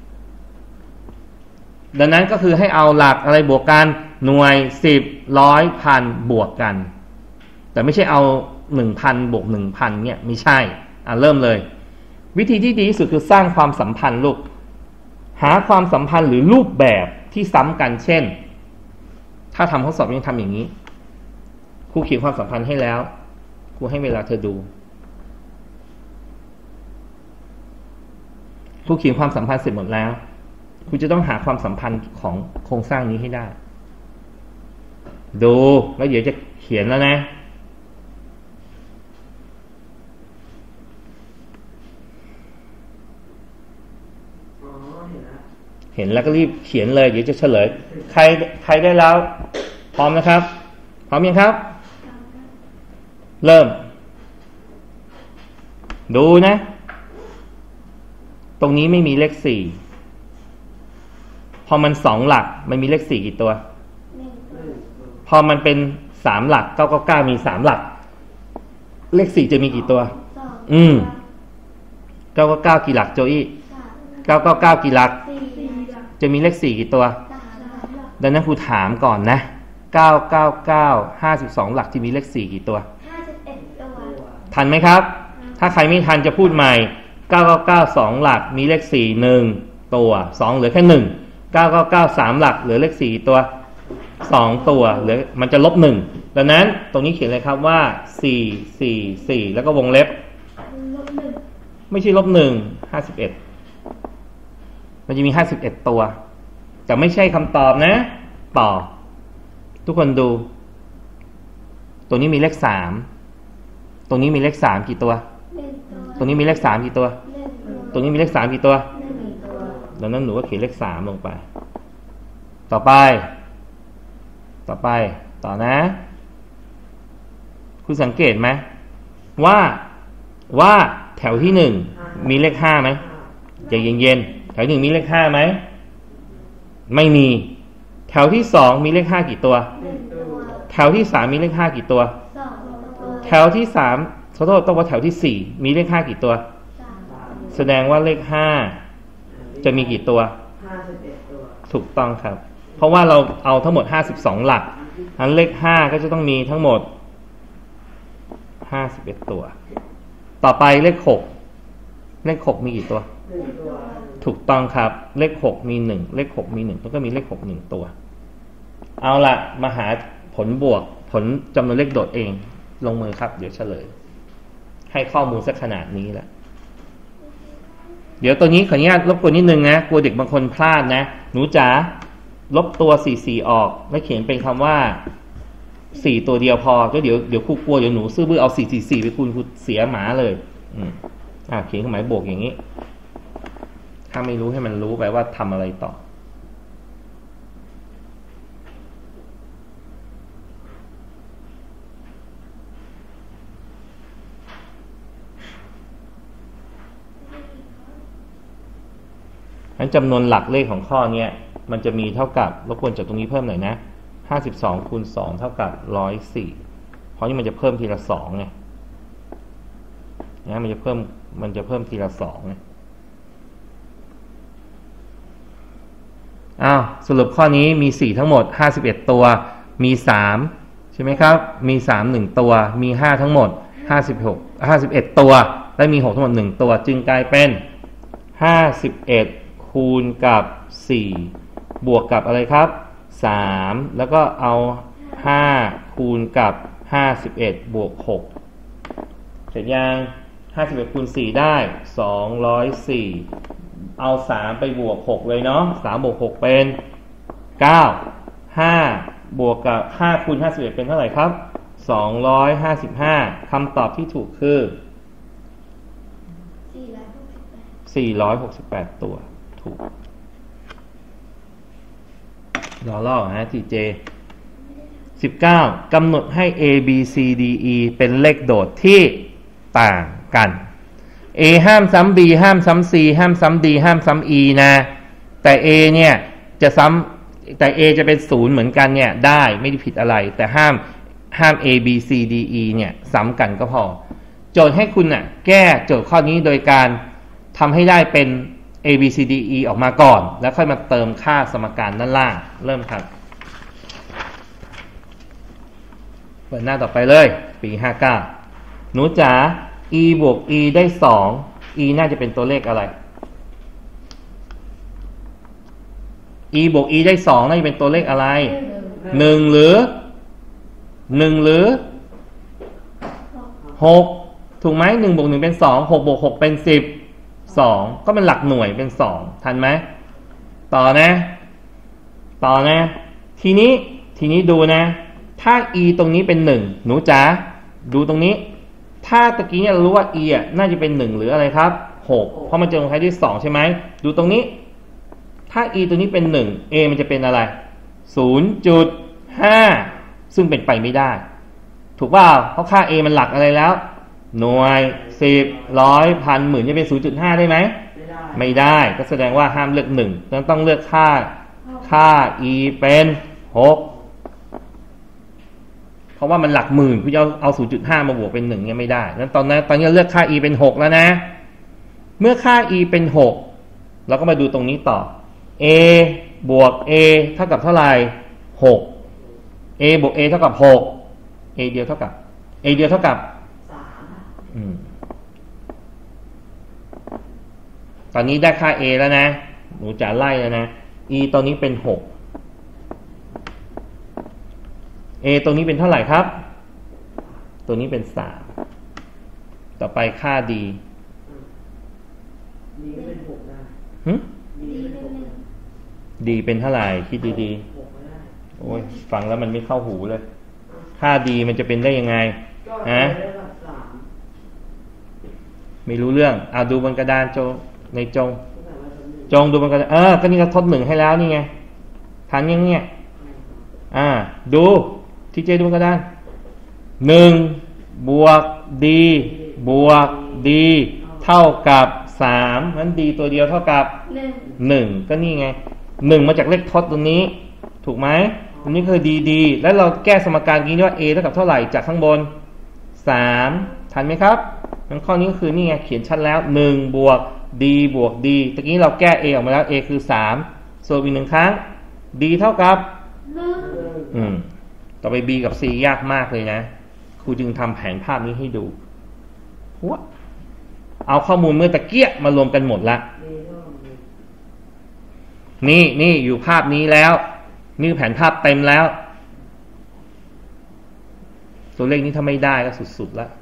ดังนั้นก็คือให้เอาหลักอะไรบวกกันหน่วยสิบร้อยพันบวกกันแต่ไม่ใช่เอาหนึ่งพันบวกหนึ่งพันเนี่ยไม่ใช่อ่ะเริ่มเลยวิธีที่ดีที่สุดคือสร้างความสัมพันธ์ลูกหาความสัมพันธ์หรือรูปแบบที่ซ้ำกันเช่นถ้าทำข้อสอบยังทำอย่างนี้ครูเขียนความสัมพันธ์ให้แล้วครูให้เวลาเธอดูครูเขียนความสัมพันธ์เสร็จหมดแล้วครูจะต้องหาความสัมพันธ์ของโครงสร้างนี้ให้ได้ดูแล้วเดี๋ยวจะเขียนแล้วนะเห็นแล้วก็รีบเขียนเลยเดี๋ยวจะเฉลยใครใครได้แล้วพร้อมนะครับพร้อมยังครับเริ่มดูนะตรงนี้ไม่มีเลขสี่พอมันสองหลักมันมีเลขสี่กี่ตัวพอมันเป็นสามหลักเก้าเก้าเก้ามีสามหลักเลขสี่จะมีกี่ตัวอืมเก้าเก้าเก้ากี่หลักโจอี้เก้าเก้าเก้ากี่หลักจะมีเลขสี่กี่ตัวดังนั้นครูถามก่อนนะเก้าเก้าเก้า ห้าสิบสองหลักจะมีเลขสี่กี่ตัวห้าสิบเอ็ดตัวทันไหมครับถ้าใครไม่ทันจะพูดใหม่เก้าเก้าเก้า สองหลักมีเลขสี่ หนึ่งตัวสองเหลือแค่หนึ่งเก้าเก้าเก้า สามหลักเหลือเลขสี่ตัวสองตัวเหลือมันจะลบหนึ่งดังนั้นตรงนี้เขียนเลยครับว่าสี่ สี่ สี่แล้วก็วงเล็บลบหนึ่งไม่ใช่ลบหนึ่ง ห้าสิบเอ็ดมันจะมีห้าสิบเอ็ดตัวแต่ไม่ใช่คำตอบนะต่อทุกคนดูตัวนี้มีเลขสามตรงนี้มีเลขสามกี่ตัวตรงนี้มีเลขสามกี่ตัวตรงนี้มีเลขสามกี่ตัวดังนั้นหนูก็เขียนเลขสามลงไปต่อไปต่อไปต่อนะคุณสังเกตไหมว่าว่าแถวที่หนึ่งมีเลขห้าไหมใจเย็นๆแถวหนึ่งมีเลขห้าไหมไม่มีแถวที่สองมีเลขห้ากี่ตัวแถวที่สามมีเลขห้ากี่ตัวแถวที่สามขอโทษต้องว่าแถวที่สี่มีเลขห้ากี่ตัวแสดงว่าเลขห้าจะมีกี่ตัวถูกต้องครับเพราะว่าเราเอาทั้งหมดห้าสิบสองหลักอันเลขห้าก็จะต้องมีทั้งหมดห้าสิบเอ็ดตัวต่อไปเลขหกเลขหกมีกี่ตัวถูกต้องครับเลขหกมีหนึ่งเลขหกมีหนึ่งแล้วก็มีเลขหกหนึ่งตัวเอาละมาหาผลบวกผลจำนวนเลขโดดเองลงมือครับเดี๋ยวเฉลยให้ข้อมูลสักขนาดนี้แล้วเดี๋ยวตัวนี้ขออนุญาตรบกวนนิดนึงนะกลัวเด็กบางคนพลาดนะหนูจ๋าลบตัวสี่สี่ออกแล้วเขียนเป็นคำว่าสี่ตัวเดียวพอก็เดี๋ยวเดี๋ยวครูกลัวเดี๋ยวหนูซื่อบื้อเอาสี่สี่สี่ไปคูณครูเสียหมาเลยอืมอ่าเขียนเครื่องหมายบวกอย่างนี้ถ้าไม่รู้ให้มันรู้ไปว่าทำอะไรต่องั้นจำนวนหลักเลขของข้อนี้มันจะมีเท่ากับรบกวนจดตรงนี้เพิ่มหน่อยนะห้าสิบสองคูณสองเท่ากับหนึ่งร้อยสี่ เพราะนี่มันจะเพิ่มทีละสองไงนะมันจะเพิ่มมันจะเพิ่มทีละสองไงอ้าวสรุปข้อนี้มีสี่ทั้งหมดห้าสิบเอ็ดตัวมีสามใช่ไหมครับมีสาม หนึ่งตัวมีห้าทั้งหมดห้าสิบหก ห้าสิบเอ็ดตัวและมีหกทั้งหมดหนึ่งตัวจึงกลายเป็นห้าสิบเอ็ดคูณกับสี่บวกกับอะไรครับสามแล้วก็เอาห้าคูณกับห้าสิบเอ็ดบวกหกเสร็จยังห้าสิบเอ็ดคูณสี่ได้สองร้อยสี่เอาสามไปบวกหกเลยเนาะสามบวกหกเป็นเก้า ห้าบวกกับห้าคูณห้าสิบเอ็ดเป็นเท่าไหร่ครับสองร้อยห้าสิบห้าคำตอบที่ถูกคือสี่ร้อยหกสิบแปดตัวถูกรอลอกฮะทีเจสิบเก้ากำหนดให้ A B C D E เป็นเลขโดดที่ต่างกัน A ห้ามซ้ำ B ห้ามซ้ำ C ห้ามซ้ำ D ห้ามซ้ำ E นะแต่ A เนี่ยจะซ้ำแต่ A จะเป็นศูนย์เหมือนกันเนี่ยได้ไม่ได้ผิดอะไรแต่ห้ามห้าม A B C D E เนี่ยซ้ำกันก็พอโจทย์ให้คุณน่ะแก้โจทย์ข้อนี้โดยการทำให้ได้เป็น A B C D E ออกมาก่อนแล้วค่อยมาเติมค่าสมการด้านล่างเริ่มครับเปิดหน้าต่อไปเลยปีห้าเก้าหนูจ๋า e บวก e ได้สอง e น่าจะเป็นตัวเลขอะไร e บวก e ได้สองน่าจะเป็นตัวเลขอะไรหนึ่งหรือหนึ่งหรือหกถูกไหมหนึ่งบวกหนึ่งเป็นสองหกบวกหกเป็นสิบสองก็เป็นหลักหน่วยเป็นสองทันไหมต่อนะต่อนะทีนี้ทีนี้ดูนะถ้า e ตรงนี้เป็นหนึ่งหนูจ๋าดูตรงนี้ถ้าตะกี้เนี่ยเรารู้ว่า e อ่ะน่าจะเป็นหนึ่งหรืออะไรครับหกเพราะมันจะลงท้ายด้วยสองใช่ไหมดูตรงนี้ถ้า e ตัวนี้เป็นหนึ่ง a มันจะเป็นอะไร ศูนย์จุดห้า ซึ่งเป็นไปไม่ได้ถูกเปล่าเพราะค่า a มันหลักอะไรแล้วหน่วยสิบร้อยพันหมื่นจะเป็น ศูนย์จุดห้า ได้ไหมไม่ได้ไม่ได้ก็แสดงว่าห้ามเลือกหนึ่งต้องต้องเลือกค่าค่า e เป็นหกเพราะว่ามันหลักหมื่นคุณจะเอาเอา ศูนย์จุดห้า มาบวกเป็นหนึ่งเนี่ยไม่ได้นั้นตอนนั้นตอนนี้เลือกค่า e เป็นหกแล้วนะเมื่อค่า e เป็นหกเราก็มาดูตรงนี้ต่อ a บวก a เท่ากับเท่าไหร่หก a บวก a เท่ากับหก a เดียวเท่ากับ a เดียวเท่ากับสามอืมตอนนี้ได้ค่า a แล้วนะหนูจะไล่แล้วนะ e ตอนนี้เป็นหกA ตัวนี้เป็นเท่าไหร่ครับตัวนี้เป็นสามต่อไปค่า D D เป็นหกนะหึ D เป็นหก D เป็นเท่าไหร่คิดดีๆโอ้ยฟังแล้วมันไม่เข้าหูเลยค่า D มันจะเป็นได้ยังไงฮะไม่รู้เรื่องเอาดูบนกระดานโจในจงจงดูบนกระดานเออก็นี่ก็ทดหนึ่งให้แล้วนี่ไงทันยังเนี่ยอ่าดูที่เจดูบนกระดานหนึ่งบวก d บวก d เท่ากับสามนั้น d ตัวเดียวเท่ากับหนึ่งก็นี่ไงหนึ่งมาจากเลขทดตรงนี้ถูกไหมตรงนี้คือ d d แล้วเราแก้สมการนี้ว่า a เท่ากับเท่าไหร่จากข้างบนสามทันไหมครับงั้นข้อนี้ก็คือนี่ไงเขียนชัดแล้วหนึ่งบวก d บวก d ตะกี้เราแก้ a ออกมาแล้ว a คือสามส่วนอีกหนึ่งครั้ง d เท่ากับอืมต่อไป B กับ C ยากมากเลยนะครูจึงทำแผนภาพนี้ให้ดูหัวเอาข้อมูลเมื่อตะเกียบมารวมกันหมดละนี่นี่อยู่ภาพนี้แล้วนี่แผนภาพเต็มแล้วตัวเลขนี้ถ้าไม่ได้ก็สุดๆแล้ว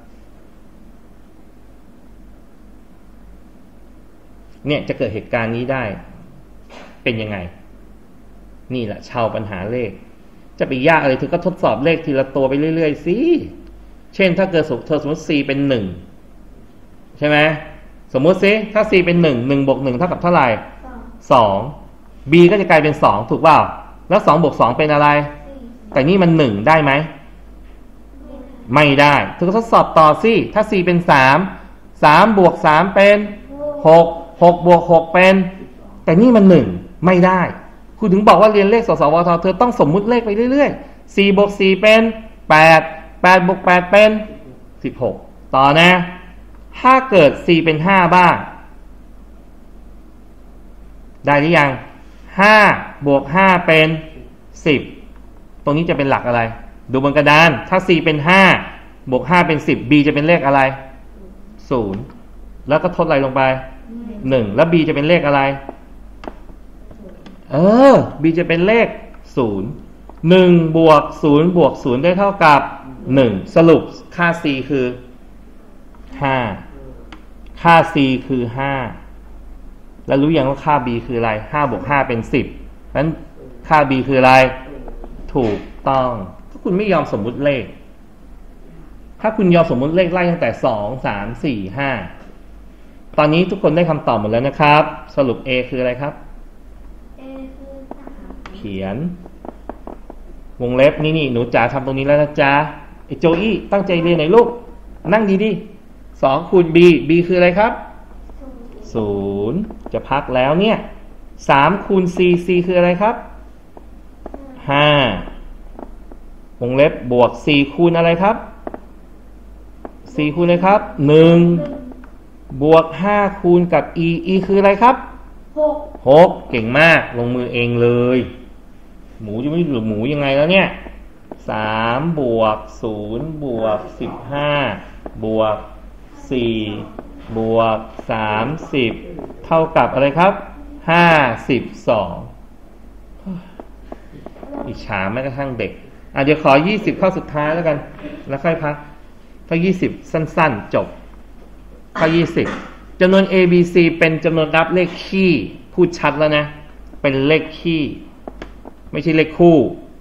เนี่ยจะเกิดเหตุการณ์นี้ได้เป็นยังไงนี่แหละชาวปัญหาเลขจะไปยากอะไรเธอก็ทดสอบเลขทีละตัวไปเรื่อยๆสิเช่นถ้าเกิดเธอสมมติ c เป็นหนึ่งใช่ไหมสมมติสิถ้า c เป็นหนึ่ง หนึ่งบวกหนึ่งเท่ากับเท่าไหร่สอง b ก็จะกลายเป็นสองถูกเปล่าแล้วสองบวกสองเป็นอะไรแต่นี่มันหนึ่งได้ไหมไม่ได้เธอก็ทดสอบต่อสิถ้า c เป็นสาม สามบวกสามเป็นหก หกบวกหกเป็นแต่นี่มันหนึ่งไม่ได้คุณถึงบอกว่าเรียนเลขสสวทเธอต้องสมมุติเลขไปเรื่อยๆ สี่บวกสี่เป็นแปด แปดบวกแปดเป็นสิบหกต่อนะถ้าเกิด c เป็นห้าบ้างได้หรือยังห้าบวกห้าเป็นสิบตรงนี้จะเป็นหลักอะไรดูบนกระดานถ้า c เป็นห้าบวกห้าเป็นสิบ b จะเป็นเลขอะไรศูนย์แล้วก็ทดอะไรลงไปหนึ่งแล้ว b จะเป็นเลขอะไรเออ b จะเป็นเลขศูนย์ หนึ่งบวกศูนย์บวกศูนย์ได้เท่ากับหนึ่งสรุปค่า c คือห้าค่า c คือห้าแล้วรู้ยังว่าค่า b คืออะไรห้าบวกห้าเป็นสิบนั้นค่า b คืออะไรถูกต้องถ้าคุณไม่ยอมสมมุติเลขถ้าคุณยอมสมมุติเลขไล่ตั้งแต่สอง สาม สี่ ห้าตอนนี้ทุกคนได้คำตอบหมดแล้วนะครับ สรุป A คืออะไรครับเอคือสามเขียน วงเล็บนี่นี่หนูจ๋าทำตรงนี้แล้วนะจ๊ะไอ้โจอี้ตั้งใจเรียนหน่อยลูกนั่งดีดิสองคูณ b b คืออะไรครับศูนย์ศูนย์จะพักแล้วเนี่ยสามคูณ c c คืออะไรครับห้าวงเล็บบวกสี่คูณอะไรครับสี่คูณอะไรครับหนึ่งหนึ่งบวกห้าคูณกับ e e คืออะไรครับหกหกเก่งมากลงมือเองเลยหมูจะไม่หรือหมูยังไงแล้วเนี่ยสามบวกศูนย์บวกสิบห้าบวกสี่บวกสามสิบเท่ากับอะไรครับห้าสิบสองอิจฉาแม้กระทั่งเด็กอ่ะเดี๋ยวขอยี่สิบข้อสุดท้ายแล้วกันแล้วค่อยพักข้อยี่สิบสั้นๆจบข้อยี่สิบจำนวน a b c เป็นจำนวนรับเลขคี่พูดชัดแล้วนะเป็นเลขคี่ไม่ใช่เลขคู่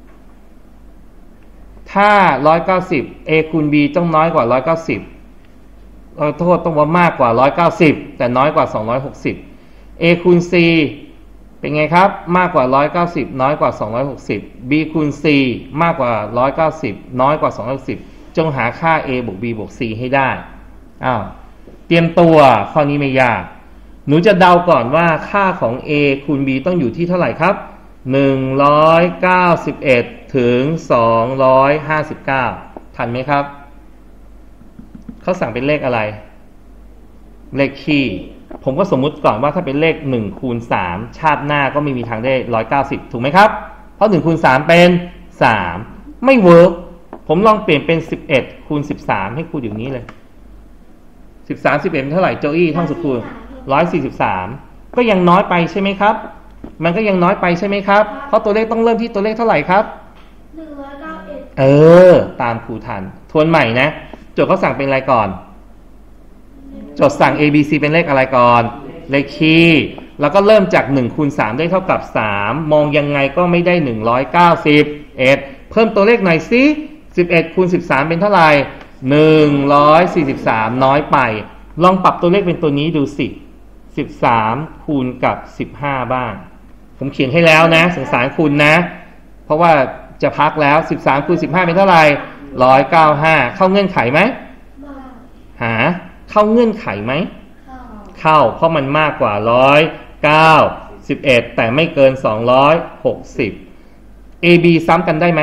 ถ้าหนึ่งร้อยเก้าสิบ a คูณ b ต้องน้อยกว่าหนึ่งร้อยเก้าสิบเราโทษต้องว่ามากกว่าหนึ่งร้อยเก้าสิบแต่น้อยกว่าสองร้อยหกสิบ a คูณ c เป็นไงครับมากกว่าหนึ่งร้อยเก้าสิบน้อยกว่าสองร้อยหกสิบ b คูณ c มากกว่าหนึ่งร้อยเก้าสิบน้อยกว่าสองร้อยหกสิบจงหาค่า a บวก b บวก c ให้ได้อ้าวเตรียมตัวข้อนี้ไม่ยากหนูจะเดาก่อนว่าค่าของ a คูณ b ต้องอยู่ที่เท่าไหร่ครับหนึ่งร้อยเก้าสิบเอ็ดถึงสองร้อยห้าสิบเก้าทันไหมครับเขาสั่งเป็นเลขอะไรเลขคี่ผมก็สมมุติก่อนว่าถ้าเป็นเลขหนึ่งคูณสามชาติหน้าก็ไม่มีทางได้หนึ่งร้อยเก้าสิบถูกไหมครับเพราะหนึ่งคูณสามเป็นสามไม่เวิร์กผมลองเปลี่ยนเป็นสิบเอ็ดคูณสิบสามให้ครูเดี๋ยวนี้เลยสิบสาม สิบเอ็ดเท่าไหร่โจอี้ท่องสุดคูณหนึ่งร้อยสี่สิบสามก็ยังน้อยไปใช่ไหมครับมันก็ยังน้อยไปใช่ไหมครับเพราะตัวเลขต้องเริ่มที่ตัวเลขเท่าไหร่ครับหนึ่งร้อยเก้าเอ็ดเออตามครูทันทวนใหม่นะโจทย์เขาสั่งเป็นอะไรก่อนโจทย์สั่ง a b c เป็นเลขอะไรก่อนเลขคี่แล้วก็เริ่มจากหนึ่งคูณสามได้เท่ากับสามมองยังไงก็ไม่ได้หนึ่งร้อยเก้าสิบเอ็ดเพิ่มตัวเลขหน่อยสิสิบเอ็ดคูณสิบสามเป็นเท่าไหร่หนึ่งร้อยสี่สิบสามน้อยไปลองปรับตัวเลขเป็นตัวนี้ดูสิสิบสามคูณกับสิบห้าบ้างผมเขียนให้แล้วนะสงสารคุณนะเพราะว่าจะพักแล้วสิบสามคูณสิบห้าเป็นเท่าไหร่หนึ่งร้อยเก้าสิบห้าเข้าเงื่อนไขไหมหาเข้าเงื่อนไขไหมเข้าเพราะมันมากกว่าหนึ่งร้อยเก้าสิบเอ็ดแต่ไม่เกินสองร้อยหกสิบ a b ซ้ำกันได้ไหม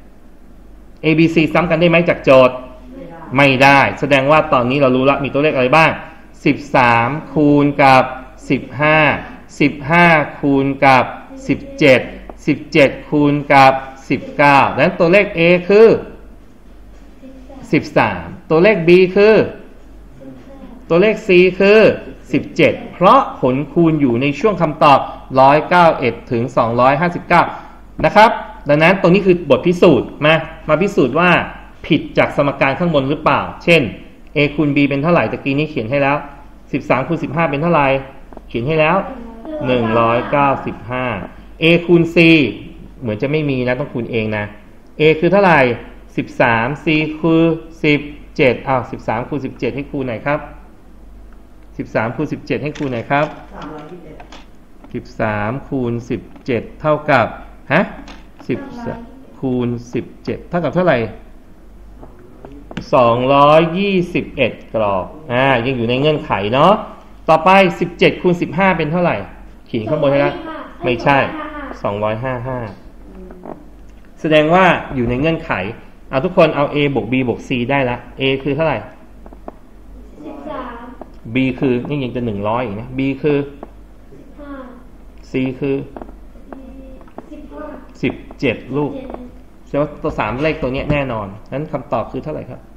a b c ซ้ำกันได้ไหมจากโจทย์ไม่ได้แสดงว่าตอนนี้เรารู้แล้วมีตัวเลขอะไรบ้างสิบสามคูณกับสิบห้า สิบห้าคูณกับสิบเจ็ด สิบเจ็ดคูณกับสิบเก้าดังนั้นตัวเลข a คือสิบสามตัวเลข b คือตัวเลข c คือสิบเจ็ดเพราะผลคูณอยู่ในช่วงคำตอบหนึ่งร้อยเก้าสิบเอ็ดถึงสองร้อยห้าสิบเก้านะครับดังนั้นตรงนี้คือบทพิสูจน์มามาพิสูจน์ว่าผิดจากสมการข้างบนหรือเปล่าเช่น a คูณ b เป็นเท่าไหร่ตะกี้นี้เขียนให้แล้วสิบสามคูณสิบห้าเป็นเท่าไหร่เขียนให้แล้วหนึ่งร้อยเก้าสิบห้า a คูณ c เหมือนจะไม่มีนะต้องคูณเองนะ a คือเท่าไหร่สิบสาม c คือสิบเจ็ดอ้าวสิบสามคูณสิบเจ็ดให้ครูหน่อยครับสิบสามคูณสิบเจ็ดให้ครูหน่อยครับสามร้อยยี่สิบเอ็ดสิบสามคูณสิบเจ็ดเท่ากับฮะสิบคูณสิบเจ็ดเท่ากับเท่าไหร่สองร้อยยี่สิบเอ็ดกรอบอ่ายังอยู่ในเงื่อนไขเนาะต่อไปสิบเจ็ดคูณสิบห้าเป็นเท่าไหร่เขียนข้างบนให้แล้วไม่ใช่สองร้อยห้าสิบห้าแสดงว่าอยู่ในเงื่อนไขเอาทุกคนเอา a บวก b บวก c ได้ละ a คือเท่าไหร่สิบสาม b คือนี่ยังจะหนึ่งร้อยอีกนะ b คือสิบห้า c คือสิบห้าสิบเจ็ดลูกแสดงว่าตัวสามเลขตัวนี้แน่นอนนั้นคำตอบคือเท่าไหร่ครับ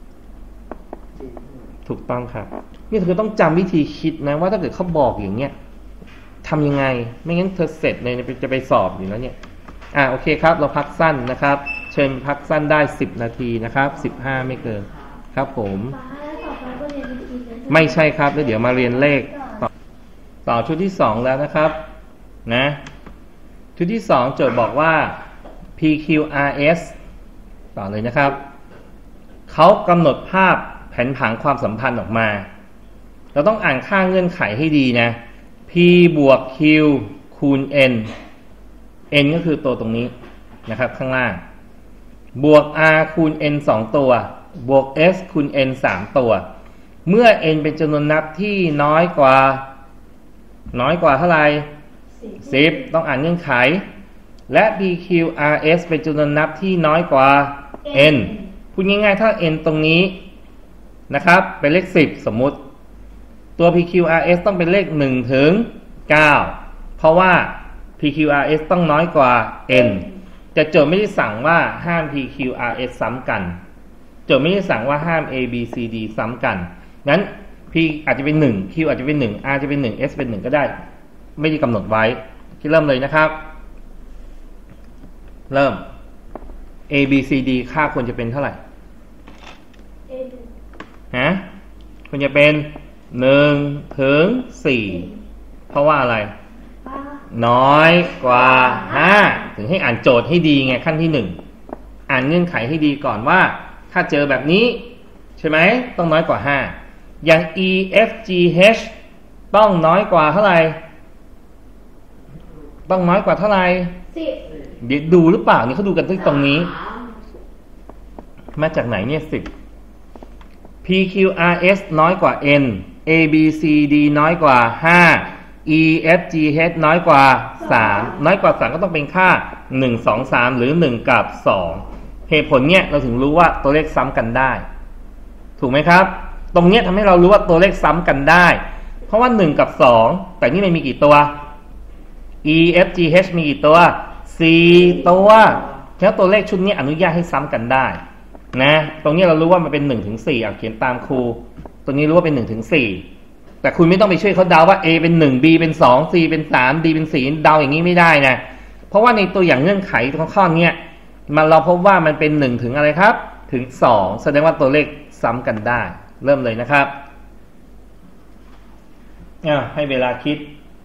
ถูกต้องครับนี่เธอต้องจำวิธีคิดนะว่าถ้าเกิดเขาบอกอย่างเงี้ยทำยังไงไม่งั้นเธอเสร็จเลยจะไปสอบอยู่แล้วเนี่ยอ่าโอเคครับเราพักสั้นนะครับเชิญพักสั้นได้สิบนาทีนะครับสิบห้าไม่เกินครับผมไม่ใช่ครับแล้วเดี๋ยวมาเรียนเลขต่อต่อชุดที่สองแล้วนะครับนะชุดที่สองโจทย์บอกว่า พี คิว อาร์ เอส ต่อเลยนะครับเขากำหนดภาพแผนผังความสัมพันธ์ออกมาเราต้องอ่านค่าเงื่อนไขให้ดีนะ p บวก q คูณ n n ก็คือตัวตรงนี้นะครับข้างล่างบวก r คูณ n สองตัวบวก s คูณ n สามตัวเมื่อ n เป็นจำนวนนับที่น้อยกว่าน้อยกว่าเท่าไหร่สิบต้องอ่านเงื่อนไขและ p q r s เป็นจำนวนนับที่น้อยกว่า n พูดง่ายๆถ้า n ตรงนี้นะครับเป็นเลขสิบสมมุติตัว p q r s ต้องเป็นเลขหนึ่งถึงเก้าเพราะว่า p q r s ต้องน้อยกว่า n แต่โจทย์ไม่ได้สั่งว่าห้าม p q r s ซ้ำกันโจทย์ไม่ได้สั่งว่าห้าม a b c d ซ้ำกันงั้น p อาจจะเป็นหนึ่ง q อาจจะเป็นหนึ่ง r จะเป็นหนึ่ง s เป็นหนึ่งก็ได้ไม่ได้กำหนดไว้ที่เริ่มเลยนะครับเริ่ม a b c d ค่าควรจะเป็นเท่าไหร่ฮะควรจะเป็นหนึ่งถึงสี่เพราะว่าอะไรน้อยกว่าห้าถึงให้อ่านโจทย์ให้ดีไงขั้นที่หนึ่งอ่านเงื่อนไขให้ดีก่อนว่าถ้าเจอแบบนี้ใช่ไหมต้องน้อยกว่าห้าอย่าง e f g h ต้องน้อยกว่าเท่าไหร่ต้องน้อยกว่าเท่าไหร่สิบเดี๋ยวดูหรือเปล่านี่เขาดูกันที่ตรงนี้มาจากไหนเนี่ยสิบ p q r s น้อยกว่า n a b c d น้อยกว่าห้า e f g h น้อยกว่าสามน้อยกว่าสามก็ต้องเป็นค่าหนึ่ง สอง สามหรือหนึ่งกับสองเหตุผลเนี่ยเราถึงรู้ว่าตัวเลขซ้ำกันได้ถูกไหมครับตรงเนี้ยทำให้เรารู้ว่าตัวเลขซ้ำกันได้เพราะว่าหนึ่งกับสองแต่นี่มันมีกี่ตัว e f g h มีกี่ตัวสี่ตัวแล้วตัวเลขชุดนี้อนุญาตให้ซ้ำกันได้นะตรงนี้เรารู้ว่ามันเป็นหนึ่งถึงสี่อ่ะเขียนตามครูตรงนี้รู้ว่าเป็นหนึ่งถึงสี่แต่คุณไม่ต้องไปช่วยเขาเดาว่า A เป็นหนึ่ง B เป็นสอง C เป็นสาม D เป็นสี่เดาอย่างนี้ไม่ได้นะเพราะว่าในตัวอย่างเงื่อนไขของข้อนี้มันเราพบว่ามันเป็นหนึ่งถึงอะไรครับถึงสองแสดงว่าตัวเลขซ้ำกันได้เริ่มเลยนะครับอ่ะให้เวลาคิด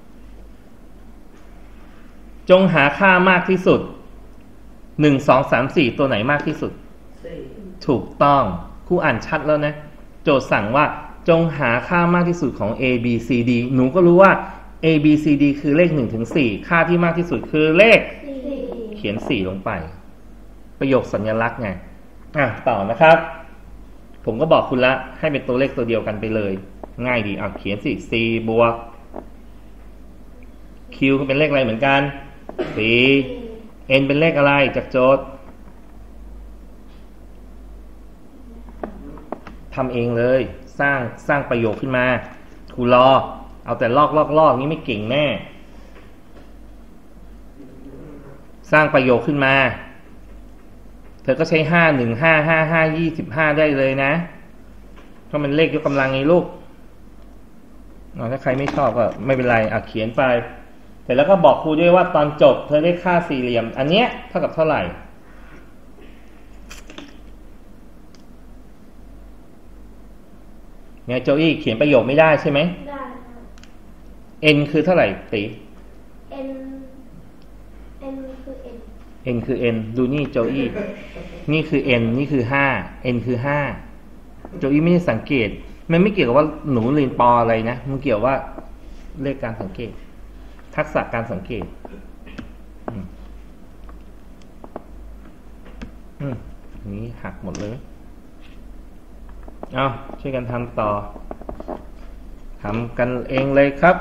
จงหาค่ามากที่สุดหนึ่ง สอง สาม สี่ตัวไหนมากที่สุดถูกต้องครูอ่านชัดแล้วนะโจทย์สั่งว่าจงหาค่ามากที่สุดของ a b c d หนูก็รู้ว่า a b c d คือเลขหนึ่งถึงสี่ค่าที่มากที่สุดคือเลขเขียนสี่ลงไปประโยคสัญลักษณ์ไงอ่ะต่อนะครับผมก็บอกคุณละให้เป็นตัวเลขตัวเดียวกันไปเลยง่ายดีอ่ะเขียนสิ c บวก q ก็เป็นเลขอะไรเหมือนกันสี่ n เป็นเลขอะไรจากโจทย์ทำเองเลยสร้างสร้างประโยคขึ้นมาครูรอเอาแต่ลอกลอกลอกนี้ไม่เก่งแน่สร้างประโยคขึ้นมาเธอก็ใช้ห้า หนึ่ง ห้า ห้า ห้า ยี่สิบห้าได้เลยนะเพราะมันเลขยกกำลังไงลูกถ้าใครไม่ชอบก็ไม่เป็นไรอ่ะเขียนไปเสร็จแล้วก็บอกครูด้วยว่าตอนจบเธอได้ค่าสี่เหลี่ยมอันเนี้ยเท่ากับเท่าไหร่เนี่ยโจอี้เขียนประโยคไม่ได้ใช่ไหมได้ครับ n คือเท่าไหร่ตี n n คือ n n คือ n ดูนี่โจอี้นี่คือ n นี่คือห้า n คือห้าโจอี้ไม่ได้สังเกตมันไม่เกี่ยวกับว่าหนูเรียนปออะไรนะมันเกี่ยวว่าเลขการสังเกตทักษะการสังเกตอืมอืมนี้หักหมดเลยเอาช่วยกันทำต่อทำกันเองเลยครับ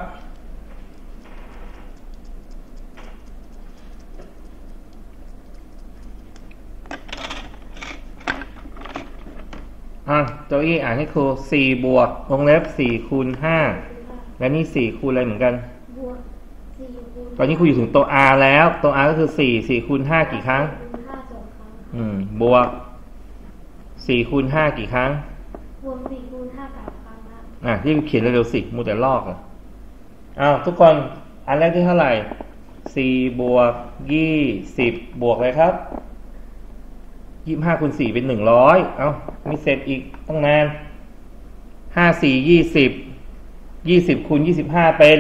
อ่ะโจอี้อ่านให้ครูสี่บวกวงเล็บสี่คูณห้าและนี่สี่คูณอะไรเหมือนกันบวกสี่คูณตอนนี้ครูอยู่ถึงตัว r แล้วตัว r ก็คือสี่ สี่คูณห้ากี่ครั้งห้าสองครั้งอืมบวกสี่คูณห้ากี่ครั้งบวกสี่คูณห้าสามครั้งครับอ่ะที่เขียนเร็วๆสิมูแต่ลอกอ่ะอ้าวทุกคนอันแรกที่เท่าไหร่สี่บวกยี่สิบบวกอะไรครับยี่สิบห้าคูณสี่เป็นหนึ่งร้อยเอ้ามีเศษอีกตั้งนานห้าสี่ยี่สิบยี่สิบคูณยี่สิบห้าเป็น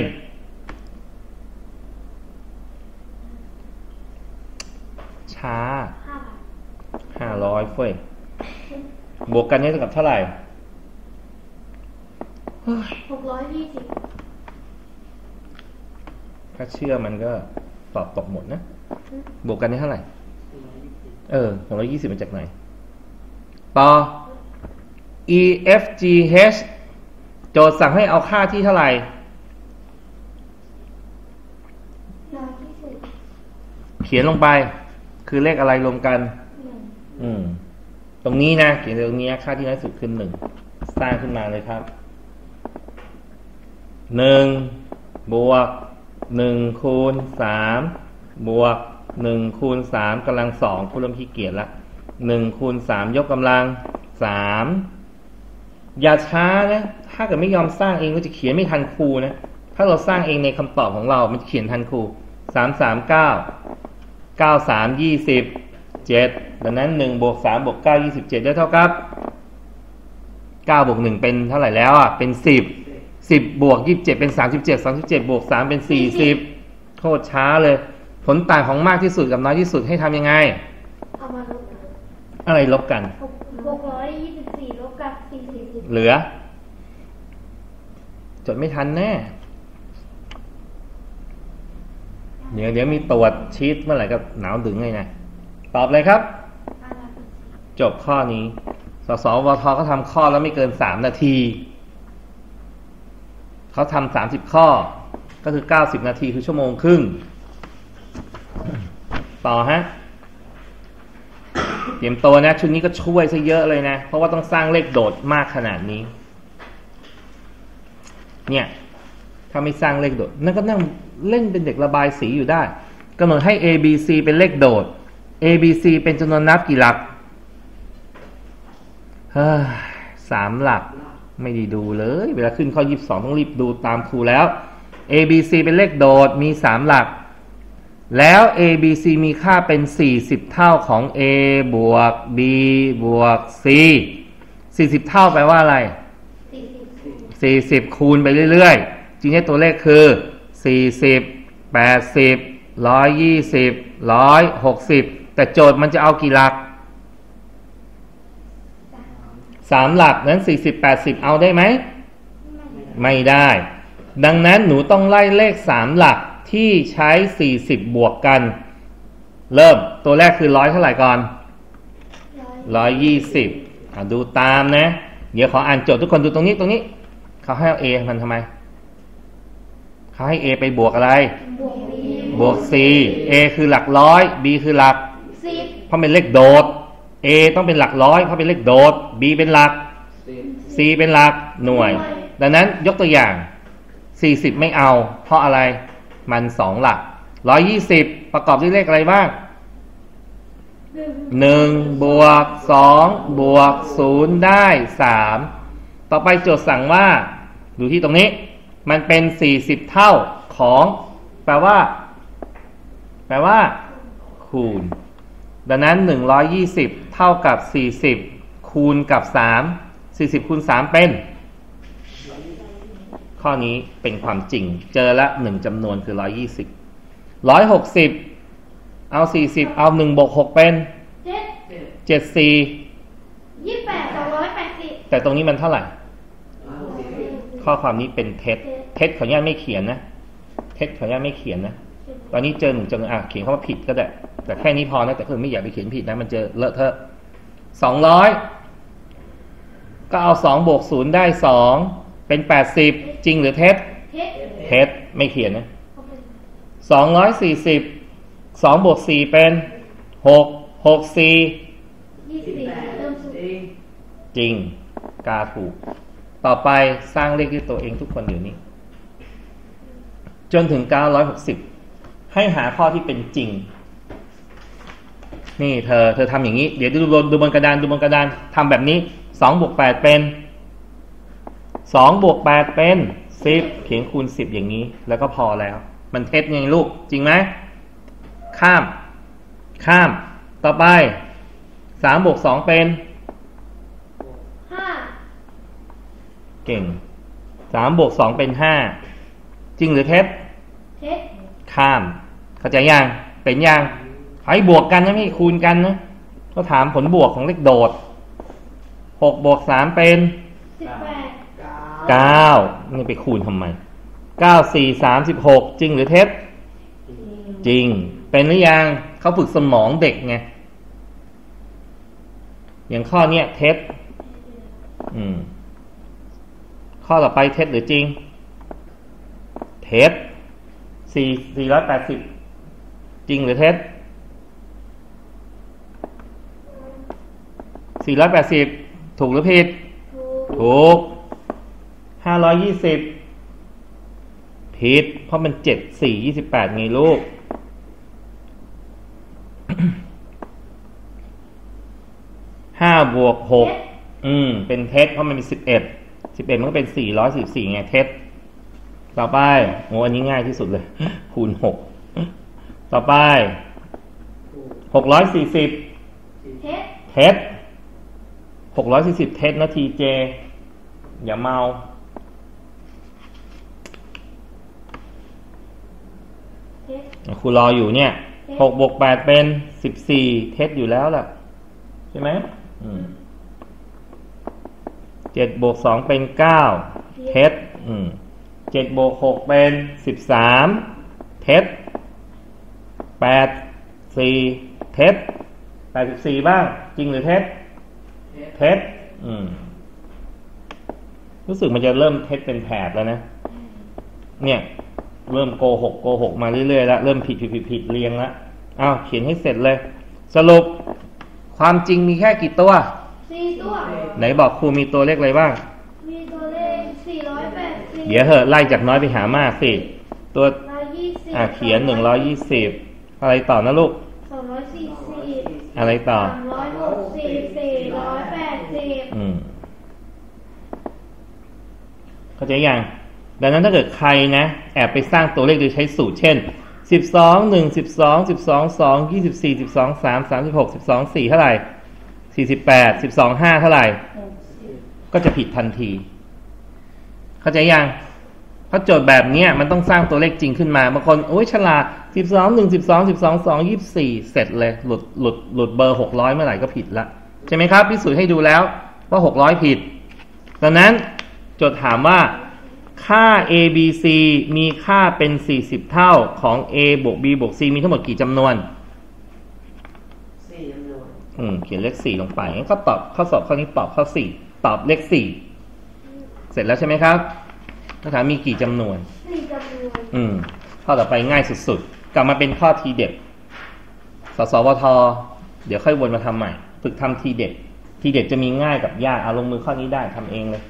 ช้าห้าร้อยเฟ้ยบวกกันนี่เท่ากับเท่าไหร่หกร้อยยี่สิบถ้าเชื่อมันก็ตอบตกหมดนะบวกกันได้เท่าไหร่เออหกร้อยยี่สิบมาจากไหนต่อ E F G H โจทย์สั่งให้เอาค่าที่เท่าไหร่เขียนลงไปคือเลขอะไรรวมกันอืมตรงนี้นะเขียนตรงนี้ค่าที่น้อยสุดคือหนึ่งสร้างขึ้นมาเลยครับหนึ่งบวกหนึ่งคูณสามบวกหนึ่งคูณสามกำลังสองคุณเริ่มขี้เกียจละหนึ่งคูณสามยกกำลังสามอย่าช้านะถ้าเกิดไม่ยอมสร้างเองก็จะเขียนไม่ทันครูนะถ้าเราสร้างเองในคำตอบของเรามันจะเขียนทันครูสามสามเก้าเก้าสามยี่สิบเจ็ดดังนั้นหนึ่งบวกสามบวกเก้ายี่สิบเจ็ดได้เท่ากับเก้าบวกหนึ่งเป็นเท่าไหร่แล้วอ่ะเป็นสิบสิบบวกยี่สิบเจ็ดเป็นสามสิบเจ็ดสามสิบเจ็ดบวกสามเป็นสี่สิบโคตรช้าเลยผลต่างของมากที่สุดกับน้อยที่สุดให้ทำยังไงเอามาลบอะไรลบกันหกร้อยยี่สิบสี่ลบกับสี่สิบเหลือจดไม่ทันแน่เดี๋ยวเดี๋ยวมีตรวจชีทเมื่อไหร่ก็หนาวดึงเลยนะตอบเลยครับจบข้อนี้สสวทเขาทำข้อแล้วไม่เกินสามนาทีเขาทำสามสิบข้อก็คือเก้าสิบนาทีคือชั่วโมงครึ่งต่อฮะเตรียมตัวนะชุดนี้ก็ช่วยซะเยอะเลยนะเพราะว่าต้องสร้างเลขโดดมากขนาดนี้เนี่ยถ้าไม่สร้างเลขโดดนั่นก็นั่งเล่นเป็นเด็กระบายสีอยู่ได้กำหนดให้ A B C เป็นเลขโดด A B C เป็นจำนวนนับกี่หลักเฮ้ยสามหลักไม่ได้ดูเลยเวลาขึ้นข้อยี่สิบสองต้องรีบดูตามครูแล้ว A B C เป็นเลขโดดมีสามหลักแล้ว A B C มีค่าเป็นสี่สิบเท่าของ A บวก B บวก C สี่สิบเท่าแปลว่าอะไรสี่สิบคูณไปเรื่อยๆจริงๆตัวเลขคือสี่สิบ แปดสิบ หนึ่งร้อยยี่สิบ หนึ่งร้อยหกสิบแต่โจทย์มันจะเอากี่หลักสามหลักนั้นสี่สิบ แปดสิบเอาได้ไหมไม่ได้ดังนั้นหนูต้องไล่เลขสามหลักที่ใช้สี่สิบบวกกันเริ่มตัวแรกคือหนึ่งร้อยเท่าไหร่ก่อนหนึ่งร้อยยี่สิบอ่ะดูตามนะเดี๋ยวขออ่านโจทย์ทุกคนดูตรงนี้ตรงนี้เขาให้เอา A มันทำไมเขาให้ A ไปบวกอะไรบวก B บวก C A คือหลักร้อย B คือหลักสิบเพราะเป็นเลขโดด A ต้องเป็นหลักร้อยเพราะเป็นเลขโดด B เป็นหลัก C เป็นหลักหน่วยดังนั้นยกตัวอย่างสี่สิบไม่เอาเพราะอะไรมันสองหลักหนึ่งร้อยยี่สิบประกอบด้วยเลขอะไรบ้างหนึ่งบวกสองบวกศูนย์ได้สามต่อไปโจทย์สั่งว่าดูที่ตรงนี้มันเป็นสี่สิบเท่าของแปลว่าแปลว่าคูณดังนั้นหนึ่งร้อยยี่สิบเท่ากับสี่สิบคูณกับสาม สี่สิบคูณสามเป็นข้อนี้เป็นความจริงเจอละหนึ่งจำนวนคือหนึ่งร้อยยี่สิบ หนึ่งร้อยหกสิบเอาสี่สิบเอาหนึ่งบวกหกเป็นเจ็ด เจ็ด สี่ยี่สิบแปด สองร้อยแปดสิบแต่ตรงนี้มันเท่าไหร่ข้อความนี้เป็นเท็จเท็จขออนุญาตไม่เขียนนะเท็จขออนุญาตไม่เขียนนะตอนนี้เจอหนึ่งจำนวนอ่ะเขียนคำว่าผิดก็ได้แต่แค่นี้พอนะแต่คือไม่อยากไปเขียนผิดนะมันจะเลอะเทอะสองร้อยก็เอาสองบวกศูนย์ได้สองเป็นแปดสิบจริงหรือเท็จเท็จไม่เขียนนะสองร้อยสี่สิบสองบวกสี่เป็นหก หก สี่ยี่สิบสี่เริ่มสูงจริงกาถูกต่อไปสร้างเลขด้วยตัวเองทุกคนเดี๋ยวนี้จนถึงเก้าร้อยหกสิบให้หาข้อที่เป็นจริงนี่เธอเธอทำอย่างนี้เดี๋ยวดูบนดูบนกระดานดูบนกระดานทำแบบนี้สองบวกแปดเป็นสองบวกแปดเป็นสิบเขียนคูณสิบอย่างนี้แล้วก็พอแล้วมันเท็จไงลูกจริงไหมข้ามข้ามต่อไปสามบวกสองเป็นห้าเก่งสามบวกสองเป็นห้าจริงหรือเท็จเท็จข้ามเข้าใจยังเป็นยังให้บวกกันนะไม่คูณกันนะก็ถามผลบวกของเลขโดดหกบวกสามเป็นสิบแปดเก้านี่ไปคูณทำไมเก้า สี่ สามสิบหกจริงหรือเท็จจริงเป็นหรือยังเขาฝึกสมองเด็กไงอย่างข้อเนี้ยเท็จอืมข้อต่อไปเท็จหรือจริงเท็จสี่ สี่ร้อยแปดสิบจริงหรือเท็จสี่ร้อยแปดสิบถูกหรือผิดถูกห้าร้อยยี่สิบผิดเพราะมันเจ็ด สี่ ยี่สิบแปดไงลูกห้าบวกหกอืมเป็นเท็จเพราะมันมีสิบเอ็ดสิบเอ็ดมันก็เป็นสี่ร้อยสิบสี่ไงเท็จต่อไปโอ้อันนี้ง่ายที่สุดเลยคูณหกต่อไปหกร้อยสี่สิบเท็จเท็จหกร้อยสี่สิบเท็จนาทีเจอย่าเมาครูรออยู่เนี่ยหกบวกแปดเป็นสิบสี่เท็จอยู่แล้วล่ะใช่ไหมอืมเจ็ดบวกสองเป็นเก้าเท็จอืมเจ็ดบวกหกเป็นสิบสามเท็จแปด สี่เท็จแปดสิบสี่บ้างจริงหรือเท็จเท็จอืมรู้สึกมันจะเริ่มเท็จเป็นแถบแล้วนะเนี่ยเริ่มโกหกโกหกมาเรื่อยๆแล้วเริ่มผิดผิดผิดผิดเรียงแล้วอ้าวเขียนให้เสร็จเลยสรุปความจริงมีแค่กี่ตัวสี่ตัวไหนบอกครูมีตัวเลขอะไรบ้างมีตัวเลขสี่ร้อยแปดสิบเดี๋ยวเหอะไล่จากน้อยไปหามากสิตัวอ่าเขียนหนึ่งร้อยยี่สิบอะไรต่อนะลูกสองร้อยสี่สิบอะไรต่อสามร้อยหกสิบสี่ร้อยแปดสิบอืมเข้าใจยังดังนั้นถ้าเกิดใครนะแอบไปสร้างตัวเลขโดยใช้สูตรเช่นสิบสอง หนึ่ง สิบสอง สิบสอง สอง ยี่สิบสี่ สิบสอง สาม สามสิบหก สิบสอง สี่เท่าไหร่สี่สิบแปด สิบสอง ห้าเท่าไหร่ก็จะผิดทันทีเข้าใจยังเพราะโจทย์แบบนี้มันต้องสร้างตัวเลขจริงขึ้นมาบางคนโอ้ยฉลาดสิบสอง หนึ่ง สิบสอง สิบสอง สอง ยี่สิบสี่เสร็จเลยหลุดหลุดหลุดเบอร์หกร้อยเมื่อไหร่ก็ผิดละใช่ไหมครับพิสูจน์ให้ดูแล้วว่าหกร้อยผิดดังนั้นโจทย์ถามว่าค่า a b c มีค่าเป็นสี่สิบเท่าของ a บวก b บวก c มีทั้งหมดกี่จำนวนสี่จำนวนอืมเขียนเลขสี่ลงไปงั้นก็ตอบข้อสอบข้อนี้ตอบข้อสี่ตอบเลขสี่เสร็จแล้วใช่ไหมครับคำถามมีกี่จำนวนสี่จำนวนอืมข้อต่อไปง่ายสุดๆกลับมาเป็นข้อทีเด็ดสสวทเดี๋ยวค่อยวนมาทำใหม่ฝึกทำทีเด็ดทีเด็ดจะมีง่ายกับยากเอาลงมือข้อนี้ได้ทำเองเลย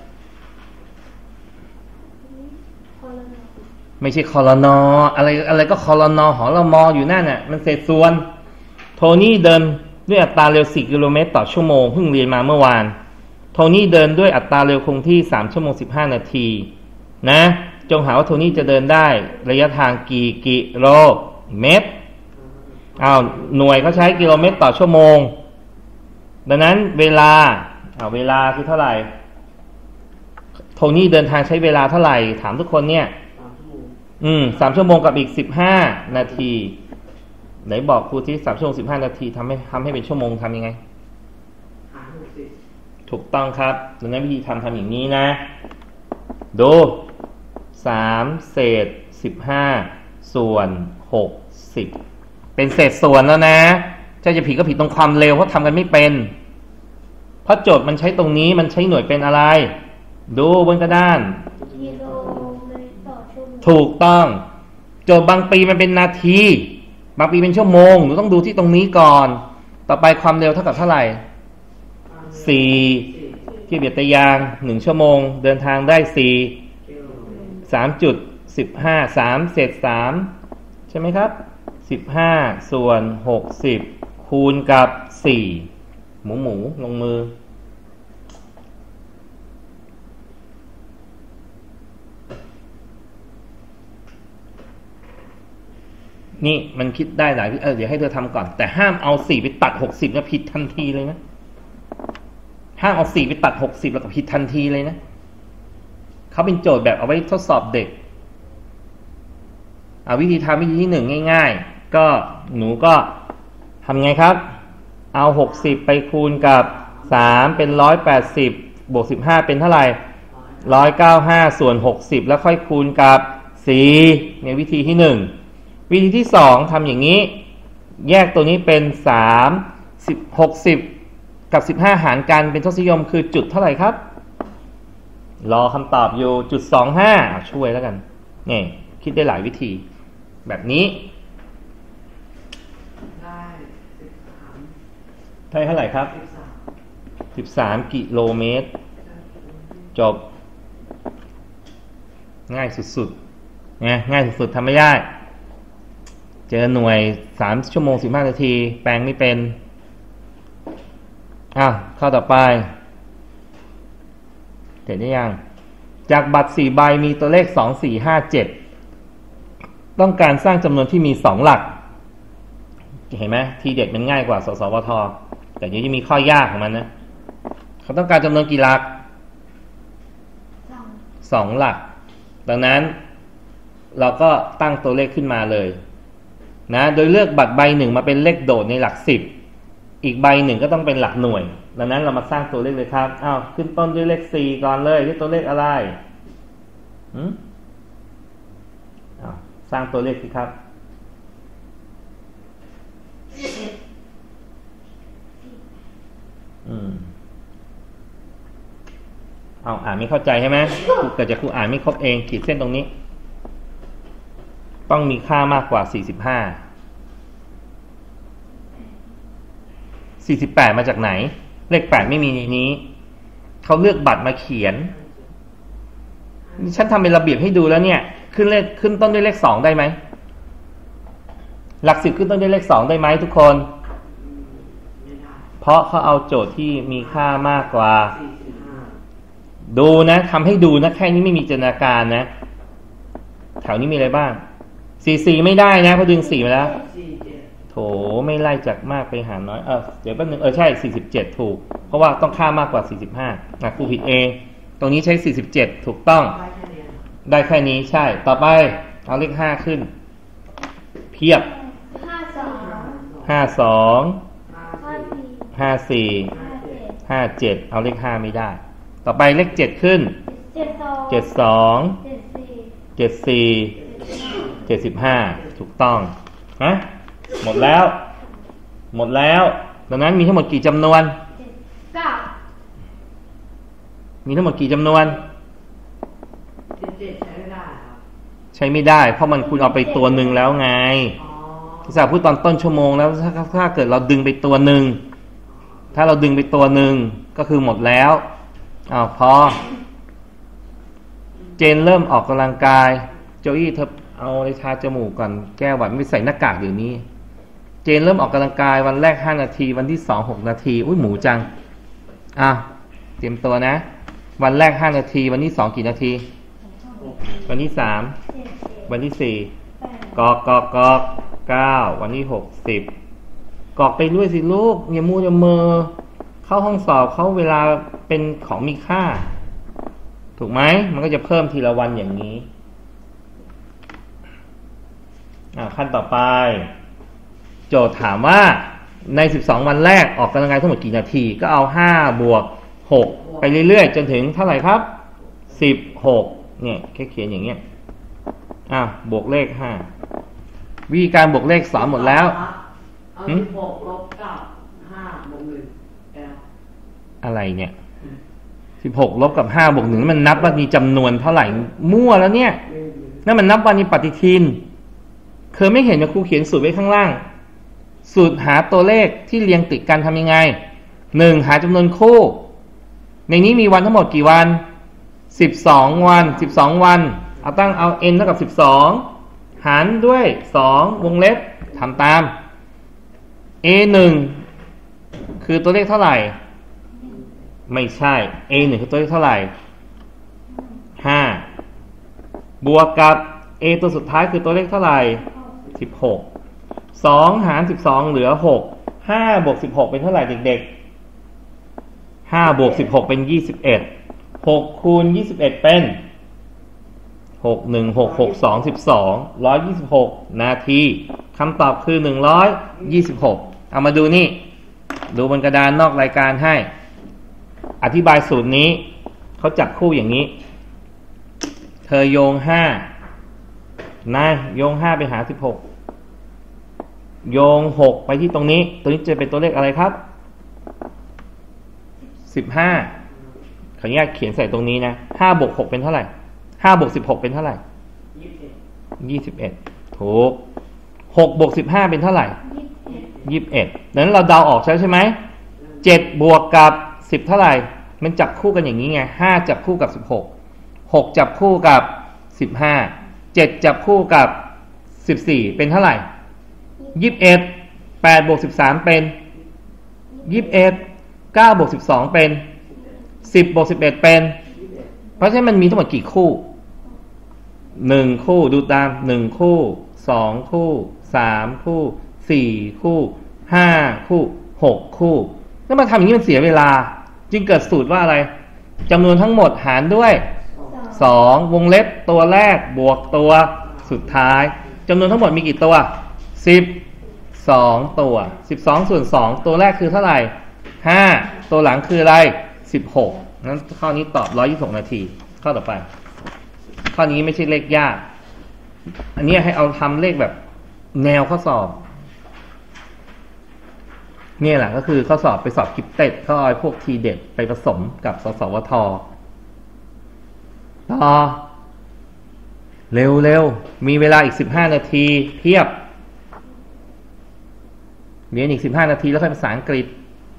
ไม่ใช่คอรนออะไรอะไรก็คอรนอหอรมออยู่นั่นน่ะมันเศษส่วนโทนี่เดินด้วยอัตราเร็วสี่กิโลเมตรต่อชั่วโมงเพิ่งเรียนมาเมื่อวานโทนี่เดินด้วยอัตราเร็วคงที่สามชั่วโมงสิบห้านาทีนะจงหาว่าโทนี่จะเดินได้ระยะทางกี่กิโลเมตรอ้าวหน่วยเขาใช้กิโลเมตรต่อชั่วโมงดังนั้นเวลาอ้าวเวลาคือเท่าไหร่โทนี่เดินทางใช้เวลาเท่าไหร่ถามทุกคนเนี่ยอืมสามชั่วโมงกับอีกสิบห้านาทีไหนบอกครูที่สามชั่วโมงสิบห้านาทีทำให้ทำให้เป็นชั่วโมงทำยังไงถูกต้องครับดังนั้นวิธีทำทำอย่างนี้นะดูสามเศษสิบห้าส่วนหกสิบเป็นเศษส่วนแล้วนะถ้าจะผิดก็ผิดตรงความเร็วเพราะทำกันไม่เป็นเพราะโจทย์มันใช้ตรงนี้มันใช้หน่วยเป็นอะไรดูบนกระดานถูกต้องโจทย์บางปีมันเป็นนาทีบางปีเป็นชั่วโมงหนูต้องดูที่ตรงนี้ก่อนต่อไปความเร็วเท่ากับเท่าไหร่สี่ที่เบียดตะยางหนึ่งชั่วโมงเดินทางได้สี่สามจุดสิบห้าสามเศษสามใช่ไหมครับสิบห้าส่วนหกสิบคูณกับสี่หมูหมูลงมือนี่มันคิดได้หลายเออเดี๋ยวให้เธอทำก่อนแต่ห้ามเอาสี่ไปตัดหกสิบแล้วผิดทันทีเลยนะห้ามเอาสี่ไปตัดหกสิบแล้วก็ผิดทันทีเลยนะเขาเป็นโจทย์แบบเอาไว้ทดสอบเด็กเอาวิธีทำวิธีที่หนึ่งง่ายๆก็หนูก็ทำไงครับเอาหกสิบไปคูณกับสามเป็นร้อยแปดสิบบวกสิบห้าเป็นเท่าไหร่ร้อยเก้าห้าส่วนหกสิบแล้วค่อยคูณกับสี่เนี่ยวิธีที่หนึ่งวิธีที่สองทำอย่างนี้แยกตัวนี้เป็นสามสิบหกสิบกับสิบห้าหารกันเป็นทศนิยมคือจุดเท่าไหร่ครับรอคำตอบอยู่จุดสองห้าช่วยแล้วกันนี่คิดได้หลายวิธีแบบนี้ได้สิบสามได้เท่าไหร่ครับสิบสามสิบสามกิโลเมตรจบง่ายสุดๆไงง่ายสุดๆทำไม่ได้เจอหน่วยสามชั่วโมงสิบห้านาทีแปลงไม่เป็นอ้าวข้อต่อไปเห็นได้ยังจากบัตรสี่ใบมีตัวเลขสอง สี่ ห้า เจ็ดต้องการสร้างจำนวนที่มีสองหลักเห็นไหมทีเด็ดมันง่ายกว่าสสวทแต่ยังจะมีข้อยากของมันนะเขาต้องการจำนวนกี่หลักสองหลักดังนั้นเราก็ตั้งตัวเลขขึ้นมาเลยนะโดยเลือกบัตรใบหนึ่งมาเป็นเลขโดดในหลักสิบอีกใบหนึ่งก็ต้องเป็นหลักหน่วยดังนั้นเรามาสร้างตัวเลขเลยครับอ้าวขึ้นต้นด้วยเลขสี่ก่อนเลยด้วยตัวเลขอะไรหืมอ้าวสร้างตัวเลขสิครับอืมเอาอ่านไม่เข้าใจใช่ไหมครูเกิดจากครูอ่านไม่ครบเองขีดเส้นตรงนี้ต้องมีค่ามากกว่าสี่สิบห้าสี่สิบแปดมาจากไหนเลขแปดไม่มีในนี้เขาเลือกบัตรมาเขียนฉันทำเป็นระเบียบให้ดูแล้วเนี่ยขึ้นเลขขึ้นต้นด้วยเลขสองได้ไหมหลักสิบขึ้นต้นด้วยเลขสองได้ไหมทุกคนเพราะเขาเอาโจทย์ที่มีค่ามากกว่าดูนะทำให้ดูนะแค่นี้ไม่มีจินตนาการนะแถวนี้มีอะไรบ้างสี่สี่ไม่ได้นะเพราะดึงสี่มาแล้วโถไม่ไล่จากมากไปหาน้อยเออเดี๋ยวแป๊บนึงเออใช่สี่สิบเจ็ดถูกเพราะว่าต้องค่ามากกว่าสี่สิบห้านะครูผิดเองตรงนี้ใช้สี่สิบเจ็ดถูกต้องได้แค่นี้ใช่ต่อไปเอาเลขห้าขึ้นเพียบห้าสองห้าสองห้าสี่ห้าเจ็ดเอาเลขห้าไม่ได้ต่อไปเลขเจ็ดขึ้นเจ็ดสองเจ็ดสี่เจ็ดสิบห้าถูกต้องฮะหมดแล้วหมดแล้วดังนั้นมีทั้งหมดกี่จำนวนเก้ามีทั้งหมดกี่จำนวนเจ็ดใช้ไม่ได้ครับใช้ไม่ได้เพราะมันคุณเอาไปตัวหนึ่งแล้วไงที่สาวพูดตอนต้นชั่วโมงแล้วถ้าถ้าเกิดเราดึงไปตัวหนึ่งถ้าเราดึงไปตัวหนึ่งก็คือหมดแล้วอ้าวพอเจนเริ่มออกกำลังกายโจอี้เธอเอาในทาจมูกก่อนแก้หวัดไม่ใส่หน้ากากเดี๋ยวนี้เจนเริ่มออกกำลังกายวันแรกห้านาทีวันที่สองหกนาทีอุ้ยหมูจังอ่ะเตรียมตัวนะวันแรกห้านาทีวันที่สองกี่นาทีวันที่สามวันที่สี่กอกกอกกอกเก้าวันที่หกสิบกอกไปด้วยสิลูกอย่ามูอย่าเมอเข้าห้องสอบเขาเวลาเป็นของมีค่าถูกไหมมันก็จะเพิ่มทีละวันอย่างนี้อ่าขั้นต่อไปโจทย์ถามว่าในสิบสองวันแรกออกกำลังกายทั้งหมดกี่นาทีก็เอาห้าบวกหกไปเรื่อยๆจนถึงเท่าไหร่ครับสิบหกเนี่ยแค่เขียนอย่างเงี้ยอ่าบวกเลขห้าวิธีการบวกเลขสอนหมดแล้วเอาสิบหกลบกับห้าบวกหนึ่งอะไรเนี่ยสิบหกลบกับห้าบวกหนึ่งมันนับว่ามีจำนวนเท่าไหร่มั่วแล้วเนี่ยนั่นมันนับว่ามีปฏิทินเคยไม่เห็นว่าครูเขียนสูตรไว้ข้างล่างสูตรหาตัวเลขที่เรียงติดกันทำยังไงหนึ่งหาจำนวนคู่ในนี้มีวันทั้งหมดกี่วันสิบสองวันสิบสองวันเอาตั้งเอา n เท่ากับสิบสองหารด้วยสองวงเล็บทำตาม a หนึ่งคือตัวเลขเท่าไหร่ไม่ใช่ a หนึ่งคือตัวเลขเท่าไหร่ห้าบวกกับ a ตัวสุดท้ายคือตัวเลขเท่าไหร่สิบหกสองหารสิบสองเหลือหกห้าบวกสิบหกเป็นเท่าไหร่เด็กๆห้าบวกสิบหกเป็นยี่สิบเอ็ดหกคูณยี่สิบเอ็ดเป็นหก หนึ่ง หก หก สอง สิบสองหนึ่งร้อยยี่สิบหกนาทีคำตอบคือหนึ่งร้อยยี่สิบหกเอามาดูนี่ดูบนกระดานนอกรายการให้อธิบายสูตรนี้เขาจับคู่อย่างนี้ธอโยงห้า นายโยงห้าไปหาสิบหก โยงหกไปที่ตรงนี้ ตัวนี้จะเป็นตัวเลขอะไรครับ สิบห้า ขออนุญาตเขียนใส่ตรงนี้นะ ห้าบวกหกเป็นเท่าไหร่ ห้าบวกสิบหกเป็นเท่าไหร่ ยี่สิบเอ็ด ถูก หกบวกสิบห้าเป็นเท่าไหร่ ยี่สิบเอ็ด ดังนั้นเราเดาออกใช่ใช่ไหม เจ็ดบวกกับสิบเท่าไหร่ มันจับคู่กันอย่างนี้ไง ห้าจับคู่กับสิบหก หกจับคู่กับสิบห้า เจ็ดจับคู่กับสิบสี่ เป็นเท่าไหร่ ยี่สิบเอ็ด แปดบวกสิบสามเป็น ยี่สิบเอ็ด เก้าบวกสิบสองเป็น สิบบวกสิบเอ็ดเป็น เพราะฉะนั้นมันมีทั้งหมดกี่คู่ หนึ่งคู่ดูตาม หนึ่งคู่ สองคู่ สามคู่ สี่คู่ ห้าคู่ หกคู่แล้วมาทำอย่างนี้มันเสียเวลาจึงเกิดสูตรว่าอะไรจำนวนทั้งหมดหารด้วยสองวงเล็บตัวแรกบวกตัวสุดท้ายจำนวนทั้งหมดมีกี่ตัวสิบสองตัวสิบสองส่วนสองตัวแรกคือเท่าไหร่ห้าตัวหลังคืออะไรสิบหกงั้นข้อนี้ตอบหนึ่งร้อยยี่สิบหกนาทีข้อต่อไปข้อนี้ไม่ใช่เลขยากอันนี้ให้เอาทำเลขแบบแนวข้อสอบเนี่ยแหละก็คือข้อสอบไปสอบกิฟเต็ดเขาเอาพวกทีเด็ดไปผสมกับสสวทต่อเร็วเร็วมีเวลาอีกสิบห้านาทีเทียบเรียนอีกสิบห้านาทีแล้วค่อยภาษาอังกฤษ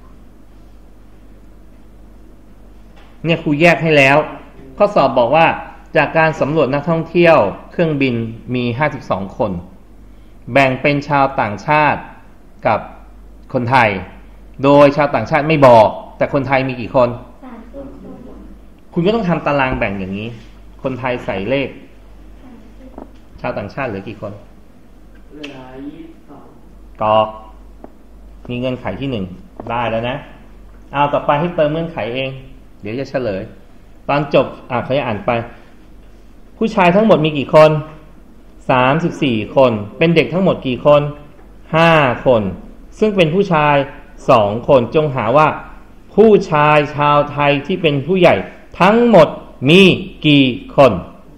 เนี่ยครูแยกให้แล้วข้อสอบบอกว่าจากการสำรวจนักท่องเที่ยวเครื่องบินมีห้าสิบสองคนแบ่งเป็นชาวต่างชาติกับคนไทยโดยชาวต่างชาติไม่บอกแต่คนไทยมีกี่คนคุณก็ต้องทำตารางแบ่งอย่างนี้คนไทยใส่เลขชาวต่างชาติเหลือกี่คนเหลือยี่สิบสองกอกมีเงื่อนไขที่หนึ่งได้แล้วนะเอาต่อไปให้เติมเงื่อนไขเองเดี๋ยวจะเฉลยตอนจบอ่ะเขาจะอ่านไปผู้ชายทั้งหมดมีกี่คนสามสิบสี่คนเป็นเด็กทั้งหมดกี่คนห้าคนซึ่งเป็นผู้ชายสองคนจงหาว่าผู้ชายชาวไทยที่เป็นผู้ใหญ่ทั้งหมดมีกี่คน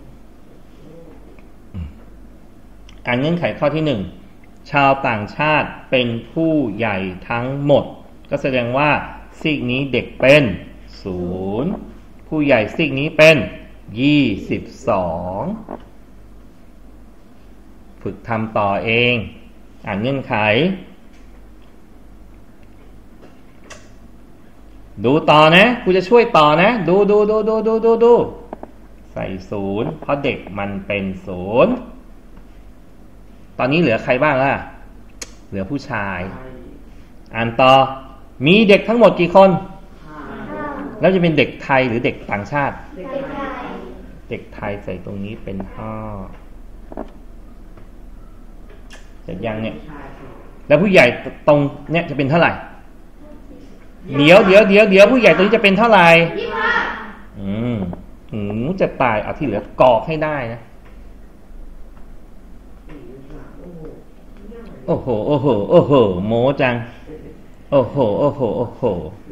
อ่านเงื่อนไขข้อที่หนึ่งชาวต่างชาติเป็นผู้ใหญ่ทั้งหมดก็แสดงว่าซีกนี้เด็กเป็นศูนย์ผู้ใหญ่ซีกนี้เป็นยี่สิบสองฝึกทำต่อเองอ่านเงื่อนไขดูต่อนะกูจะช่วยต่อนะดูดูดูดูดูดูดูใส่ศูนย์เพราะเด็กมันเป็นศูนย์ตอนนี้เหลือใครบ้างล่ะเหลือผู้ชายอ่านต่อมีเด็กทั้งหมดกี่คนแล้วจะเป็นเด็กไทยหรือเด็กต่างชาติเด็กไทยเด็กไทยใส่ตรงนี้เป็นห้าเสร็จยังเนี่ยแล้วผู้ใหญ่ตรงเนี่ยจะเป็นเท่าไหร่เดี๋ยวเดี๋ยวเดี๋ยวเดี๋ยวผู้ใหญ่ตัวนี้จะเป็นเท่าไหร่ยี่สิบห้าอืมหืมจะตายเอาที่เหลือกอกให้ได้นะโอ้โหโอ้โหโอ้โหโม้จังโอ้โหโอ้โหโอ้โห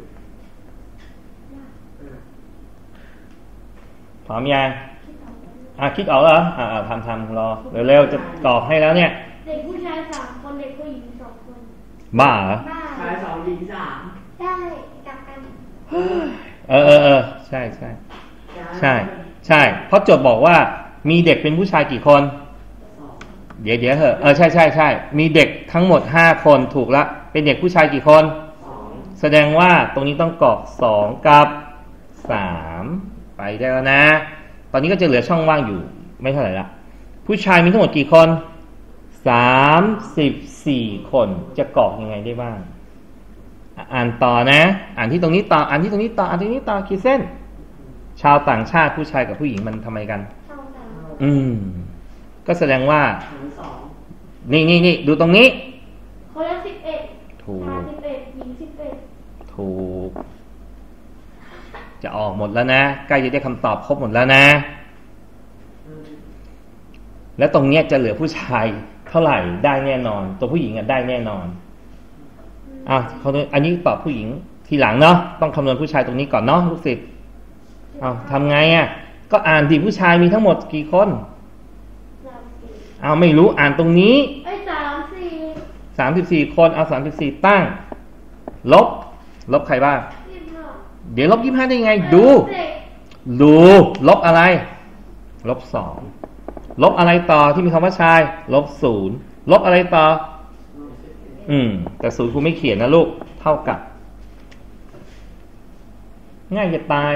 พร้อมยังอ่ะคิดออกแล้วอ่าทำทำรอเร็วๆจะกรอกให้แล้วเนี่ยเด็กผู้ชายสามคนเด็กผู้หญิงสองคนบ้าเหรอชายสองหญิงสามใช่กลับกันเออเออเออใช่ใช่ใช่ใช่เพราะโจทย์บอกว่ามีเด็กเป็นผู้ชายกี่คนเดี๋ยวเดี๋ยวเหอะเออใช่ใช่ใช่มีเด็กทั้งหมดห้าคนถูกละเป็นเด็กผู้ชายกี่คนแสดงว่าตรงนี้ต้องกรอกสองกับสามไปได้แล้วนะตอนนี้ก็จะเหลือช่องว่างอยู่ไม่เท่าไหร่ละผู้ชายมีทั้งหมดกี่คนสามสิบสี่คนจะกรอกยังไงได้บ้างอ่านต่อนะอ่านที่ตรงนี้ต่ออ่านที่ตรงนี้ต่ออ่านที่นี้ต่อขีดเส้นชาวต่างชาติผู้ชายกับผู้หญิงมันทำไมกันอืมก็แสดงว่านี่นี่นี่ดูตรงนี้คนละสิบเอ็ดถูกสิบเอ็ดหญิงสิบเอ็ดถูกจะออกหมดแล้วนะใกล้จะได้คำตอบครบหมดแล้วนะแล้วตรงเนี้ยจะเหลือผู้ชายเท่าไหร่ได้แน่นอนตัวผู้หญิงอ่ะได้แน่นอนอ่ะเขาอันนี้ตอบผู้หญิงทีหลังเนาะต้องคำนวณผู้ชายตรงนี้ก่อนเนาะลูกศิษย์อ้าวทำไงอ่ะก็อ่านดิผู้ชายมีทั้งหมดกี่คนสามสี่เอาไม่รู้อ่านตรงนี้ไอ้ยสามสี่สามสิบสี่คนเอาสามสิบสี่ตั้งลบลบใครบ้างยี่สิบห้าเดี๋ยวลบยี่สิบห้าได้ยังไงดูเด็กดูลบอะไรลบสองลบอะไรต่อที่มีคำว่าชายลบศูนย์ลบอะไรต่ออืมแต่ศูนย์ครูไม่เขียนนะลูกเท่ากับง่ายจะตาย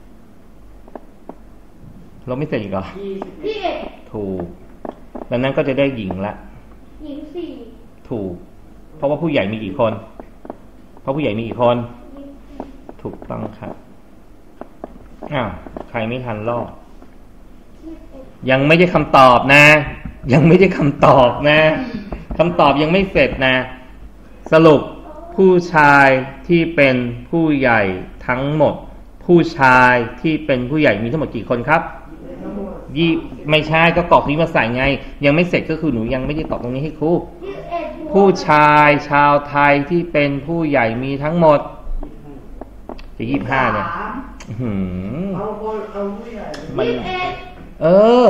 ลบไม่เสร็จอีกเหรอยี่สิบยี่สิบเอ็ดถูกดังนั้นก็จะได้หญิงละหญิงสี่ถูกเพราะว่าผู้ใหญ่มีกี่คน เพราะผู้ใหญ่มีกี่คนหญิงสี่ถูกต้องครับอ้าวใครไม่ทันลอกยี่สิบเอ็ดยังไม่ได้คำตอบนะ ยังไม่ได้คำตอบนะคำตอบยังไม่เสร็จนะ สรุปผู้ชายที่เป็นผู้ใหญ่ทั้งหมด ผู้ชายที่เป็นผู้ใหญ่มีทั้งหมดกี่คนครับยี่ไม่ใช่ก็กรอกนี้มาใส่ไง ยังไม่เสร็จก็คือหนูยังไม่ได้ตอบตรงนี้ให้ครูยี่สิบเอ็ดบวกผู้ชายชาวไทยที่เป็นผู้ใหญ่มีทั้งหมดจะยี่สิบห้าเนี่ยสามอื้อหือเอาคนเอาผู้ใหญ่มันยี่สิบเอ็ดเออ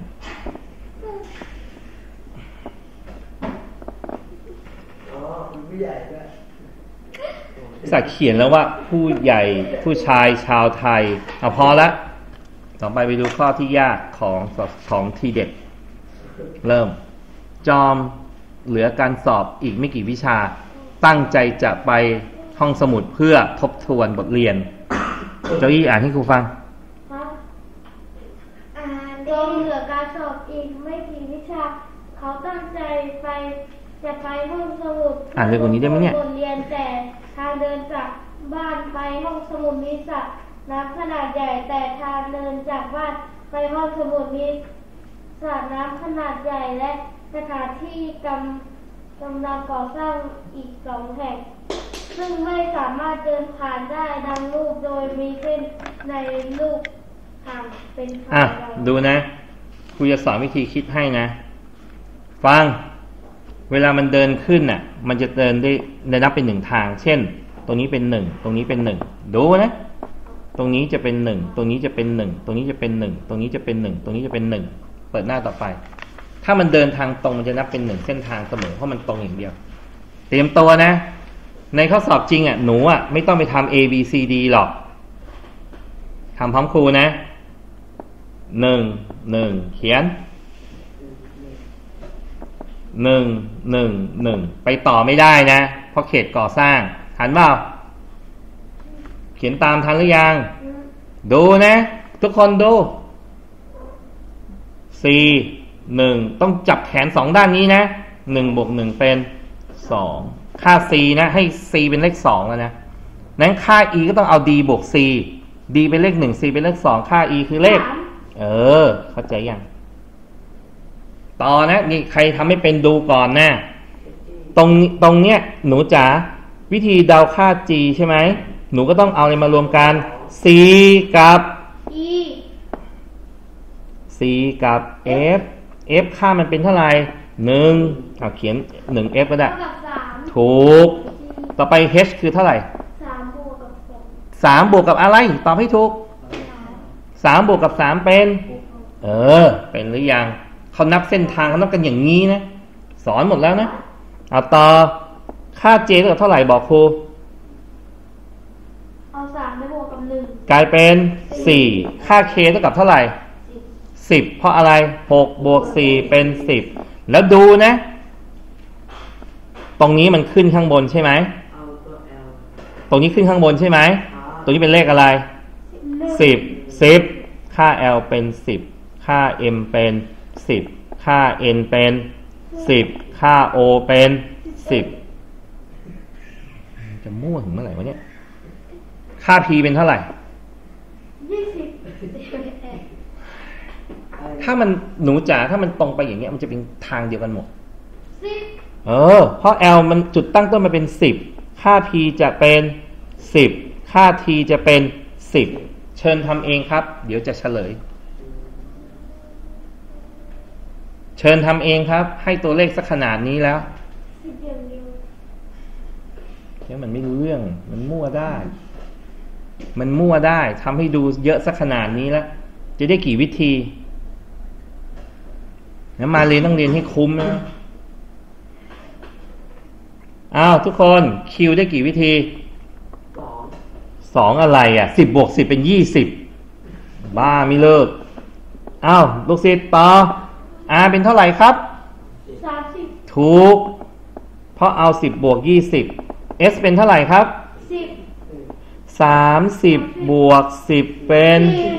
อ๋อคุณผู้ใหญ่ด้วยสักเขียนแล้วว่าผู้ใหญ่ผู้ชายชาวไทยเอาพอละต่อไปไปดูข้อที่ยากของของทีเด็ดเริ่ม จอมเหลือการสอบอีกไม่กี่วิชา ตั้งใจจะไปห้องสมุดเพื่อทบทวนบทเรียนเจ้าอี้อ่านให้ครูฟังครับอ่านจงเหลือการสอบอีกไม่กี่วิชา เขาตั้งใจไปจะไปห้องสมุดอ่านเร็วกว่านี้ได้ไหมเนี่ยบทเรียนแต่ทางเดินจากบ้านไปห้องสมุดมีสระน้ำขนาดใหญ่ แต่ทางเดินจากบ้านไปห้องสมุดมีสระน้ำขนาดใหญ่และสถานที่กำกำลังก่อสร้างอีกสองแห่ง ซึ่งไม่สามารถเดินผ่านได้ดังรูปโดยมีเส้นในรูปทางเป็นทาอ่ะงดูนะครูจะสอนวิธีคิดให้นะ ฟัง เวลามันเดินขึ้นน่ะ มันจะเดินได้ได้นับเป็นหนึ่งทาง เช่น ตรงนี้เป็นหนึ่งตรงนี้เป็นหนึ่งดูนะ ตรงนี้จะเป็นหนึ่งตรงนี้จะเป็นหนึ่งตรงนี้จะเป็นหนึ่งตรงนี้จะเป็นหนึ่งตรงนี้จะเป็นหนึ่งเปิดหน้าต่อไป ถ้ามันเดินทางตรงมันจะนับเป็นหนึ่งเส้นทางเสมอเพราะมันตรงอย่างเดียว เตรียมตัวนะ ในข้อสอบจริงอ่ะหนูอ่ะไม่ต้องไปทำ A B C D หรอกทำพร้อมครูนะหนึ่งหนึ่งเขียนหนึ่งหนึ่งหนึ่งไปต่อไม่ได้นะเพราะเขตก่อสร้างทันเปล่าเขียนตามทันหรือยังดูนะ ทุกคนดู C หนึ่งต้องจับแขนสองด้านนี้นะหนึ่งบวกหนึ่งเป็นสองค่า C นะให้ C เป็นเลขสองแล้วนะนั้นค่า E ก็ต้องเอา D บวก C D เป็นเลขหนึ่ง C เป็นเลขสองค่า E คือเลขเออเข้าใจยังต่อนะนี่ใครทำไม่เป็นดูก่อนนะตรงตรงเนี้ยหนูจ๋าวิธีเดาค่า G ใช่ไหมหนูก็ต้องเอาอะไรมารวมกัน C กับอี C กับ F F ค่ามันเป็นเท่าไหร่หนึ่งเอาเขียนหนึ่ง F ก็ได้เท่ากับสามถูกต่อไป H คือเท่าไหร่สามบวกกับสองสามบวกกับอะไรตอบให้ถูกสามบวกกับสามเป็นเออเป็นหรือยังเขานับเส้นทางเขานับกันอย่างนี้นะสอนหมดแล้วนะเอาต่อค่า J เท่ากับเท่าไหร่บอกครูเอาสามไปบวกกับหนึ่งกลายเป็นสี่ค่า K เท่ากับเท่าไหร่สิบสิบเพราะอะไรหกบวกสี่เป็นสิบแล้วดูนะตรงนี้มันขึ้นข้างบนใช่ไหมเอาตัว L ตรงนี้ขึ้นข้างบนใช่ไหมอ่าตรงนี้เป็นเลขอะไร สิบสิบค่า L เป็นสิบค่า M เป็นสิบค่า N เป็นสิบค่า O เป็นสิบจะมั่วถึงเมื่อไหร่วะเนี่ยค่า P เป็นเท่าไหร่ยี่สิบถ้ามันหนูจ๋าถ้ามันตรงไปอย่างเงี้ยมันจะเป็นทางเดียวกันหมดสิบเออเพราะ L มันจุดตั้งต้นมาเป็นสิบค่า P จะเป็นสิบค่า T จะเป็นสิบเชิญทำเองครับ เดี๋ยวจะเฉลย เชิญทำเองครับ ให้ตัวเลขสักขนาดนี้แล้วสิบอย่างเดียวเดี๋ยวมันไม่รู้เรื่องมันมั่วได้ มันมั่วได้ทำให้ดูเยอะสักขนาดนี้แล้วจะได้กี่วิธีแล้วมาเรียนต้องเรียนให้คุ้มนะอ้าวทุกคนคิวได้กี่วิธีสองสองอะไรอ่ะสิบบวกสิบเป็นยี่สิบบ้าไม่เลิกอ้าวลูกศิษย์ต่ออาเป็นเท่าไหร่ครับสามสิบถูกเพราะเอาสิบบวกยี่สิบ S เป็นเท่าไหร่ครับสิบสามสิบบวกสิบเป็น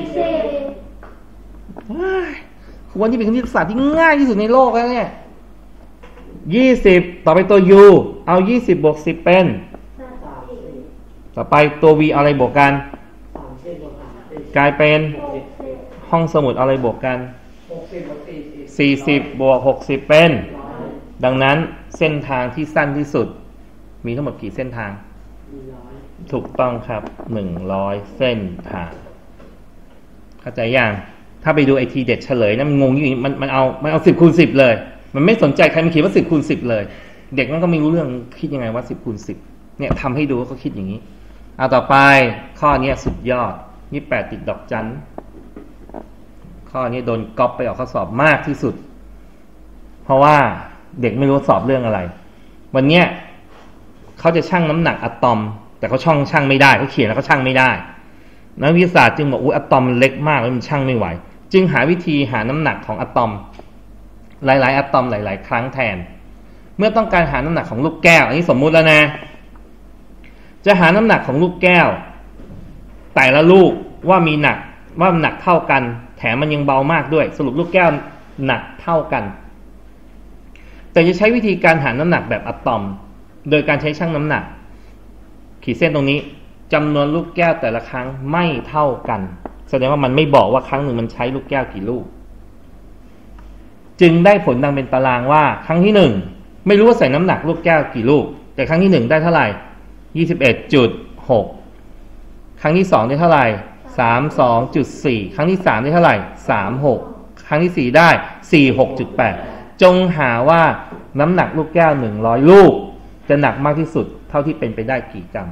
วันที่เป็นคณิตศาสตร์ที่ง่ายที่สุดในโลกแล้วเนี่ยยี่สิบต่อไปตัว U เอายี่สิบบวกสิบเป็นต่อไปตัว V เอาอะไรบวกกันกลายเป็นห้องสมุดเอาอะไรบวกกันสี่สิบบวกหกสิบเป็นดังนั้นเส้นทางที่สั้นที่สุดมีทั้งหมดกี่เส้นทางถูกต้องครับหนึ่งร้อยเส้นทางเข้าใจยังถ้าไปดูไอทีเด็ดเฉลยนะมันงงอยู่มันมันเอามันเอาสิบคูณสิบเลยมันไม่สนใจใครมันเขียนว่าสิบคูณสิบเลยเด็กมันก็ไม่รู้เรื่องคิดยังไงว่าสิบคูณสิบเนี่ยทำให้ดูว่าเขาคิดอย่างนี้เอาต่อไปข้อนี้สุดยอดยี่สิบแปดติดดอกจันข้อนี้โดนก๊อปไปออกข้อสอบมากที่สุดเพราะว่าเด็กไม่รู้สอบเรื่องอะไรวันเนี้ยเขาจะชั่งน้ำหนักอะตอมแต่เขาช่องชั่งไม่ได้เขาเขียนแล้วเขาชั่งไม่ได้นักวิทยาศาสตร์จึงบอกอุ๊ยอะตอมมันเล็กมากแล้วมันชั่งไม่ไหวจึงหาวิธีหาน้ำหนักของอะตอมหลายๆอะตอมหลายๆครั้งแทนเมื่อต้องการหาน้ำหนักของลูกแก้วอันนี้สมมุติแล้วนะจะหาน้ำหนักของลูกแก้วแต่ละลูกว่ามีหนักว่าหนักเท่ากันแถมมันยังเบามากด้วยสรุปลูกแก้วหนักเท่ากันแต่จะใช้วิธีการหาน้ำหนักแบบอะตอมโดยการใช้ชั่งน้ำหนักขีดเส้นตรงนี้จำนวนลูกแก้วแต่ละครั้งไม่เท่ากันแสดงว่ามันไม่บอกว่าครั้งหนึ่งมันใช้ลูกแก้วกี่ลูกจึงได้ผลดังเป็นตารางว่าครั้งที่หนึ่งไม่รู้ว่าใส่น้ำหนักลูกแก้วกี่ลูกแต่ครั้งที่หนึ่งได้เท่าไหร่ยี่สิบเอ็ดจุดหกครั้งที่สองได้เท่าไหร่สามสิบสองจุดสี่ครั้งที่สามได้เท่าไหร่สามสิบหกครั้งที่สี่ได้สี่สิบหกจุดแปดจงหาว่าน้ำหนักลูกแก้วหนึ่งร้อยลูกจะหนักมากที่สุดเท่าที่เป็นไปได้กี่กรัม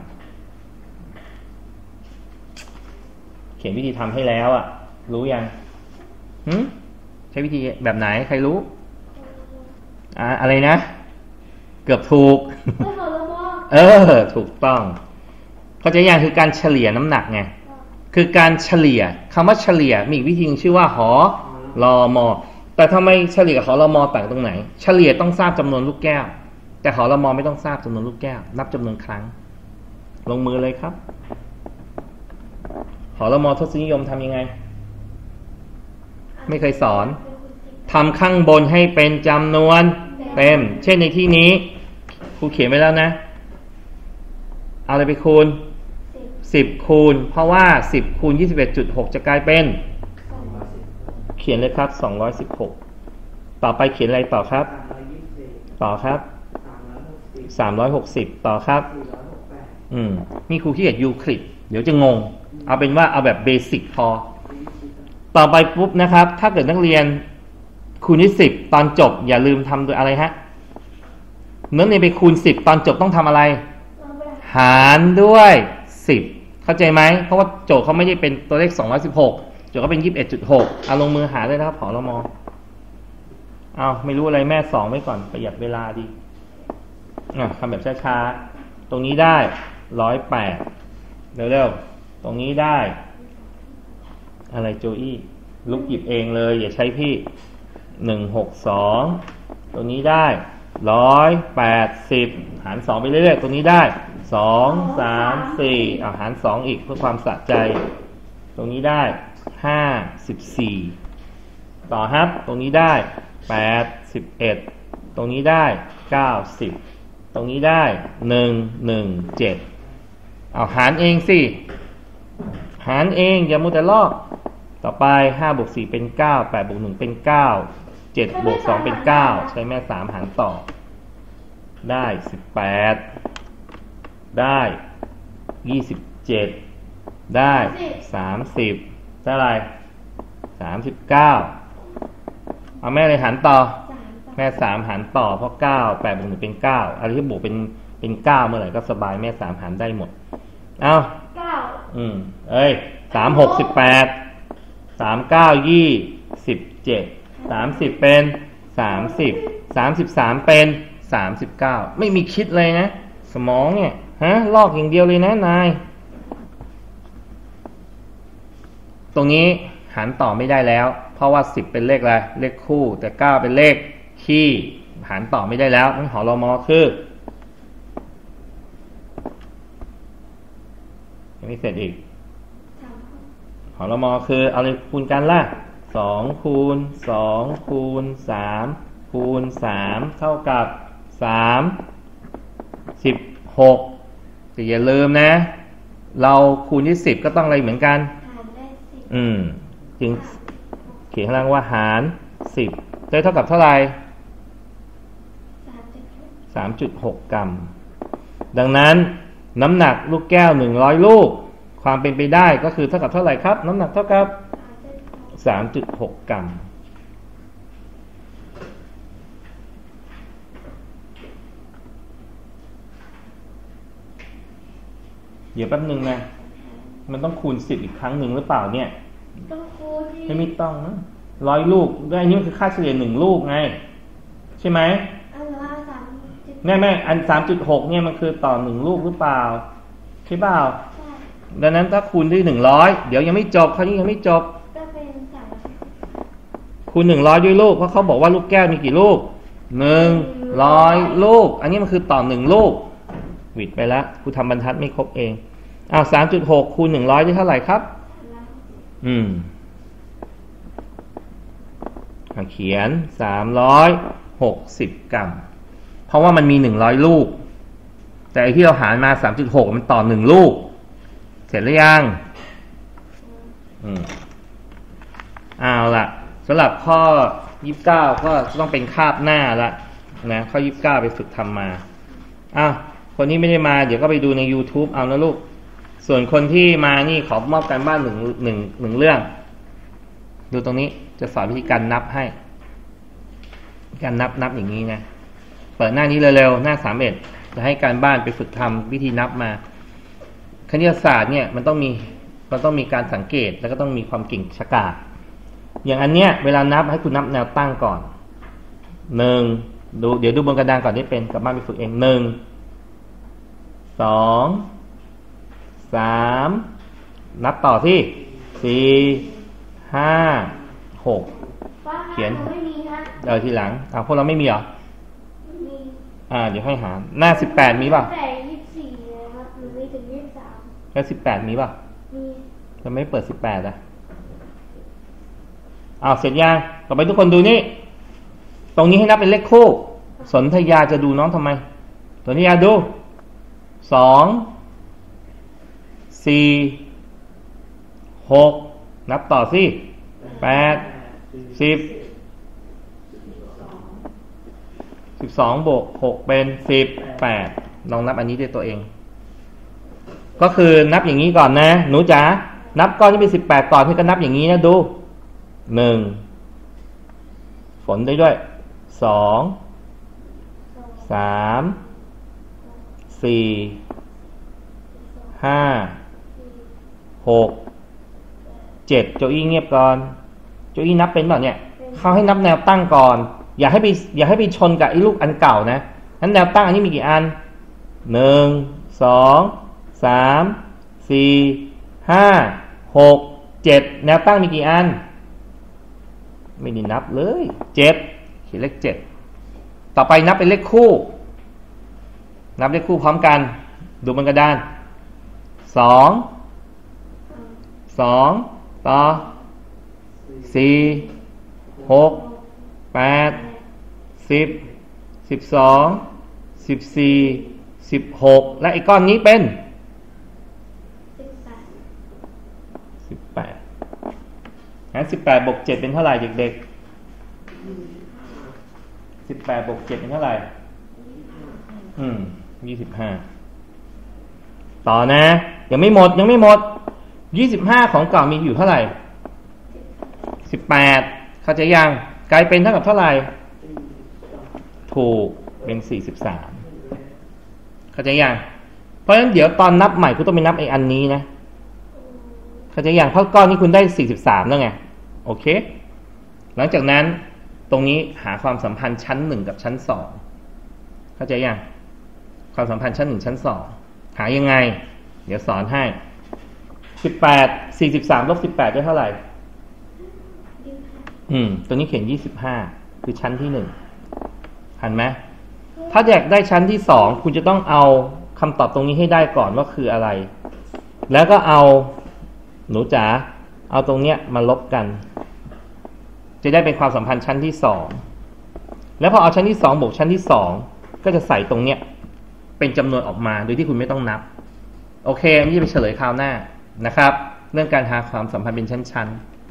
เขียนวิธีทำให้แล้วอ่ะรู้ยังหืมใช้วิธีแบบไหนใครรู้อ่าอะไรนะเกือบถูกเออถูกต้องเข้าใจยังคือการเฉลี่ยน้ำหนักไงคือการเฉลี่ยคำว่าเฉลี่ยมีอีกวิธีชื่อว่าหอรอมอแต่ทำไมเฉลี่ยกับหอรอมอต่างตรงไหนเฉลี่ยต้องทราบจำนวนลูกแก้วแต่หอรอมอไม่ต้องทราบจำนวนลูกแก้วนับจำนวนครั้งลงมือเลยครับหอรมอทศนิยมทำยังไงไม่เคยสอนทำข้างบนให้เป็นจำนวนเต็มเช่นในที่นี้ครูเขียนไว้แล้วนะเอาอะไรไปคูณสิบคูณเพราะว่าสิบคูณ ยี่สิบเอ็ดจุดหก จะกลายเป็นเขียนเลยครับสองร้อยสิบหกต่อไปเขียนอะไรต่อครับต่อครับสามร้อยหกสิบต่อครับอืมนี่ครูขี้เกียจยูคลิดเดี๋ยวจะงงเอาเป็นว่าเอาแบบเบสิกพอต่อไปปุ๊บนะครับถ้าเกิดนักเรียนคูณที่สิบตอนจบอย่าลืมทำโดยอะไรฮะเมื่อเรียนไปคูณสิบตอนจบต้องทำอะไรหารด้วยสิบเข้าใจไหมเพราะว่าโจทย์เขาไม่ได้เป็นตัวเลขสองร้อยสิบหกโจทย์เขาเป็น ยี่สิบเอ็ดจุดหก เอาลงมือหาเลยนะครับผอรมเอาไม่รู้อะไรแม่สองไว้ก่อนประหยัดเวลาดีอ่ะทำแบบช้าๆตรงนี้ได้หนึ่งร้อยแปดเร็วๆตรงนี้ได้อะไรโจอี้ลุกหยิบเองเลยอย่าใช้พี่หนึ่งหกสองตรงนี้ได้หนึ่งร้อยแปดสิบหารสองไปเรื่อยๆตรงนี้ได้สองสามสี่เอาหารสองอีกเพื่อความสะใจตรงนี้ได้ห้าสิบสี่ต่อครับตรงนี้ได้แปดสิบเอ็ดตรงนี้ได้เก้าสิบตรงนี้ได้หนึ่งหนึ่งเจ็ดเอาหารเองสิหารเองอย่ามัวแต่ลอกต่อไปห้าบวกสี่เป็นเก้าแปดบวกหนึ่งเป็นเก้าเจ็ดบวกสองเป็นเก้าใช้แม่สามหารต่อได้สิบแปดได้ยี่สิบเจ็ดได้สามสิบได้อะไรสามสิบเก้าเอาแม่เลยหารต่อแม่สามหารต่อเพราะเก้าแปดบวกหนึ่งเป็นเก้าอะไรที่บวกเป็นเป็นเก้าเมื่อไหร่ก็สบายแม่สามหารได้หมดเอาเก้าอืมเอ้ยสามหกสิบแปดสามเก้ายี่สิบเจ็ดสามสิบเป็นสามสิบสามสิบสามเป็นสามสิบเก้าไม่มีคิดเลยนะสมองเนี่ยฮะลอกอย่างเดียวเลยนะนายตรงนี้หารต่อไม่ได้แล้วเพราะว่าสิบเป็นเลขอะไรเลขคู่แต่เก้าเป็นเลขคี่หารต่อไม่ได้แล้วนั่นหรมคือยังไม่เสร็จอีกหรมคือเอาเลยคูณกันล่ะสองคูณสองคูณสามคูณสามเท่ากับสามสิบหกแต่อย่าลืมนะเราคูณที่สิบก็ต้องอะไรเหมือนกันอืมจึงเขียนข้างล่างว่าหารสิบได้เท่ากับเท่าไหร่ สามจุดหก กรัมดังนั้นน้ำหนักลูกแก้วหนึ่งร้อยลูกความเป็นไปได้ก็คือเท่ากับเท่าไหร่ครับน้ำหนักเท่ากับ สามจุดหก กรัมเดี๋ยวแป๊บนึงนะมันต้องคูณสิบอีกครั้งหนึ่งหรือเปล่าเนี่ยต้องคูณที่ไม่ต้องนะร้อยลูกด้วยอันนี้มันคือค่าเฉลี่ยหนึ่งลูกไงใช่ไหมอันละสามแม่แม่อัน สามจุดหก เนี่ยมันคือต่อหนึ่งลูกหรือเปล่าใช่เปล่าใช่ดังนั้นถ้าคูณด้วยหนึ่งร้อยเดี๋ยวยังไม่จบเขายังไม่จบก็เป็นสามคูณหนึ่งร้อยด้วยลูกเพราะเขาบอกว่าลูกแก้วมีกี่ลูกหนึ่งร้อยลูกอันนี้มันคือต่อหนึ่งลูกวิดไปแล้วครูทำบรรทัดไม่ครบเองอ้าว สามจุดหก คูณหนึ่งร้อยได้เท่าไหร่ครับอืมเขียนสามร้อยหกสิบกรัมเพราะว่ามันมีหนึ่งร้อยลูกแต่ไอ้ที่เราหารมา สามจุดหก มันต่อหนึ่งลูกเสร็จหรือยังอืมเอาล่ะสำหรับข้อยี่สิบเก้าก็ต้องเป็นคาบหน้าละนะข้อยี่สิบเก้าไปฝึกทำมาอ้าวคนที่ไม่ได้มาเดี๋ยวก็ไปดูใน YouTube เอานะลูกส่วนคนที่มานี่ขอมอบการบ้านหนึ่งหนึ่งหนึ่งเรื่องดูตรงนี้จะสอนวิธีการนับให้การนับนับอย่างนี้นะเปิดหน้านี้เร็วๆหน้าสามเอ็ดจะให้การบ้านไปฝึกทำวิธีนับมาคณิตศาสตร์เนี่ยมันต้องมีมันต้องมีการสังเกตแล้วก็ต้องมีความเก่งฉกาจอย่างอันเนี้ยเวลานับให้คุณนับแนวตั้งก่อนหนึ่งดูเดี๋ยวดูบนกระดานก่อนได้เป็นกลับบ้านไปฝึกเองหนึ่งสองสามนับต่อที่สี่ห้าหกเขียนเออทีหลังอ้าวพวกเราไม่มีเหรอมีอ่าเดี๋ยวให้หาหน้าสิบแปดมีป่ะแต่ยี่สิบสี่นะครับหรือไม่ถึงยี่สิบสามแล้วสิบแปดมีป่ะมีทำไมไม่เปิดสิบแปดอ่ะอ้าวเสร็จยังต่อไปทุกคนดูนี่ตรงนี้ให้นับเป็นเลขคู่สนธยาจะดูน้องทำไมสนธยาดูสองสี่หกนับต่อสิแปดสิบสิบสองบวกหกเป็นสิบแปดลองนับอันนี้ด้วยตัวเองก็คือนับอย่างนี้ก่อนนะหนูจ๋านับก้อนที่เป็นสิบแปดก่อนที่ก็นับอย่างนี้นะดูหนึ่งฝนได้ด้วยสองสามสี่ห้าหกเจ็ดโจอี้เงียบก่อนโจอี้นับเป็นเปล่าเนี่ยเขาให้นับแนวตั้งก่อนอย่าให้ไปอย่าให้ไปชนกับไอ้ลูกอันเก่านะนั้นแนวตั้งอันนี้มีกี่อันหนึ่งสองสามสี่ห้าหกเจ็ดแนวตั้งมีกี่อันไม่ได้นับเลยเจ็ดเขียนเลขเจ็ดต่อไปนับเป็นเลขคู่นับเลขคู่พร้อมกันดูบนกระดานสองสองต่อสี่หกแปดสิบสิบสองสิบสี่สิบหกและไอ้ก้อนนี้เป็นสิบแปดงั้นสิบแปดบวกเจ็ดเป็นเท่าไหร่เด็กๆสิบแปดบวกเจ็ดเป็นเท่าไหร่อืมยี่สิบห้าต่อนะยังไม่หมดยังไม่หมดยี่สิบห้าของเก่ามีอยู่เท่าไหร่สิบแปดเข้าใจยังกลายเป็นเท่ากับเท่าไหร่ถูกเป็นสี่สิบสามเข้าใจยังเพราะฉะนั้นเดี๋ยวตอนนับใหม่คุณต้องไปนับไอ้อันนี้นะเข้าใจอย่างเพราะก้อนนี้คุณได้สี่สิบสามแล้วไงโอเคหลังจากนั้นตรงนี้หาความสัมพันธ์ชั้นหนึ่งกับชั้นสองเข้าใจยังความสัมพันธ์ชั้นหนึ่งชั้นสองหายังไงเดี๋ยวสอนให้สิบแปด สี่สิบสามลบสิบแปดได้เท่าไหร่อืมตัวนี้เขียนยี่สิบห้าคือชั้นที่หนึ่งหันไหมถ้าอยากได้ชั้นที่สองคุณจะต้องเอาคำตอบตรงนี้ให้ได้ก่อนว่าคืออะไรแล้วก็เอาหนูจ๋าเอาตรงเนี้ยมาลบกันจะได้เป็นความสัมพันธ์ชั้นที่สองแล้วพอเอาชั้นที่สองบวกชั้นที่สองก็จะใส่ตรงเนี้ยเป็นจำนวนออกมาโดยที่คุณไม่ต้องนับโอเคนี่จะไปเฉลยคราวหน้านะครับเรื่องการหาความสัมพันธ์เป็นชั้น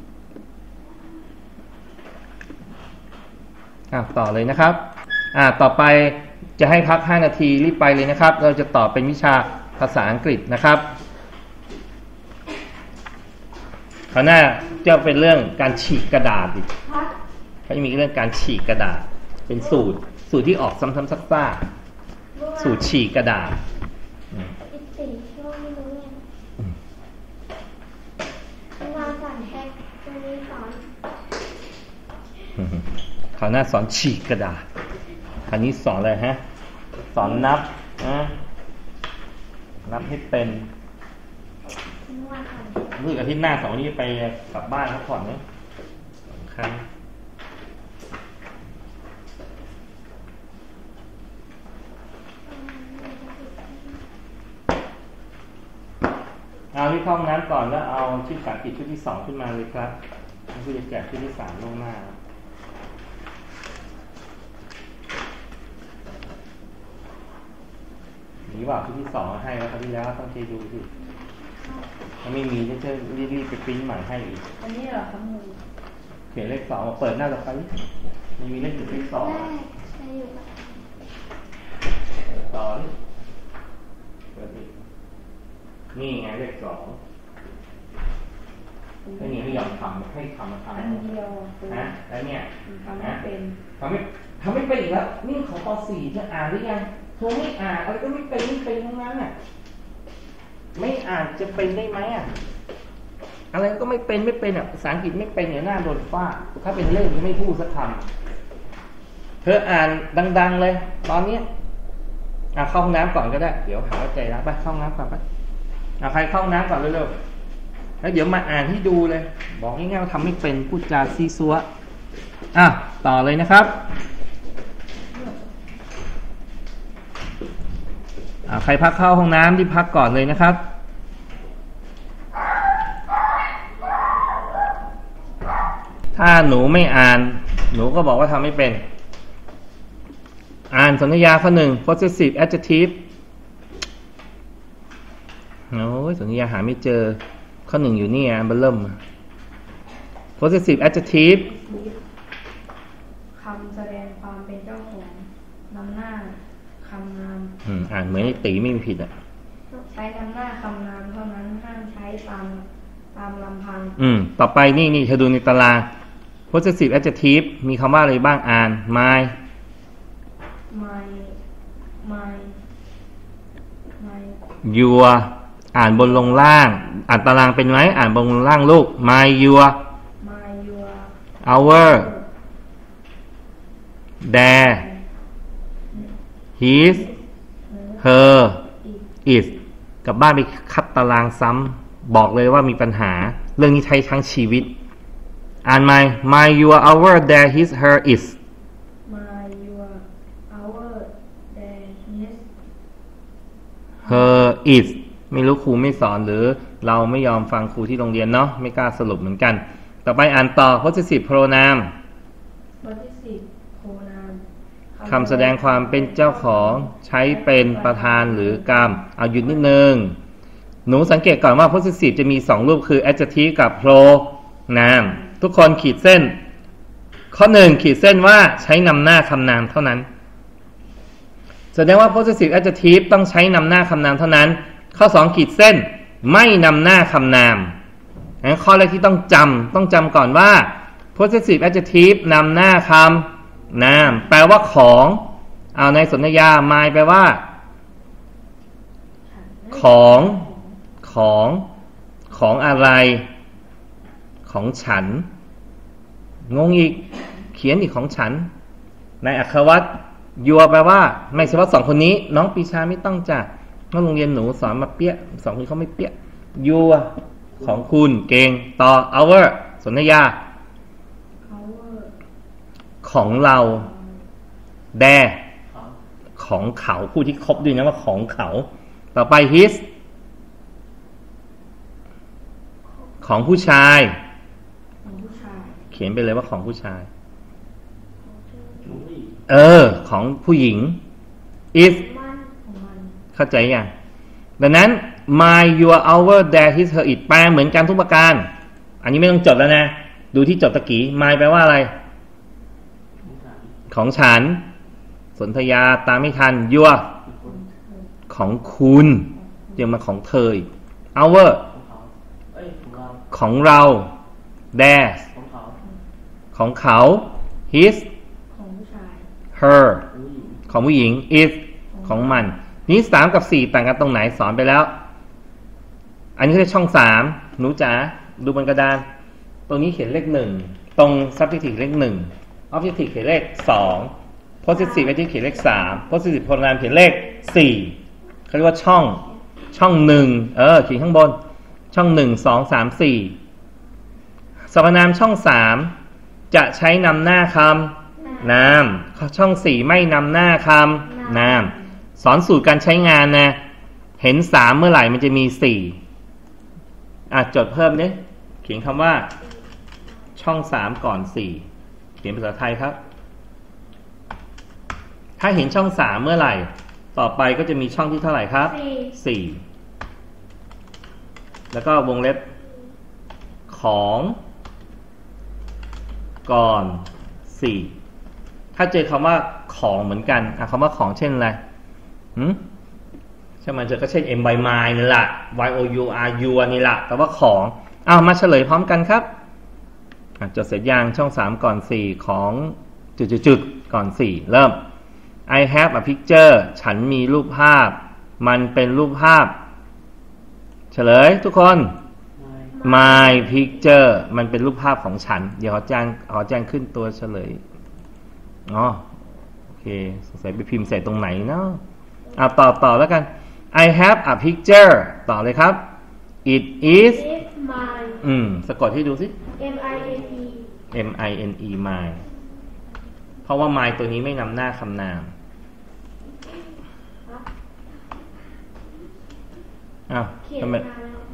ๆอ่ะต่อเลยนะครับอ่ะต่อไปจะให้พักห้านาทีรีบไปเลยนะครับเราจะต่อเป็นวิชาภาษาอังกฤษนะครับคราวหน้าจะเป็นเรื่องการฉีกกระดาษอีกเขาจะมีเรื่องการฉีกกระดาษเป็นสูตรสูตรที่ออกซ้ำๆซักๆสูตรฉีกกระดาษอีกสี่ช่วงไม่รู้ไงมาสอนแฮกตรงนี้สอนคราวหน้าสอนฉีกกระดาษคราวนี้สอนอะไรฮะสอนนับนะนับให้เป็นรู้สึกอาทิตย์หน้าสองวันนี้ไปกลับบ้านพักผ่อนไหมสำคัญเอาที่เข้าห้องน้ำก่อนแล้วเอาชุดภาษาอังกฤษชุดที่สองขึ้นมาเลยครับนี่คือจะแจกชุดที่สามล่วงหน้านี่ว่าชุดที่สองให้แล้วคราวที่แล้วต้องเทดูสิถ้าไม่มีจะรีบๆไปปริ้นใหม่ให้อีกอันนี้เหรอครับมึงเขียนเลขสองเปิดหน้าต่อไปมีมีเลขหนึ่งเลขสองต่อนี่เปิดอีกนี่ไงเลขสองไอ้นี่ไม่ยอมทำให้ทำมาทำอันเดียวนะแล้วเนี่ยทำไม่เป็นทำไม่ทำไม่เป็นอีกแล้วนี่ของป.สี่จะอ่านหรือยังเธอไม่อ่านอะไรก็ไม่เป็นไม่เป็นทั้งนั้นน่ะไม่อ่านจะเป็นได้ไหมอ่ะอะไรก็ไม่เป็นไม่เป็นอ่ะภาษาอังกฤษไม่เป็นเนี่ยหน้าโดนฟาดถ้าเป็นเลขไม่พูดสักคำเธออ่านดังๆเลยตอนนี้อ่ะเข้าห้องน้ำก่อนก็ได้เดี๋ยวหาว่าใจรักไปเข้าห้องน้ำก่อนไปอ่ะใครเข้าห้องน้ำก่อนเร็วๆแล้วเดี๋ยวมาอ่านให้ดูเลยบอกง่ายๆว่าทำไม่เป็นพูดจาซีซัวอ่ะต่อเลยนะครับใครพักเข้าห้องน้ำที่พักก่อนเลยนะครับถ้าหนูไม่อ่านหนูก็บอกว่าทำไม่เป็นอ่านสนธยาข้อหนึ่ง possessive adjective โอ้ยสนธยาหาไม่เจอข้อหนึ่งอยู่นี่อ่ะเบลเริ่ม possessive adjective คำแสดงความเป็นเจ้าของนำหน้าคำนามอืมอ่านเหมือนไอ้ตีไม่มีผิดอ่ะใช้นำหน้าคำนามเท่านั้นห้ามใช้ตามตามลำพังอืมต่อไปนี่นี่เธอดูในตาราง possessive adjective มีคำว่าอะไรบ้างอ่าน my my my my your อ่านบนลงล่างอ่านตารางเป็นไหมอ่านบนลงล่างลูก my your my your our their his her is กลับบ้านไปคัดตารางซ้ำบอกเลยว่ามีปัญหาเรื่องนี้ใช้ทั้งชีวิตอ่านไหม my your our their his her is my your our their his her is ไม่รู้ครูไม่สอนหรือเราไม่ยอมฟังครูที่โรงเรียนเนาะไม่กล้าสรุปเหมือนกันต่อไปอ่านต่อ possessive pronoun possessive pronoun คำแสดงความเป็นเจ้าของใช้เป็นประธานหรือกรรมเอาหยุดนิดนึงหนูสังเกตก่อนว่า possessive จะมีสองรูปคือ adjective กับ pronoun ทุกคนขีดเส้นข้อหนึ่งขีดเส้นว่าใช้นำหน้าคำนามเท่านั้นแสดงว่า possessive adjective ต้องใช้นำหน้าคำนามเท่านั้นข้อสองขีดเส้นไม่นำหน้าคำนามงั้นข้อแรกที่ต้องจำต้องจำก่อนว่า possessive adjective นำหน้าคำนามแปลว่าของเอาในสนธยา my แปลว่าของของของอะไรของฉันงงอีกเขียนอีกของฉันในอักขวัตยัวแปลว่าไม่ใช่ว่าสองคนนี้น้องปีชาไม่ต้องจ้ะเพราะโรงเรียนหนูสอนมาเปี้ยสองคนเขาไม่เปี้ยยัวของคุณเก่งต่อ our สนธยาของเราแดของเขาคู่ที่ครบด้วยนะว่าของเขาต่อไป his ของผู้ชายเขียนไปเลยว่าของผู้ชายเออของผู้หญิง is เข้าใจยังดังนั้น my your our their his her it แปลเหมือนกันทุกประการอันนี้ไม่ต้องจดแล้วนะดูที่จดตะกี้ my แปลว่าอะไรของฉันสนธยาตามไม่ทัน your ของคุณยังมาของเธอ our ของเรา their ของเขา his ของผู้ชาย her ของผู้หญิง is ของมันนี้สามกับสี่ต่างกันตรงไหนสอนไปแล้วอันนี้คือช่องสามหนูจ๋าดูบนกระดานตรงนี้เขียนเลขหนึ่งตรง subjective เลขหนึ่ง objective เขียนเลขสอง possessive adjective เขียนเลขสาม possessive pronoun เขียนเลขสี่เขาเรียกว่าช่องช่องหนึ่งเออเขียนข้างบนช่องหนึ่งสองสามสี่สรรพนามช่องสามจะใช้นำหน้าคำนามช่องสี่ไม่นำหน้าคำนามสอนสูตรการใช้งานนะเห็นสามเมื่อไหร่มันจะมีสี่อ่ะจดเพิ่มดิเขียนคำว่าช่องสามก่อนสี่เขียนภาษาไทยครับถ้าเห็นช่องสามเมื่อไหร่ต่อไปก็จะมีช่องที่เท่าไหร่ครับสี่แล้วก็วงเล็บของก่อนสี่ถ้าเจอคำว่าของเหมือนกันอ่ะคำว่าของเช่นอะไรหืมใช่ไหมเจอก็เช่น m by my นี่แหละ y o u r u นี่แหละแต่ว่าของเอามาเฉลยพร้อมกันครับจดเสร็จยังช่องสามก่อนสี่ของจุดๆๆก่อนสี่เริ่ม I have a picture ฉันมีรูปภาพมันเป็นรูปภาพเฉลยทุกคน my picture มันเป็นรูปภาพของฉันเดี๋ยวขอแจ้งขอแจ้งขึ้นตัวเฉลยอ๋อโอเคสงสัยไปพิมพ์ใส่ตรงไหนเนาะเอาต่อต่อแล้วกัน I have a picture ต่อเลยครับ it is mine อืมสะกดให้ดูสิ M I N E M I N E mine เพราะว่า mine ตัวนี้ไม่นำหน้าคำนามอ้าวทำไม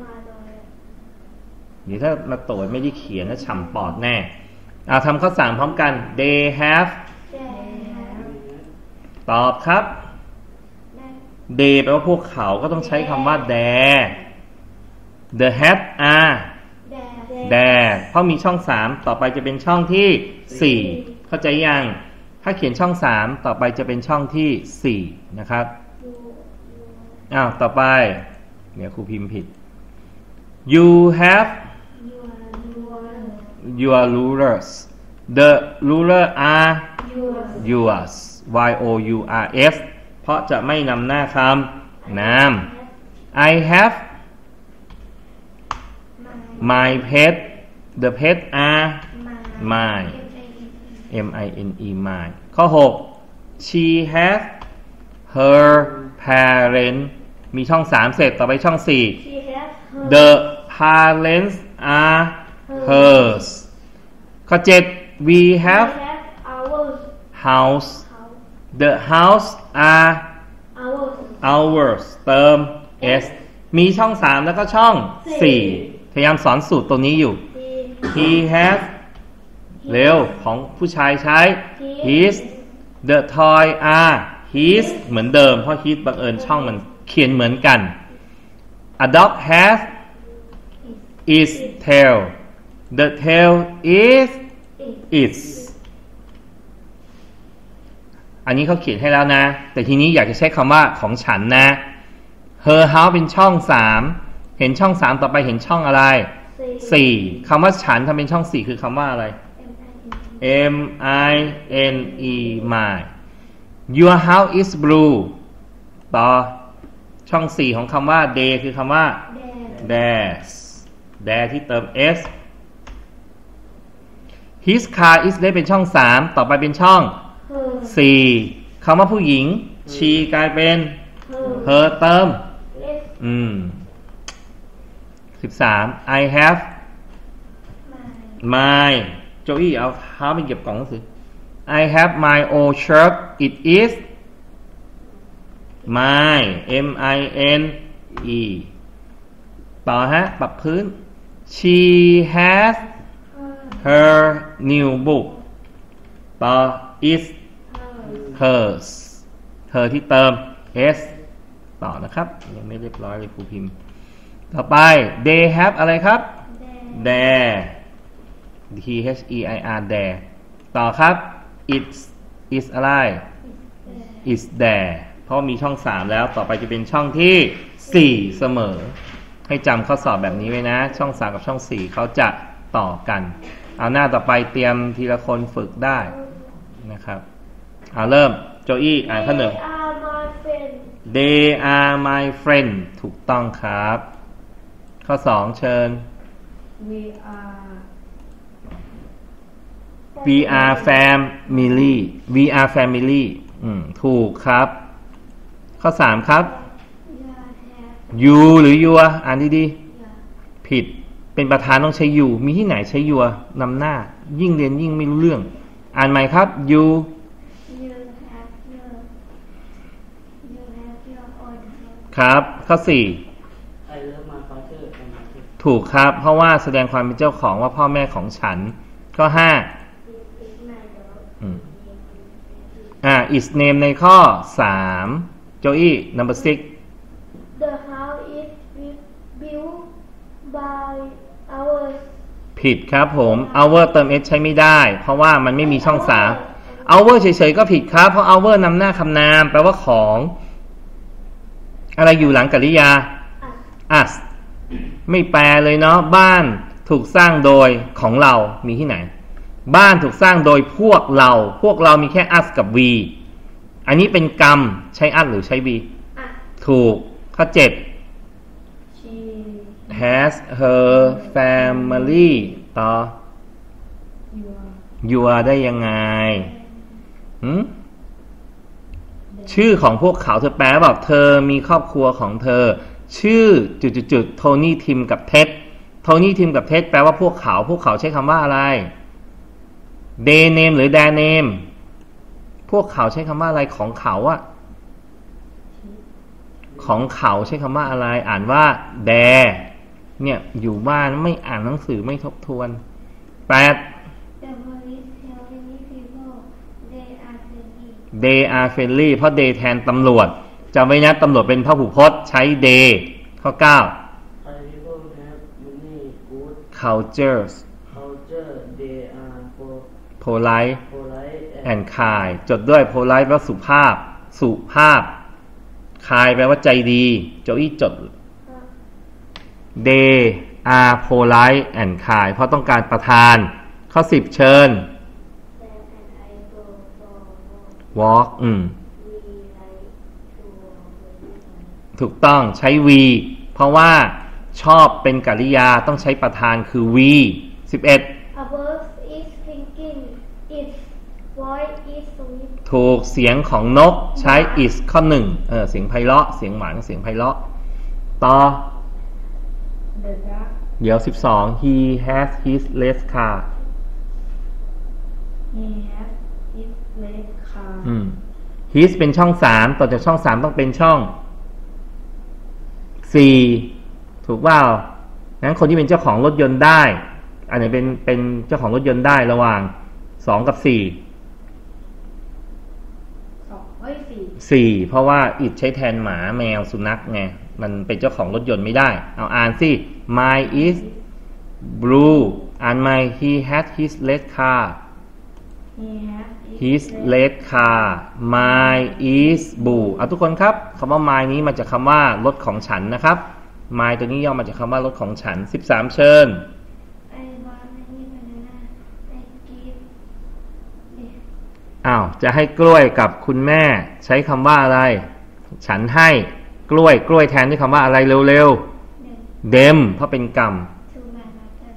เดี๋ยวถ้ามาตรวจไม่ได้เขียนแล้วฉ่ำปอดแน่อ่าทำข้อสามพร้อมกัน they have ตอบครับ they แปลว่าพวกเขาก็ต้องใช้คำว่า their the have are there เพราะมีช่องสามต่อไปจะเป็นช่องที่สี่เข้าใจยังถ้าเขียนช่องสามต่อไปจะเป็นช่องที่สี่นะครับอ้าวต่อไปเดี๋ยวครูพิมพ์ผิด you have your rulers the ruler are yours y o u r s เพราะจะไม่นำหน้าคำนาม I have my pet the pet are mine m i n e mine ข้อหก she has her parents มีช่องสามเสร็จต่อไปช่องสี่ the parents are hers ข้อเจ็ด we have house the house are ours เติม s มีช่องสามแล้วก็ช่องสี่พยายามสอนสูตรตัวนี้อยู่ he has เร็วของผู้ชายใช้ his the toy are his เหมือนเดิมเพราะ his บังเอิญช่องมันเขียนเหมือนกัน a dog has its tail the tail is its อันนี้เขาเขียนให้แล้วนะแต่ทีนี้อยากจะใช้คำว่าของฉันนะ her house เป็นช่องสามเห็นช่องสามต่อไปเห็นช่องอะไรสี่คำว่าฉันทำเป็นช่องสี่คือคำว่าอะไร M I N E mine your house is blue ต่อช่องสี่ของคำว่า they คือคำว่า theirs there ที่เติม s his car is ได้เป็นช่องสามต่อไปเป็นช่อง her สี่คำว่าผู้หญิง she กลายเป็น her her เติม s อืมสิบสาม I have my my โจอี้เอาเท้าไปเก็บกล่องหนังสือ I have my old shirt it is my m i n e ต่อฮะปรับพื้น she has her her new book ต่อ is her hers เธอที่เติม s ต่อนะครับยังไม่เรียบร้อยเลยครูพิมพ์ ต่อไป they have อะไรครับ there there t h e i r there ต่อครับ it's is อะไร is is there เพราะมีช่องสามแล้วต่อไปจะเป็นช่องที่สี่เสมอ ให้จำข้อสอบแบบนี้ไว้นะ ช่องสามกับช่องสี่เขาจะต่อกัน เอาหน้าต่อไปเตรียมทีละคนฝึกได้นะครับ เอาเริ่มโจอี้อ่านข้อหนึ่ง They are my friend They are my friend ถูกต้องครับ ข้อสองเชิญ we are We are family We are family อืมถูกครับ ข้อสามครับ you have You หรือ your อ่านดี yeah ๆผิด เป็นประธานต้องใช้ you มีที่ไหนใช้ your นำหน้า ยิ่งเรียนยิ่งไม่รู้เรื่อง อ่านใหม่ครับ you you have your you have your own house ครับ ข้อสี่ I love my father and my mother ถูกครับ เพราะว่าแสดงความเป็นเจ้าของว่าพ่อแม่ของฉัน ข้อห้า This is my dog อืมอ่า is name ในข้อสามโจอี้ number six The house is built by ours ผิดครับผม our เติม s ใช้ไม่ได้ เพราะว่ามันไม่มีช่องสาม our เฉยๆก็ผิดครับ เพราะ our นำหน้าคำนามแปลว่าของ อะไรอยู่หลังกริยา us us ไม่แปลเลยเนาะ บ้านถูกสร้างโดยของเรา มีที่ไหน บ้านถูกสร้างโดยพวกเรา พวกเรามีแค่ us กับ we อันนี้เป็นกรรม ใช้ us หรือใช้ we us ถูก ข้อเจ็ด she has her family ต่อ you are your ได้ยังไงหืมชื่อของพวกเขาเธอแปลแบบเธอมีครอบครัวของเธอ ชื่อจุดๆโทนี่ทิมกับเท็ดโทนี่ทิมกับเท็ดแปลว่าพวกเขา พวกเขาใช้คำว่าอะไร they name หรือ their name พวกเขาใช้คำว่าอะไรของเขาอะของเขาใช้คำว่าอะไร อ่านว่า their เนี่ยอยู่บ้านไม่อ่านหนังสือไม่ทบทวน แปด The police tell many people they are friendly they are friendly เพราะ they แทนตำรวจจำไว้นะตำรวจเป็นพหูพจน์ใช้ they ข้อเก้า Thai people have many good cultures culture they are po- polite polite and kind จดด้วย polite แปลว่าสุภาพ สุภาพ kind แปลว่าใจดีโจอี้จด they are polite and kind เพราะต้องการประทาน ข้อสิบเชิญ Sam and I go for walk walk อืม we like to walk very much ถูกต้องใช้ we เพราะว่าชอบเป็นกริยาต้องใช้ประธานคือ we สิบเอ็ด A bird is thinking its voice is sweet ถูกเสียงของนกใช้ is ข้อหนึ่งเออเสียงไพเราะเสียงหวานเสียงไพเราะต่อ the duck เดี๋ยวสิบสอง he has his race car he has his red car อืม his เป็นช่องสามต่อจากช่องสามต้องเป็นช่องสี่ถูกเปล่างั้นคนที่เป็นเจ้าของรถยนต์ได้ อันไหนเป็นเป็นเจ้าของรถยนต์ได้ระหว่างสองกับสี่สองเอ้ยสี่สี่เพราะว่า it ใช้แทนหมาแมวสุนัขไงมันเป็นเจ้าของรถยนต์ไม่ได้เอาอ่านสิ my is blue อ่าน my he has his red car he has his red car my is blue เอาทุกคนครับคำว่า my นี้มาจากคำว่ารถของฉันนะครับ my ตัวนี้ย่อมาจากคำว่ารถของฉันสิบสามเชิญ I want many banana I give it อ้าวจะให้กล้วยกับคุณแม่ใช้คำว่าอะไร ฉันให้กล้วยกล้วยแทนด้วยคำว่าอะไรเร็ว them ๆ them เพราะเป็นกรรม to my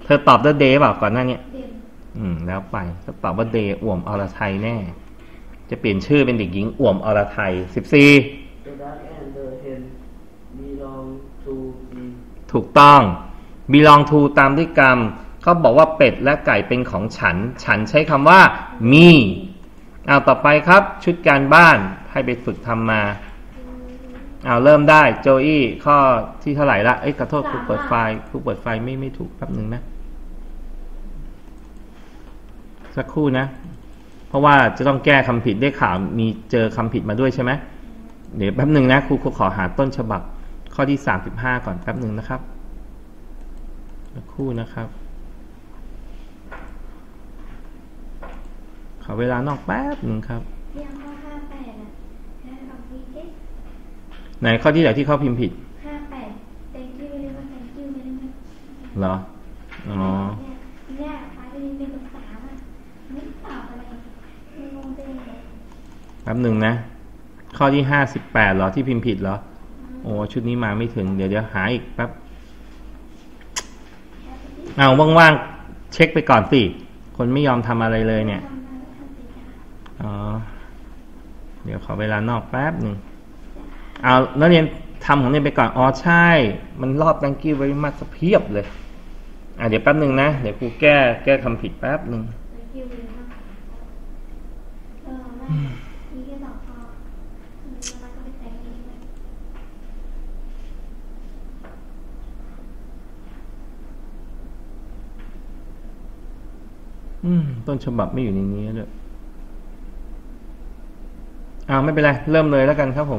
เธอตอบว่าเดย์เปล่าก่อนหน้านี้เด่นอืมแล้วไปถ้าตอบว่าเดย์อ่วมอรไทยแน่ จะเปลี่ยนชื่อเป็นเด็กหญิงอ่วมอรไทยสิบสี่ The duck and the hen belong to the ถูกต้อง belong to ตามด้วยกรรมเขาบอกว่าเป็ดและไก่เป็นของฉัน ฉันใช้คำว่า me เอาต่อไปครับ ชุดการบ้านให้ไปฝึกทำมาเอาเริ่มได้โจอี้ข้อที่เท่าไหร่ละเอ้ยขอโทษครูเปิดไฟล์ครูเปิดไฟล์ไม่ไม่ถูกแป๊บนึงนะสักครู่นะเพราะว่าจะต้องแก้คำผิดได้ข่าวมีเจอคำผิดมาด้วยใช่ไหมเดี๋ยวแป๊บนึงนะครูขอหาต้นฉบับข้อที่สามสิบห้าก่อนแป๊บนึงนะครับสักครู่นะครับขอเวลานอกแป๊บนึงครับเรียงข้อห้าแปดอ่ะแล้วเอาพีเอ็กไหนข้อที่ไหนที่เขาพิมพ์ผิดห้าแปด thank you ไม่ได้ว่า thank you ไม่ได้ว่าเหรออ๋อเนี่ยเนี่ยไปเรียนเป็นภาษาอ่ะไม่ตอบอะไรไม่งงไปเลยแป๊บนึงนะข้อที่ห้าสิบแปดเหรอที่พิมพ์ผิดเหรอโอ้ชุดนี้มาไม่ถึงเดี๋ยวเดี๋ยวหาอีกแป๊บเอาว่างๆเช็คไปก่อนสิคนไม่ยอมทำอะไรเลยเนี่ยอ๋อเดี๋ยวขอเวลานอกแป๊บหนึ่งเอานักเรียนทำของเรียนไปก่อนอ๋อใช่มันรอบ thank you very much เพียบเลยอ่ะเดี๋ยวแป๊บหนึ่งนะเดี๋ยวครูแก้แก้คำผิดแป๊บหนึ่ง thank you very much เออไม่มีแค่สองข้อแล้วก็ไปแต่งเองเลยอืมต้นฉบับไม่อยู่ในนี้ด้วยอ้าวไม่เป็นไรเริ่มเลยแล้วกันครับผม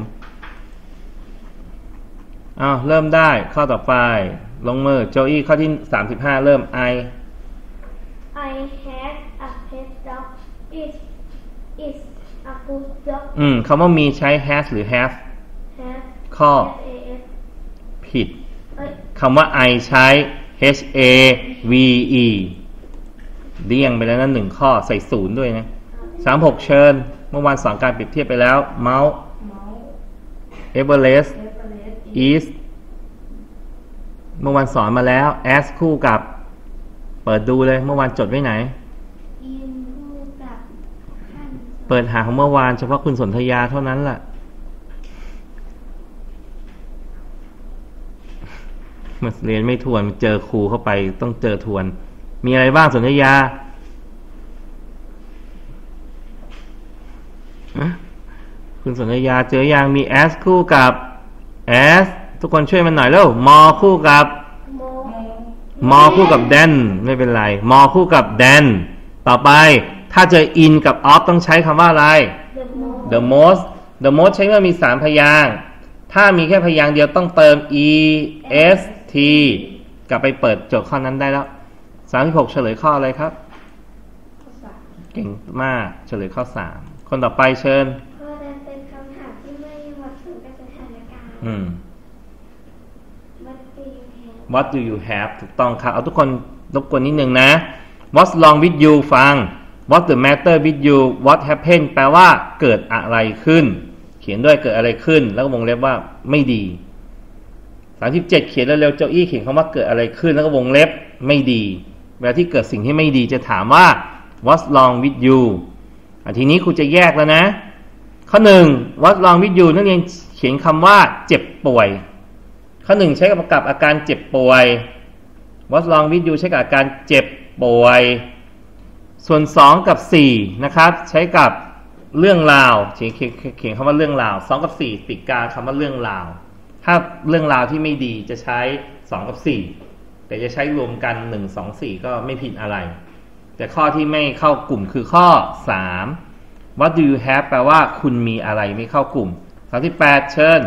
อ้าวเริ่มได้ข้อต่อไปลงมือโจอี้ข้อที่สามสิบห้าเริ่ม I I had a pet dog it is a good dog อืมคำว่ามีใช้ has หรือ have have ข้อ H A S ผิดเอ้ยคำว่า I ใช้ H A V E เลี่ยงไปแล้วนั่นหนึ่งข้อใส่ศูนย์ด้วยนะสามหกเชิญเมื่อวานสอนการเปรียบเทียบไปแล้วเมาส์ เอเวอเรสต์ East เมื่อวานสอนมาแล้ว as คู่กับเปิดดูเลยเมื่อวานจดไว้ไหน in คู่กับขั้นเปิดหาของเมื่อวานเฉพาะคุณสนธยาเท่านั้นแหละมาเรียนไม่ทวนเจอครูเข้าไปต้องเจอทวนมีอะไรบ้างสนธยาคุณสนธยาเจอยังมี as คู่กับ as ทุกคนช่วยมันหน่อยแล้วมอคู่กับโมมอคู่กับ then ไม่เป็นไรมอคู่กับ then ต่อไปถ้าเจอ in กับ of ต้องใช้คำว่าอะไร the most the most the most ใช้เมื่อมีสามพยางค์ถ้ามีแค่พยางค์เดียวต้องเติม e s t กลับไปเปิดโจทย์ข้อนั้นได้แล้วสามสิบหกเฉลยข้ออะไรครับเก่งมากเฉลยข้อสามคนต่อไปเชิญข้อนั้นเป็นคำถามที่ไม่วัดผลกับสถานการณ์อืม What do you have What do you have ถูกต้องครับเอาทุกคนรบกวนนิดนึงนะ What's wrong with you ฟัง What's the matter with you What happened แปลว่าเกิดอะไรขึ้นเขียนด้วยเกิดอะไรขึ้นแล้วก็วงเล็บว่าไม่ดีสามสิบเจ็ดเขียนเร็วๆเจ้าอี้เขียนคำว่าเกิดอะไรขึ้นแล้วก็วงเล็บไม่ดีเวลาที่เกิดสิ่งที่ไม่ดีจะถามว่า What's wrong with you อ่ะทีนี้ครูจะแยกแล้วนะข้อหนึ่ง What's wrong with you นักเรียนเขียนคำว่าเจ็บป่วยข้อหนึ่งใช้กับอาการเจ็บป่วย What's wrong with you ใช้กับอาการเจ็บป่วยส่วนสองกับสี่นะครับใช้กับเรื่องราวเขียนเขียนคำว่าเรื่องราวสองกับสี่ติดกาคำว่าเรื่องราวถ้าเรื่องราวที่ไม่ดีจะใช้สองกับสี่แต่จะใช้รวมกันหนึ่ง สอง สี่ก็ไม่ผิดอะไรแต่ข้อที่ไม่เข้ากลุ่มคือข้อสาม What do you have แปลว่าคุณมีอะไรไม่เข้ากลุ่มสามสิบแปดเชิญ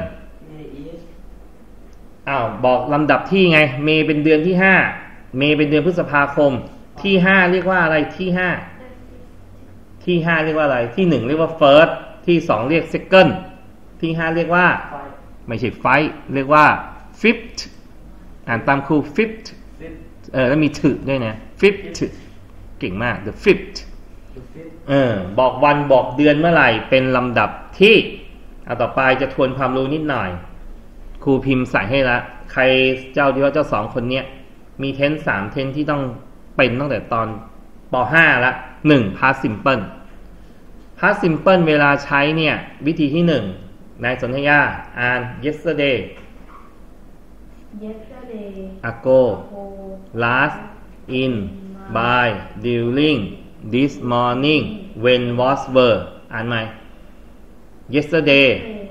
อ้าวบอกลำดับที่ไงเมย์เป็นเดือนที่ห้าเมย์เป็นเดือนพฤษภาคมที่ห้าเรียกว่าอะไรที่ห้าที่ห้าเรียกว่าอะไรที่หนึ่งเรียกว่า first ที่สองเรียก second ที่ห้าเรียกว่าไม่ใช่ five เรียกว่า fifth อ่านตามครู fifth เออแล้วมีถึด้วยนะ fifth เก่งมาก the fifth เออบอกวันบอกเดือนเมื่อไหร่เป็นลำดับที่เอาต่อไปจะทวนความรู้นิดหน่อยครูพิมพ์ใส่ให้ละใครเจ้าที่ว่าเจ้าสองคนเนี้ยมีเทนส์สามเทนส์ที่ต้องเป็นตั้งแต่ตอนป ห้า ละหนึ่ง past simple past simple เวลาใช้เนี่ยวิธีที่หนึ่งนายสนธยาอ่าน yesterday yesterday ago last in by during this morning when was were อ่านไหม yesterday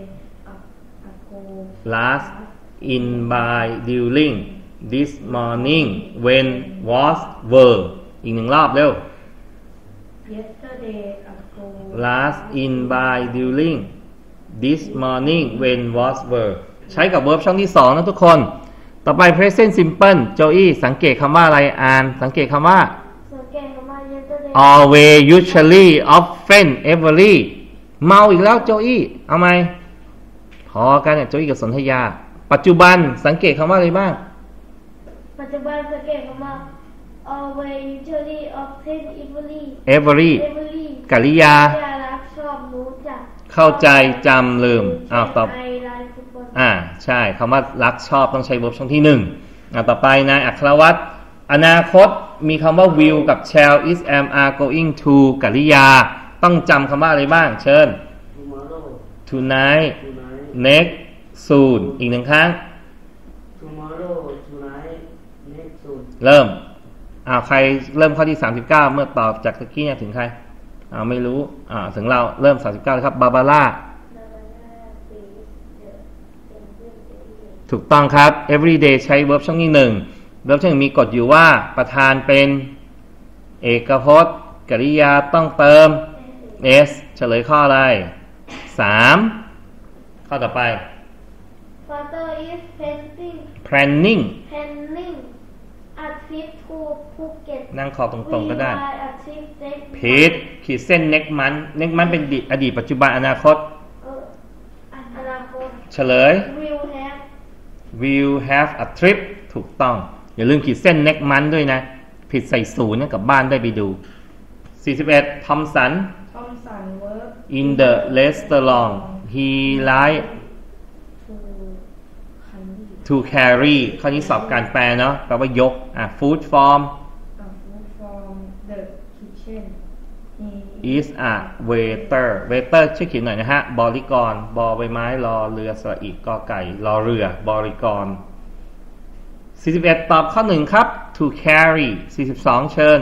last in by during this morning when was were อีกหนึ่งรอบเร็ว yesterday ago last in by during this morning when was were ใช้กับ verb ช่องที่สองนะทุกคนต่อไป present simple โจอี้สังเกตคำว่าอะไรอ่านสังเกตคำว่าสังเกตคำว่า yesterday always usually often every เมาอีกแล้วโจอี้เอาไหมพอกันเนี่ยโจอี้กับสนธยาปัจจุบันสังเกตคำว่าอะไรบ้างปัจจุบันสังเกตคำว่า always usually often every every every กริยารักชอบรู้จักเข้าใจจำลืมอ้าวตอบอ่าใช่คำว่ารักชอบต้องใช้ verb ช่องที่หนึ่งอ่าต่อไปนายอัครวัตรอนาคตมีคำว่า will กับ shall is am are going to กริยาต้องจำคำว่าอะไรบ้างเชิญ tomorrow tonight tonight next soon อีกหนึ่งครั้ง tomorrow tonight next soon เริ่มอ้าวใครเริ่มข้อที่สามสิบเก้าเมื่อตอบจากตะกี้เนี่ยถึงใครอ้าวไม่รู้อ่าถึงเราเริ่มสามสิบเก้าครับบาบาร่าถูกต้องครับ everyday ใช้ verb ช่องที่หนึ่ง verb ช่องมีกฎอยู่ว่าประธานเป็นเอกพจน์กริยาต้องเติม s เฉลยข้ออะไรสามข้อต่อไป father is painting planning planning a trip to Phuket นั่งคอตรงๆก็ได้ a trip next ผิดขีดเส้น next month next month เป็นอดีตปัจจุบันอนาคตเอออนาคตเฉลย will have will have a trip ถูกต้องอย่าลืมขีดเส้น next month ด้วยนะผิดใส่ศูนย์เนี่ยกับบ้านได้ไปดูสี่สิบเอ็ดทอมสัน Thompson work in the restaurant he like to carry ข้อนี้สอบการแปลเนาะแปลว่ายกอ่ะ food from food from the kitchen is a waiter waiter ช่วยเขียนหน่อยนะฮะบริกรบอใบไม้รอเรือสระอีกกอไก่รอเรือบริกรสี่สิบเอ็ดตอบข้อหนึ่งครับ to carry สี่สิบสองเชิญ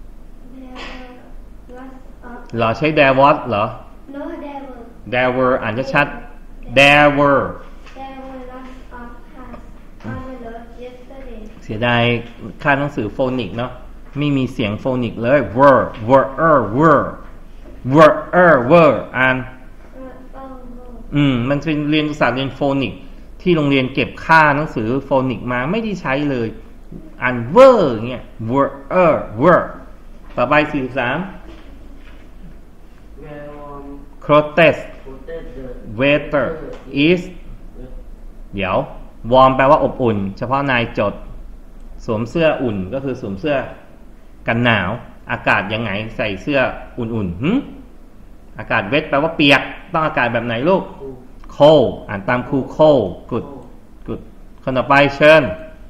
there was เหรอใช้ there was เหรอ no there were there were อ่านชัดๆ there were there were lots of cars on the road yesterday เสียดายค่าหนังสือโฟนิกเนาะไม่มีเสียงโฟนิกเลย were were er were were er were อ่านเออต้องอืมมันเป็นเรียนภาษาเรียนโฟนิกที่โรงเรียนเก็บค่าหนังสือโฟนิกมาไม่ได้ใช้เลยอ่าน were เงี้ย were er were ต่อไปสี่สิบสาม where on protest protect the weather is เดี๋ยว warm แปลว่าอบอุ่นเฉพาะนายจดสวมเสื้ออุ่นก็คือสวมเสื้อกันหนาวอากาศยังไงใส่เสื้ออุ่นๆหึอากาศเวทแปลว่าเปียกต้องอากาศแบบไหนลูก cold อ่านตามครู cold good good คนต่อไปเชิญ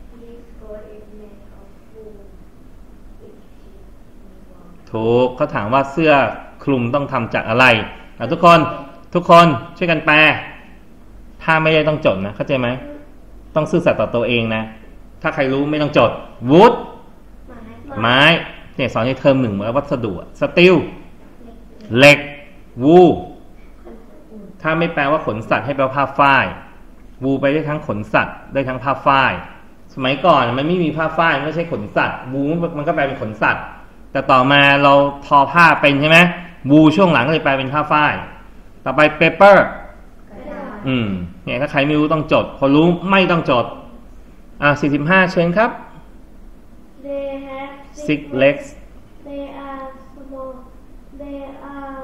ถูกเขาถามว่าเสื้อคลุมต้องทำจากอะไรเอาทุกคนทุกคนช่วยกันแปลถ้าไม่ได้ต้องจดนะเข้าใจไหมต้องซื่อสัตย์ต่อตัวเองนะถ้าใครรู้ไม่ต้องจด wood ไม้เนี่ยสอนในเทอมหนึ่งเหมือนวัสดุสตีลเหล็กวูถ้าไม่แปลว่าขนสัตว์ให้แปลว่าผ้าฝ้ายวูไปได้ทั้งขนสัตว์ได้ทั้งผ้าฝ้ายสมัยก่อนมันไม่มีผ้าฝ้ายไม่ใช่ขนสัตว์วูมันก็แปลเป็นขนสัตว์แต่ต่อมาเราทอผ้าเป็นใช่ไหมวูช่วงหลังก็เลยแปลเป็นผ้าฝ้ายต่อไป paper อืมเนี่ยถ้าใครไม่รู้ต้องจดพอรู้ไม่ต้องจดอ่าสี่สิบห้าเชิญครับ they have six legs they are small they are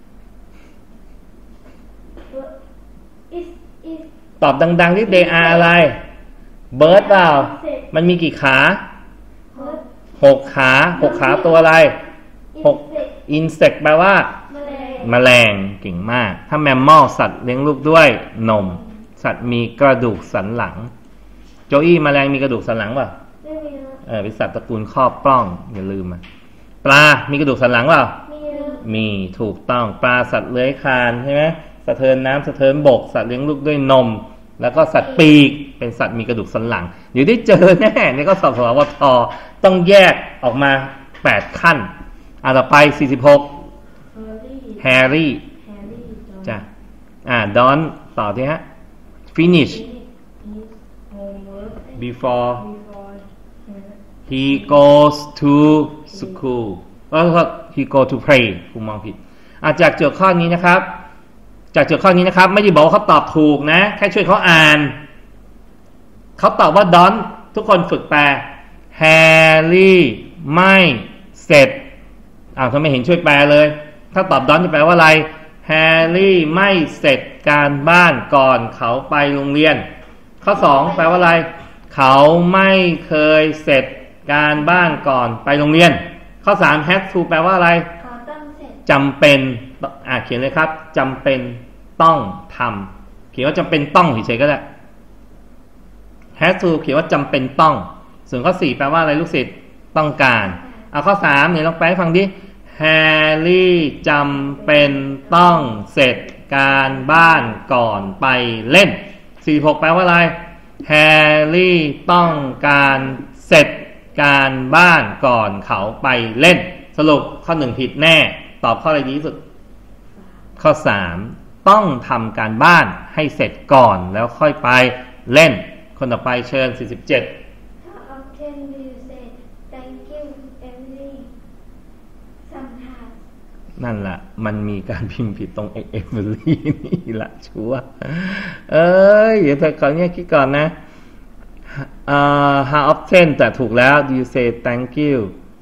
is is ตอบดังๆที่ they are อะไร bird เปล่ามันมีกี่ขาหกขาหกขาตัวอะไรหก insect แปลว่าแมลงเก่งมากถ้า mammal สัตว์เลี้ยงลูกด้วยนมสัตว์มีกระดูกสันหลังโจอี้แมลงมีกระดูกสันหลังป่ะไม่มีเออเป็นสัตว์ตระกูลครอบปล้องอย่าลืมอ่ะปลา มีกระดูกสันหลังเปล่ามีถูกต้องปลาสัตว์เลื้อยคลานใช่ไหมสะเทินน้ำสะเทินบกสัตว์เลี้ยงลูกด้วยนมแล้วก็สัตว์ปีกเป็นสัตว์มีกระดูกสันหลังเดี๋ยวได้เจอแน่นี่ก็สอบสวทต้องแยกออกมาแปดขั้นอ่ะต่อไปสี่สิบหกแฮร์รี่จ้ะอ่าดอนต่อที่ฮะ finish before he goes to school เออ he go to pray คุณมองผิดอ่ะจากโจทย์ข้อนี้นะครับจากโจทย์ข้อนี้นะครับไม่ได้บอกว่าเขาตอบถูกนะแค่ช่วยเขาอ่านเขาตอบว่า don't ทุกคนฝึกแปล Harry ไม่เสร็จอ้าวทำไมเห็นช่วยแปลเลยถ้าตอบ don't จะแปลว่าอะไร Harry ไม่เสร็จการบ้านก่อนเขาไปโรงเรียนข้อสองแปลว่าอะไรเขาไม่เคยเสร็จการบ้านก่อนไปโรงเรียนข้อสาม have to แปลว่าอะไรจำเป็นอ่าเขียนเลยครับจำเป็นต้องทำเขียนว่าจำเป็นต้องเฉยๆก็ได้ have to เขียนว่าจำเป็นต้องส่วนข้อสี่แปลว่าอะไรลูกศิษย์ต้องการเอาข้อสามเนี่ยลองแปลให้ฟังดิ Harry จำเป็นต้องเสร็จการบ้านก่อนไปเล่นสี่สิบหกแปลว่าอะไร Harry ต้องการเสร็จการบ้านก่อนเขาไปเล่นสรุปข้อหนึ่งผิดแน่ตอบข้ออะไรดีที่สุดข้อสามต้องทำการบ้านให้เสร็จก่อนแล้วค่อยไปเล่นคนต่อไปเชิญสี่สิบเจ็ด How often do you say thank you every sometimes นั่นแหละมันมีการพิมพ์ผิดตรง every นี่ละชัวร์เอ้ยเดี๋ยวเธอขอเนี่ยคิดก่อนนะ uh, how often แต่ถูกแล้ว do you say thank you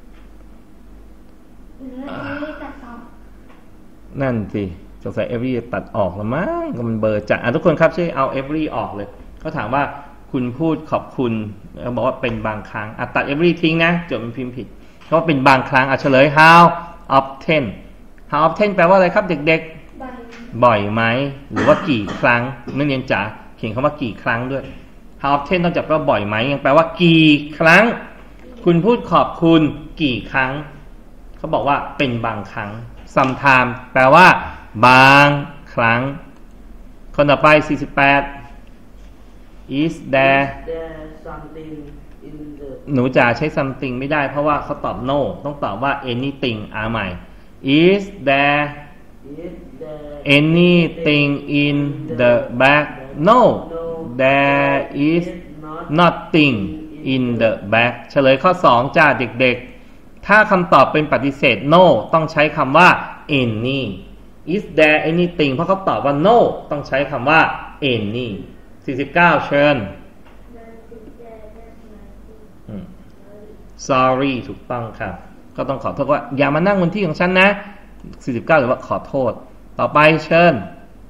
นั่นสิสงสัย every ตัดออกแล้วมั้งก็มันเบอร์จัดอ่ะทุกคนครับช่วยเอา every ออกเลยเขาถามว่าคุณพูดขอบคุณเขาบอกว่าเป็นบางครั้งอ่ะตัด every ทิ้งนะจดมันพิมพ์ผิดเพราะว่าเป็นบางครั้งอ่ะเฉลย how often how often แปลว่าอะไรครับเด็กๆบ่อยไหมหรือว่ากี่ครั้งนักเรียนจ๋าเขียนคำว่ากี่ครั้งด้วย how often นอกจากแปลว่าบ่อยไหมยังแปลว่ากี่ครั้งคุณพูดขอบคุณกี่ครั้งเขาบอกว่าเป็นบางครั้ง sometime แปลว่าบางครั้งคนต่อไปสี่สิบแปด is there something in the หนูจ๋าใช้ something ไม่ได้เพราะว่าเขาตอบ no ต้องตอบว่า anything อ่าใหม่ is there is there anything in the bag no there is nothing in the bag เฉลยข้อสองจ้าเด็กๆถ้าคำตอบเป็นปฏิเสธ no ต้องใช้คำว่า any is there anything เพราะเขาตอบว่า no ต้องใช้คำว่า any สี่สิบเก้าเชิญ sorry ถูกต้องครับก็ต้องขอโทษว่าอย่ามานั่งบนที่ของฉันนะสี่สิบเก้าหรือว่าขอโทษต่อไปเชิญ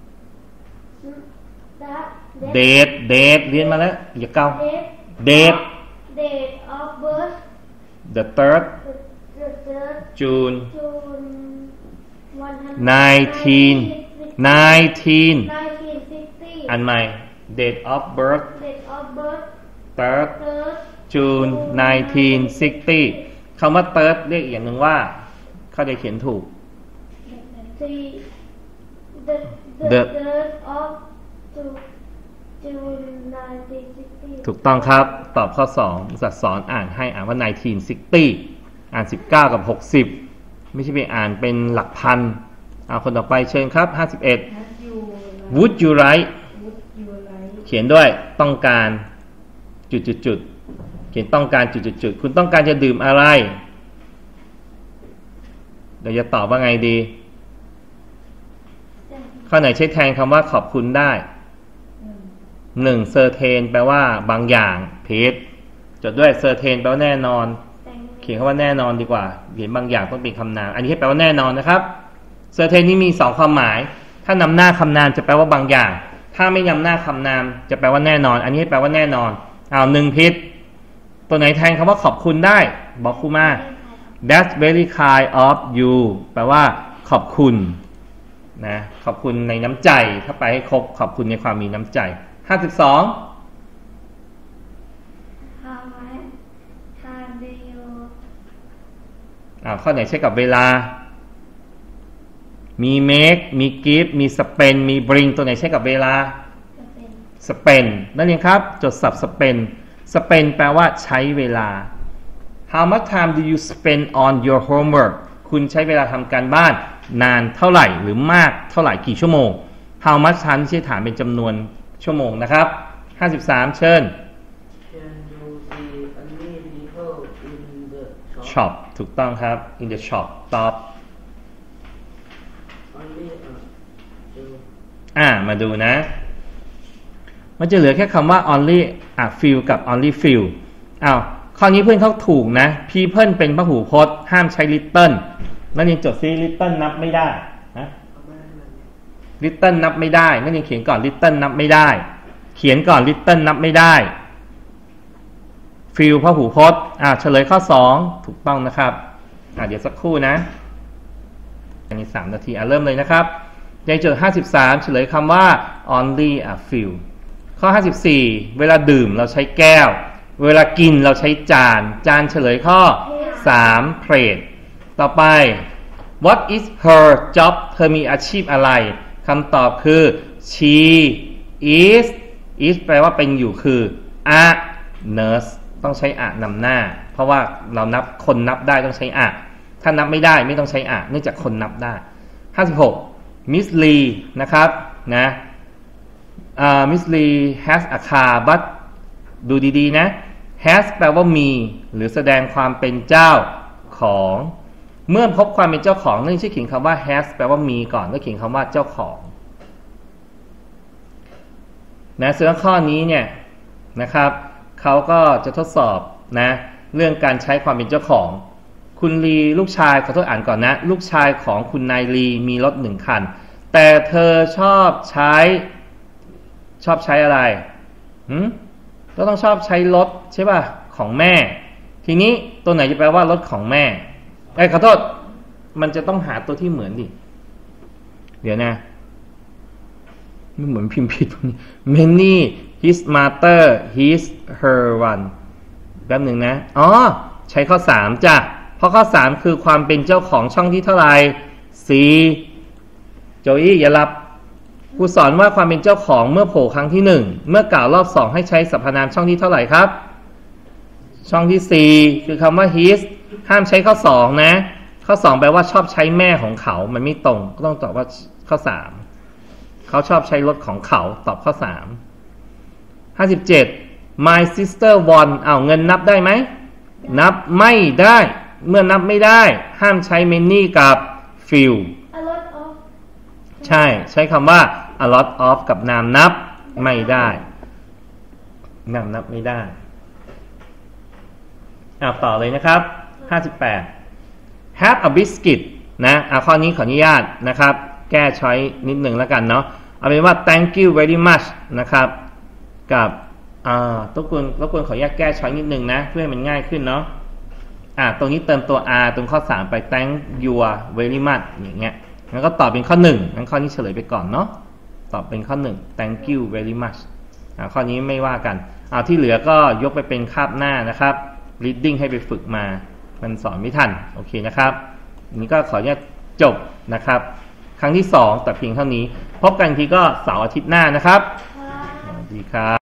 date date เรียนมาแล้วอย่าเกา date date of birth the third the third June June nineteen nineteen nineteen sixty อันใหม่ date of birth date of birth third third June nineteen sixty คำว่า third เรียกอีกอย่างหนึ่งว่าเขาได้เขียนถูก three the The the third of June nineteen sixty ถูกต้องครับตอบข้อสองสัตว์สอนอ่านให้อ่านว่าnineteen sixtyอ่านสิบเก้ากับหกสิบไม่ใช่ไปอ่านเป็นหลักพันเอาคนต่อไปเชิญครับห้าสิบเอ็ด Would you like เขียนด้วยต้องการจุดจุดจุดเขียนต้องการจุดจุดจุดคุณต้องการจะดื่มอะไรเราจะตอบว่าไงดีข้อไหนใช้แทนคำว่าขอบคุณได้หนึ่งเซอร์เทนแปลว่าบางอย่างเพจจดด้วยเซอร์เทนแปลว่าแน่นอนเขียนคำว่าแน่นอนดีกว่าเขียนบางอย่างต้องเป็นคำนามอันนี้แปลว่าแน่นอนนะครับเซอร์เทนนี้มีสองความหมายถ้านำหน้าคำนามจะแปลว่าบางอย่างถ้าไม่นำหน้าคำนามจะแปลว่าแน่นอนอันนี้แปลว่าแน่นอนเอาหนึ่งพิษตัวไหนแทนคำว่าขอบคุณได้บอกครูมา That's very kind of you แปลว่าขอบคุณนะขอบคุณในน้ำใจถ้าไปให้ครบขอบคุณในความมีน้ำใจห้าสิบสอง How อ่าข้อไหนใช้กับเวลามี make มี give มี spend มี bring ตัวไหนใช้กับเวลา spend นั่นเองครับจดศัพท์ spend spend แปลว่าใช้เวลา How much time do you spend on your homework คุณใช้เวลาทำการบ้านนานเท่าไหร่หรือมากเท่าไหร่กี่ชั่วโมง How much time ใช้ถามเป็นจำนวนชั่วโมงนะครับห้าสิบสามเชิญ Can you see only people in the shop shop ถูกต้องครับ in the shop ตอบ only a few อ่ามาดูนะมันจะเหลือแค่คำว่า only a few กับ only few อ้าวข้อนี้เพื่อนเขาถูกนะ people เป็นพหูพจน์ห้ามใช้ little นั่นยังจดซิ little นับไม่ได้นะ little นับไม่ได้นั่นยังเขียนก่อน little นับไม่ได้เขียนก่อน little นับไม่ได้ few พหูพจน์อ่าเฉลยข้อสองถูกต้องนะครับอ่าเดี๋ยวสักครู่นะอันนี้สามนาทีอ่ะเริ่มเลยนะครับยังโจทย์ห้าสิบสามเฉลยคำว่า only a few ข้อห้าสิบสี่เวลาดื่มเราใช้แก้วเวลากินเราใช้จานจานเฉลยข้อสาม plate ต่อไป what is her job เธอมีอาชีพอะไรคำตอบคือ she is is แปลว่าเป็นอยู่คือ a nurse ต้องใช้ a นำหน้าเพราะว่าเรานับคนนับได้ต้องใช้ a ถ้านับไม่ได้ไม่ต้องใช้ a เนื่องจากคนนับได้ห้าสิบหก Miss Lee นะครับนะ uh, Miss Lee has a car but ดูดีๆนะ has แปลว่ามีหรือแสดงความเป็นเจ้าของเมื่อพบความเป็นเจ้าของนั่นใช่เขียนคำว่า has แปลว่ามีก่อนแล้วเขียนคำว่าเจ้าของนะซึ่งข้อนี้เนี่ยนะครับเขาก็จะทดสอบนะเรื่องการใช้ความเป็นเจ้าของคุณลีลูกชายขอโทษอ่านก่อนนะลูกชายของคุณนายลีมีรถหนึ่งคันแต่เธอชอบใช้ชอบใช้อะไรหืมก็ต้องชอบใช้รถใช่ป่ะของแม่ทีนี้ตัวไหนจะแปลว่ารถของแม่ไอ้ขอโทษมันจะต้องหาตัวที่เหมือนดิเดี๋ยวนะมันเหมือนพิมพ์ผิด many his mother his her one แป๊บหนึ่งนะอ๋อใช้ข้อสามจ้ะเพราะข้อสามคือความเป็นเจ้าของช่องที่เท่าไหร่ C โจอี้อย่าหลับครูสอนว่าความเป็นเจ้าของเมื่อโผล่ครั้งที่หนึ่งเมื่อกล่าวรอบสองให้ใช้สรรพนามช่องที่เท่าไหร่ครับช่องที่ C คือคำว่า his ห้ามใช้ข้อสองนะข้อสองแปลว่าชอบใช้แม่ของเขามันไม่ตรงก็ต้องตอบว่าข้อสามเขาชอบใช้รถของเขาตอบข้อสามห้าสิบเจ็ด my sister won เอาเงินนับได้ไหมนับไม่ได้เมื่อนับไม่ได้ห้ามใช้ many กับ few a lot of ใช่ใช้คำว่า a lot of กับนามนับไม่ได้นามนับไม่ได้อ่ะต่อเลยนะครับห้าสิบแปด have a biscuit นะอ่ะข้อนี้ขออนุญาตนะครับแก้ช้อยนิดหนึ่งแล้วกันเนาะเอาเป็นว่า thank you very much นะครับกับอ่าทุกคนทุกคนขออนุญาตแก้ช้อยนิดหนึ่งนะเพื่อให้มันง่ายขึ้นเนาะอ่าตรงนี้เติมตัว r ตรงข้อสามไป thank you very much อย่างเงี้ยงั้นก็ตอบเป็นข้อหนึ่งงั้นข้อนี้เฉลยไปก่อนเนาะตอบเป็นข้อหนึ่ง thank you very much อ่าข้อนี้ไม่ว่ากันเอาที่เหลือก็ยกไปเป็นคาบหน้านะครับ reading ให้ไปฝึกมามันสอนไม่ทันโอเคนะครับนี้ก็ขออนุญาตจบนะครับครั้งที่สองแต่เพียงเท่านี้พบกันทีก็เสาร์อาทิตย์หน้านะครับสวัสดีครับ